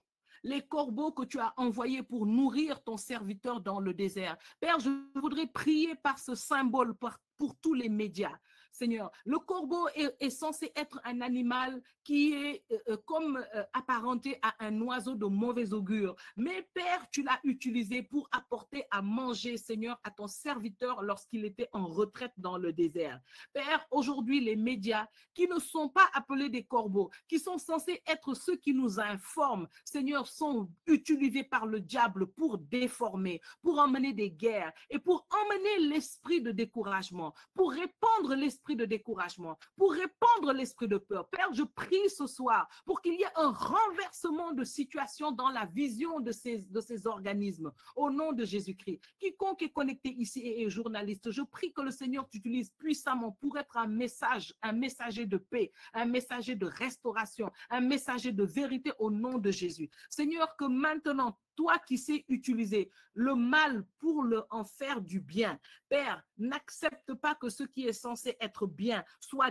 que tu as envoyés pour nourrir ton serviteur dans le désert. Père, je voudrais prier par ce symbole pour tous les médias. Seigneur, le corbeau est censé être un animal qui est apparenté à un oiseau de mauvais augure. Mais Père, tu l'as utilisé pour apporter à manger, Seigneur, à ton serviteur lorsqu'il était en retraite dans le désert. Père, aujourd'hui, les médias qui ne sont pas appelés des corbeaux, qui sont censés être ceux qui nous informent, Seigneur, sont utilisés par le diable pour déformer, pour emmener des guerres et pour emmener l'esprit de découragement, pour répandre l'esprit de découragement, pour répandre l'esprit de peur. Père, je prie ce soir pour qu'il y ait un renversement de situation dans la vision de ces organismes. Au nom de Jésus-Christ, quiconque est connecté ici et est journaliste, je prie que le Seigneur t'utilise puissamment pour être un messager de paix, un messager de restauration, un messager de vérité au nom de Jésus. Seigneur, que maintenant, toi qui sais utiliser le mal pour en faire du bien. Père, n'accepte pas que ce qui est censé être bien soit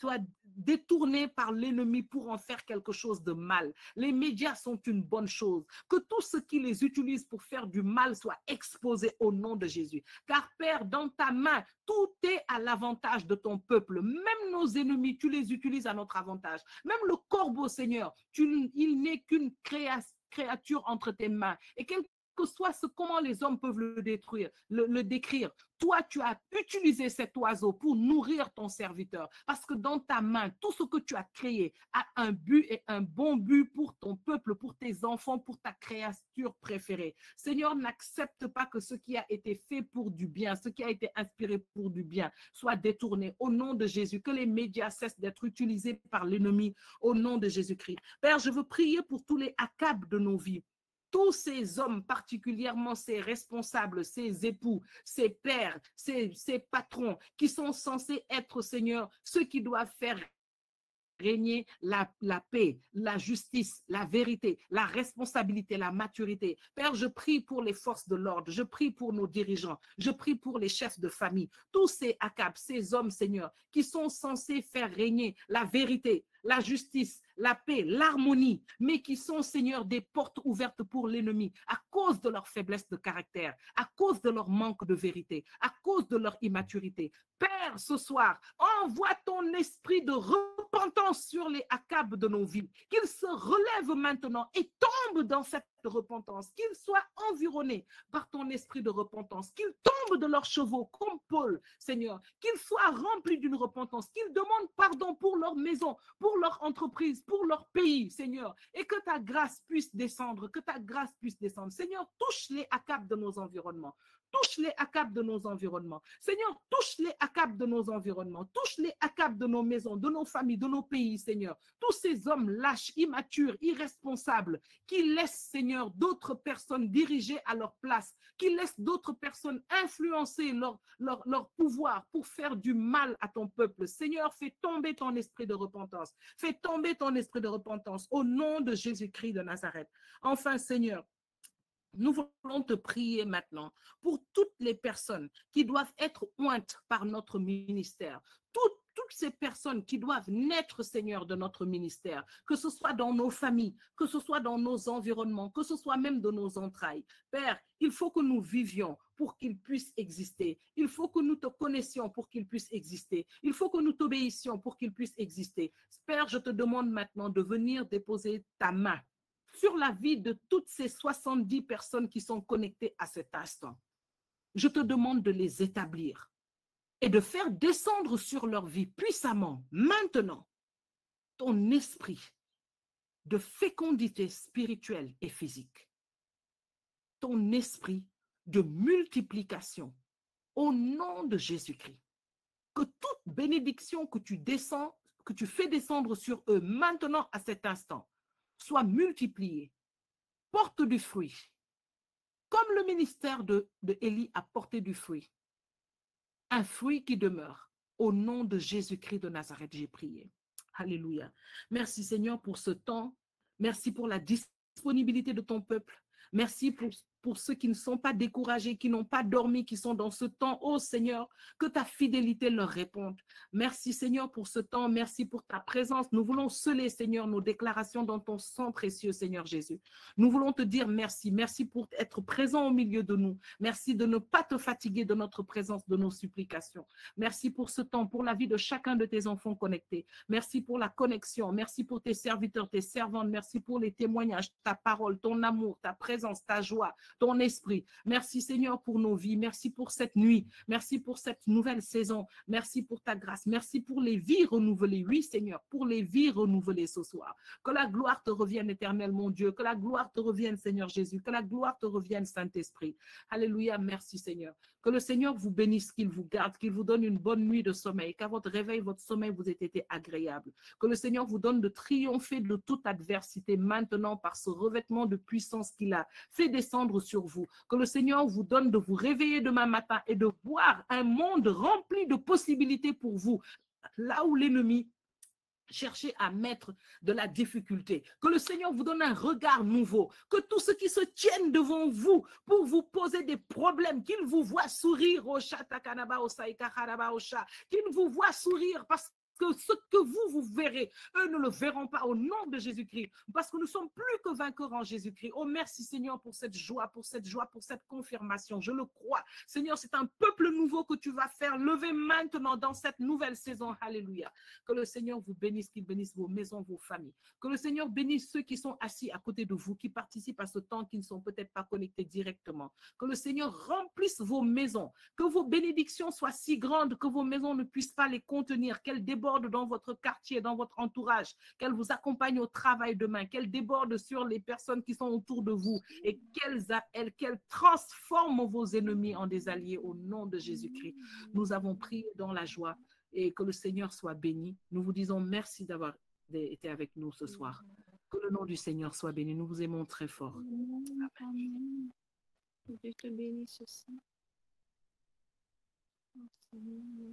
détourné par l'ennemi pour en faire quelque chose de mal. Les médias sont une bonne chose. Que tout ce qui les utilise pour faire du mal soit exposé au nom de Jésus. Car Père, dans ta main, tout est à l'avantage de ton peuple. Même nos ennemis, tu les utilises à notre avantage. Même le corbeau, Seigneur, il n'est qu'une créature entre tes mains. Et quelque que soit comment les hommes peuvent le détruire, le décrire, toi, tu as utilisé cet oiseau pour nourrir ton serviteur. Parce que dans ta main, tout ce que tu as créé a un but et un bon but pour ton peuple, pour tes enfants, pour ta créature préférée. Seigneur, n'accepte pas que ce qui a été fait pour du bien, ce qui a été inspiré pour du bien, soit détourné au nom de Jésus. Que les médias cessent d'être utilisés par l'ennemi au nom de Jésus-Christ. Père, je veux prier pour tous les Akab de nos vies. Tous ces hommes, particulièrement ces responsables, ces époux, ces pères, ces patrons, qui sont censés être, Seigneur, ceux qui doivent faire régner la paix, la justice, la vérité, la responsabilité, la maturité. Père, je prie pour les forces de l'ordre, je prie pour nos dirigeants, je prie pour les chefs de famille, tous ces Akab, ces hommes, Seigneur, qui sont censés faire régner la vérité, la justice, la paix, l'harmonie, mais qui sont, Seigneur, des portes ouvertes pour l'ennemi à cause de leur faiblesse de caractère, à cause de leur manque de vérité, à cause de leur immaturité. Père, ce soir, envoie ton esprit de repentance sur les Akab de nos vies, qu'ils se relèvent maintenant et tombent dans cette repentance, qu'ils soient environnés par ton esprit de repentance, qu'ils tombent de leurs chevaux comme Paul, Seigneur, qu'ils soient remplis d'une repentance, qu'ils demandent pardon pour leur maison, pour leur entreprise, pour leur pays, Seigneur, et que ta grâce puisse descendre, que ta grâce puisse descendre. Seigneur, touche les Akab de nos environnements. Touche les Akab de nos environnements. Seigneur, touche les Akab de nos environnements. Touche les Akab de nos maisons, de nos familles, de nos pays, Seigneur. Tous ces hommes lâches, immatures, irresponsables, qui laissent, Seigneur, d'autres personnes diriger à leur place, qui laissent d'autres personnes influencer leur pouvoir pour faire du mal à ton peuple. Seigneur, fais tomber ton esprit de repentance. Fais tomber ton esprit de repentance au nom de Jésus-Christ de Nazareth. Enfin, Seigneur, nous voulons te prier maintenant pour toutes les personnes qui doivent être ointes par notre ministère, toutes ces personnes qui doivent naître, Seigneur, de notre ministère, que ce soit dans nos familles, que ce soit dans nos environnements, que ce soit même de nos entrailles. Père, il faut que nous vivions pour qu'ils puissent exister. Il faut que nous te connaissions pour qu'ils puissent exister. Il faut que nous t'obéissions pour qu'ils puissent exister. Père, je te demande maintenant de venir déposer ta main sur la vie de toutes ces 70 personnes qui sont connectées à cet instant. Je te demande de les établir et de faire descendre sur leur vie puissamment, maintenant, ton esprit de fécondité spirituelle et physique, ton esprit de multiplication au nom de Jésus-Christ. Que toute bénédiction que tu fais descendre sur eux maintenant à cet instant, soit multiplié, porte du fruit, comme le ministère de Élie a porté du fruit, un fruit qui demeure. Au nom de Jésus-Christ de Nazareth, j'ai prié. Alléluia. Merci Seigneur pour ce temps. Merci pour la disponibilité de ton peuple. Merci pour ceux qui ne sont pas découragés, qui n'ont pas dormi, qui sont dans ce temps. Oh Seigneur, que ta fidélité leur réponde. Merci Seigneur pour ce temps. Merci pour ta présence. Nous voulons sceller, Seigneur, nos déclarations dans ton sang précieux, Seigneur Jésus. Nous voulons te dire merci. Merci pour être présent au milieu de nous. Merci de ne pas te fatiguer de notre présence, de nos supplications. Merci pour ce temps, pour la vie de chacun de tes enfants connectés. Merci pour la connexion. Merci pour tes serviteurs, tes servantes. Merci pour les témoignages, ta parole, ton amour, ta présence, ta joie, ton esprit. Merci Seigneur pour nos vies. Merci pour cette nuit. Merci pour cette nouvelle saison. Merci pour ta grâce. Merci pour les vies renouvelées. Oui Seigneur, pour les vies renouvelées ce soir. Que la gloire te revienne, Éternel mon Dieu. Que la gloire te revienne, Seigneur Jésus. Que la gloire te revienne, Saint-Esprit. Alléluia. Merci Seigneur. Que le Seigneur vous bénisse, qu'il vous garde, qu'il vous donne une bonne nuit de sommeil. Qu'à votre réveil, votre sommeil vous ait été agréable. Que le Seigneur vous donne de triompher de toute adversité maintenant par ce revêtement de puissance qu'il a fait descendre sur vous. Que le Seigneur vous donne de vous réveiller demain matin et de voir un monde rempli de possibilités pour vous, là où l'ennemi cherchez à mettre de la difficulté. Que le Seigneur vous donne un regard nouveau. Que tous ceux qui se tiennent devant vous pour vous poser des problèmes, qu'ils vous voient sourire, qu'ils vous voient sourire parce que ce que vous verrez, eux ne le verront pas au nom de Jésus-Christ, parce que nous sommes plus que vainqueurs en Jésus-Christ. Oh, merci Seigneur pour cette joie, pour cette confirmation. Je le crois. Seigneur, c'est un peuple nouveau que tu vas faire lever maintenant dans cette nouvelle saison. Alléluia. Que le Seigneur vous bénisse, qu'il bénisse vos maisons, vos familles. Que le Seigneur bénisse ceux qui sont assis à côté de vous, qui participent à ce temps, qui ne sont peut-être pas connectés directement. Que le Seigneur remplisse vos maisons, que vos bénédictions soient si grandes que vos maisons ne puissent pas les contenir, qu'elles débordent dans votre quartier, dans votre entourage, qu'elles vous accompagnent au travail demain, qu'elles débordent sur les personnes qui sont autour de vous et qu'elles transforment vos ennemis en des alliés au nom de Jésus-Christ. Nous avons prié dans la joie et que le Seigneur soit béni. Nous vous disons merci d'avoir été avec nous ce soir. Que le nom du Seigneur soit béni. Nous vous aimons très fort. Amen. Dieu te bénisse aussi. Merci.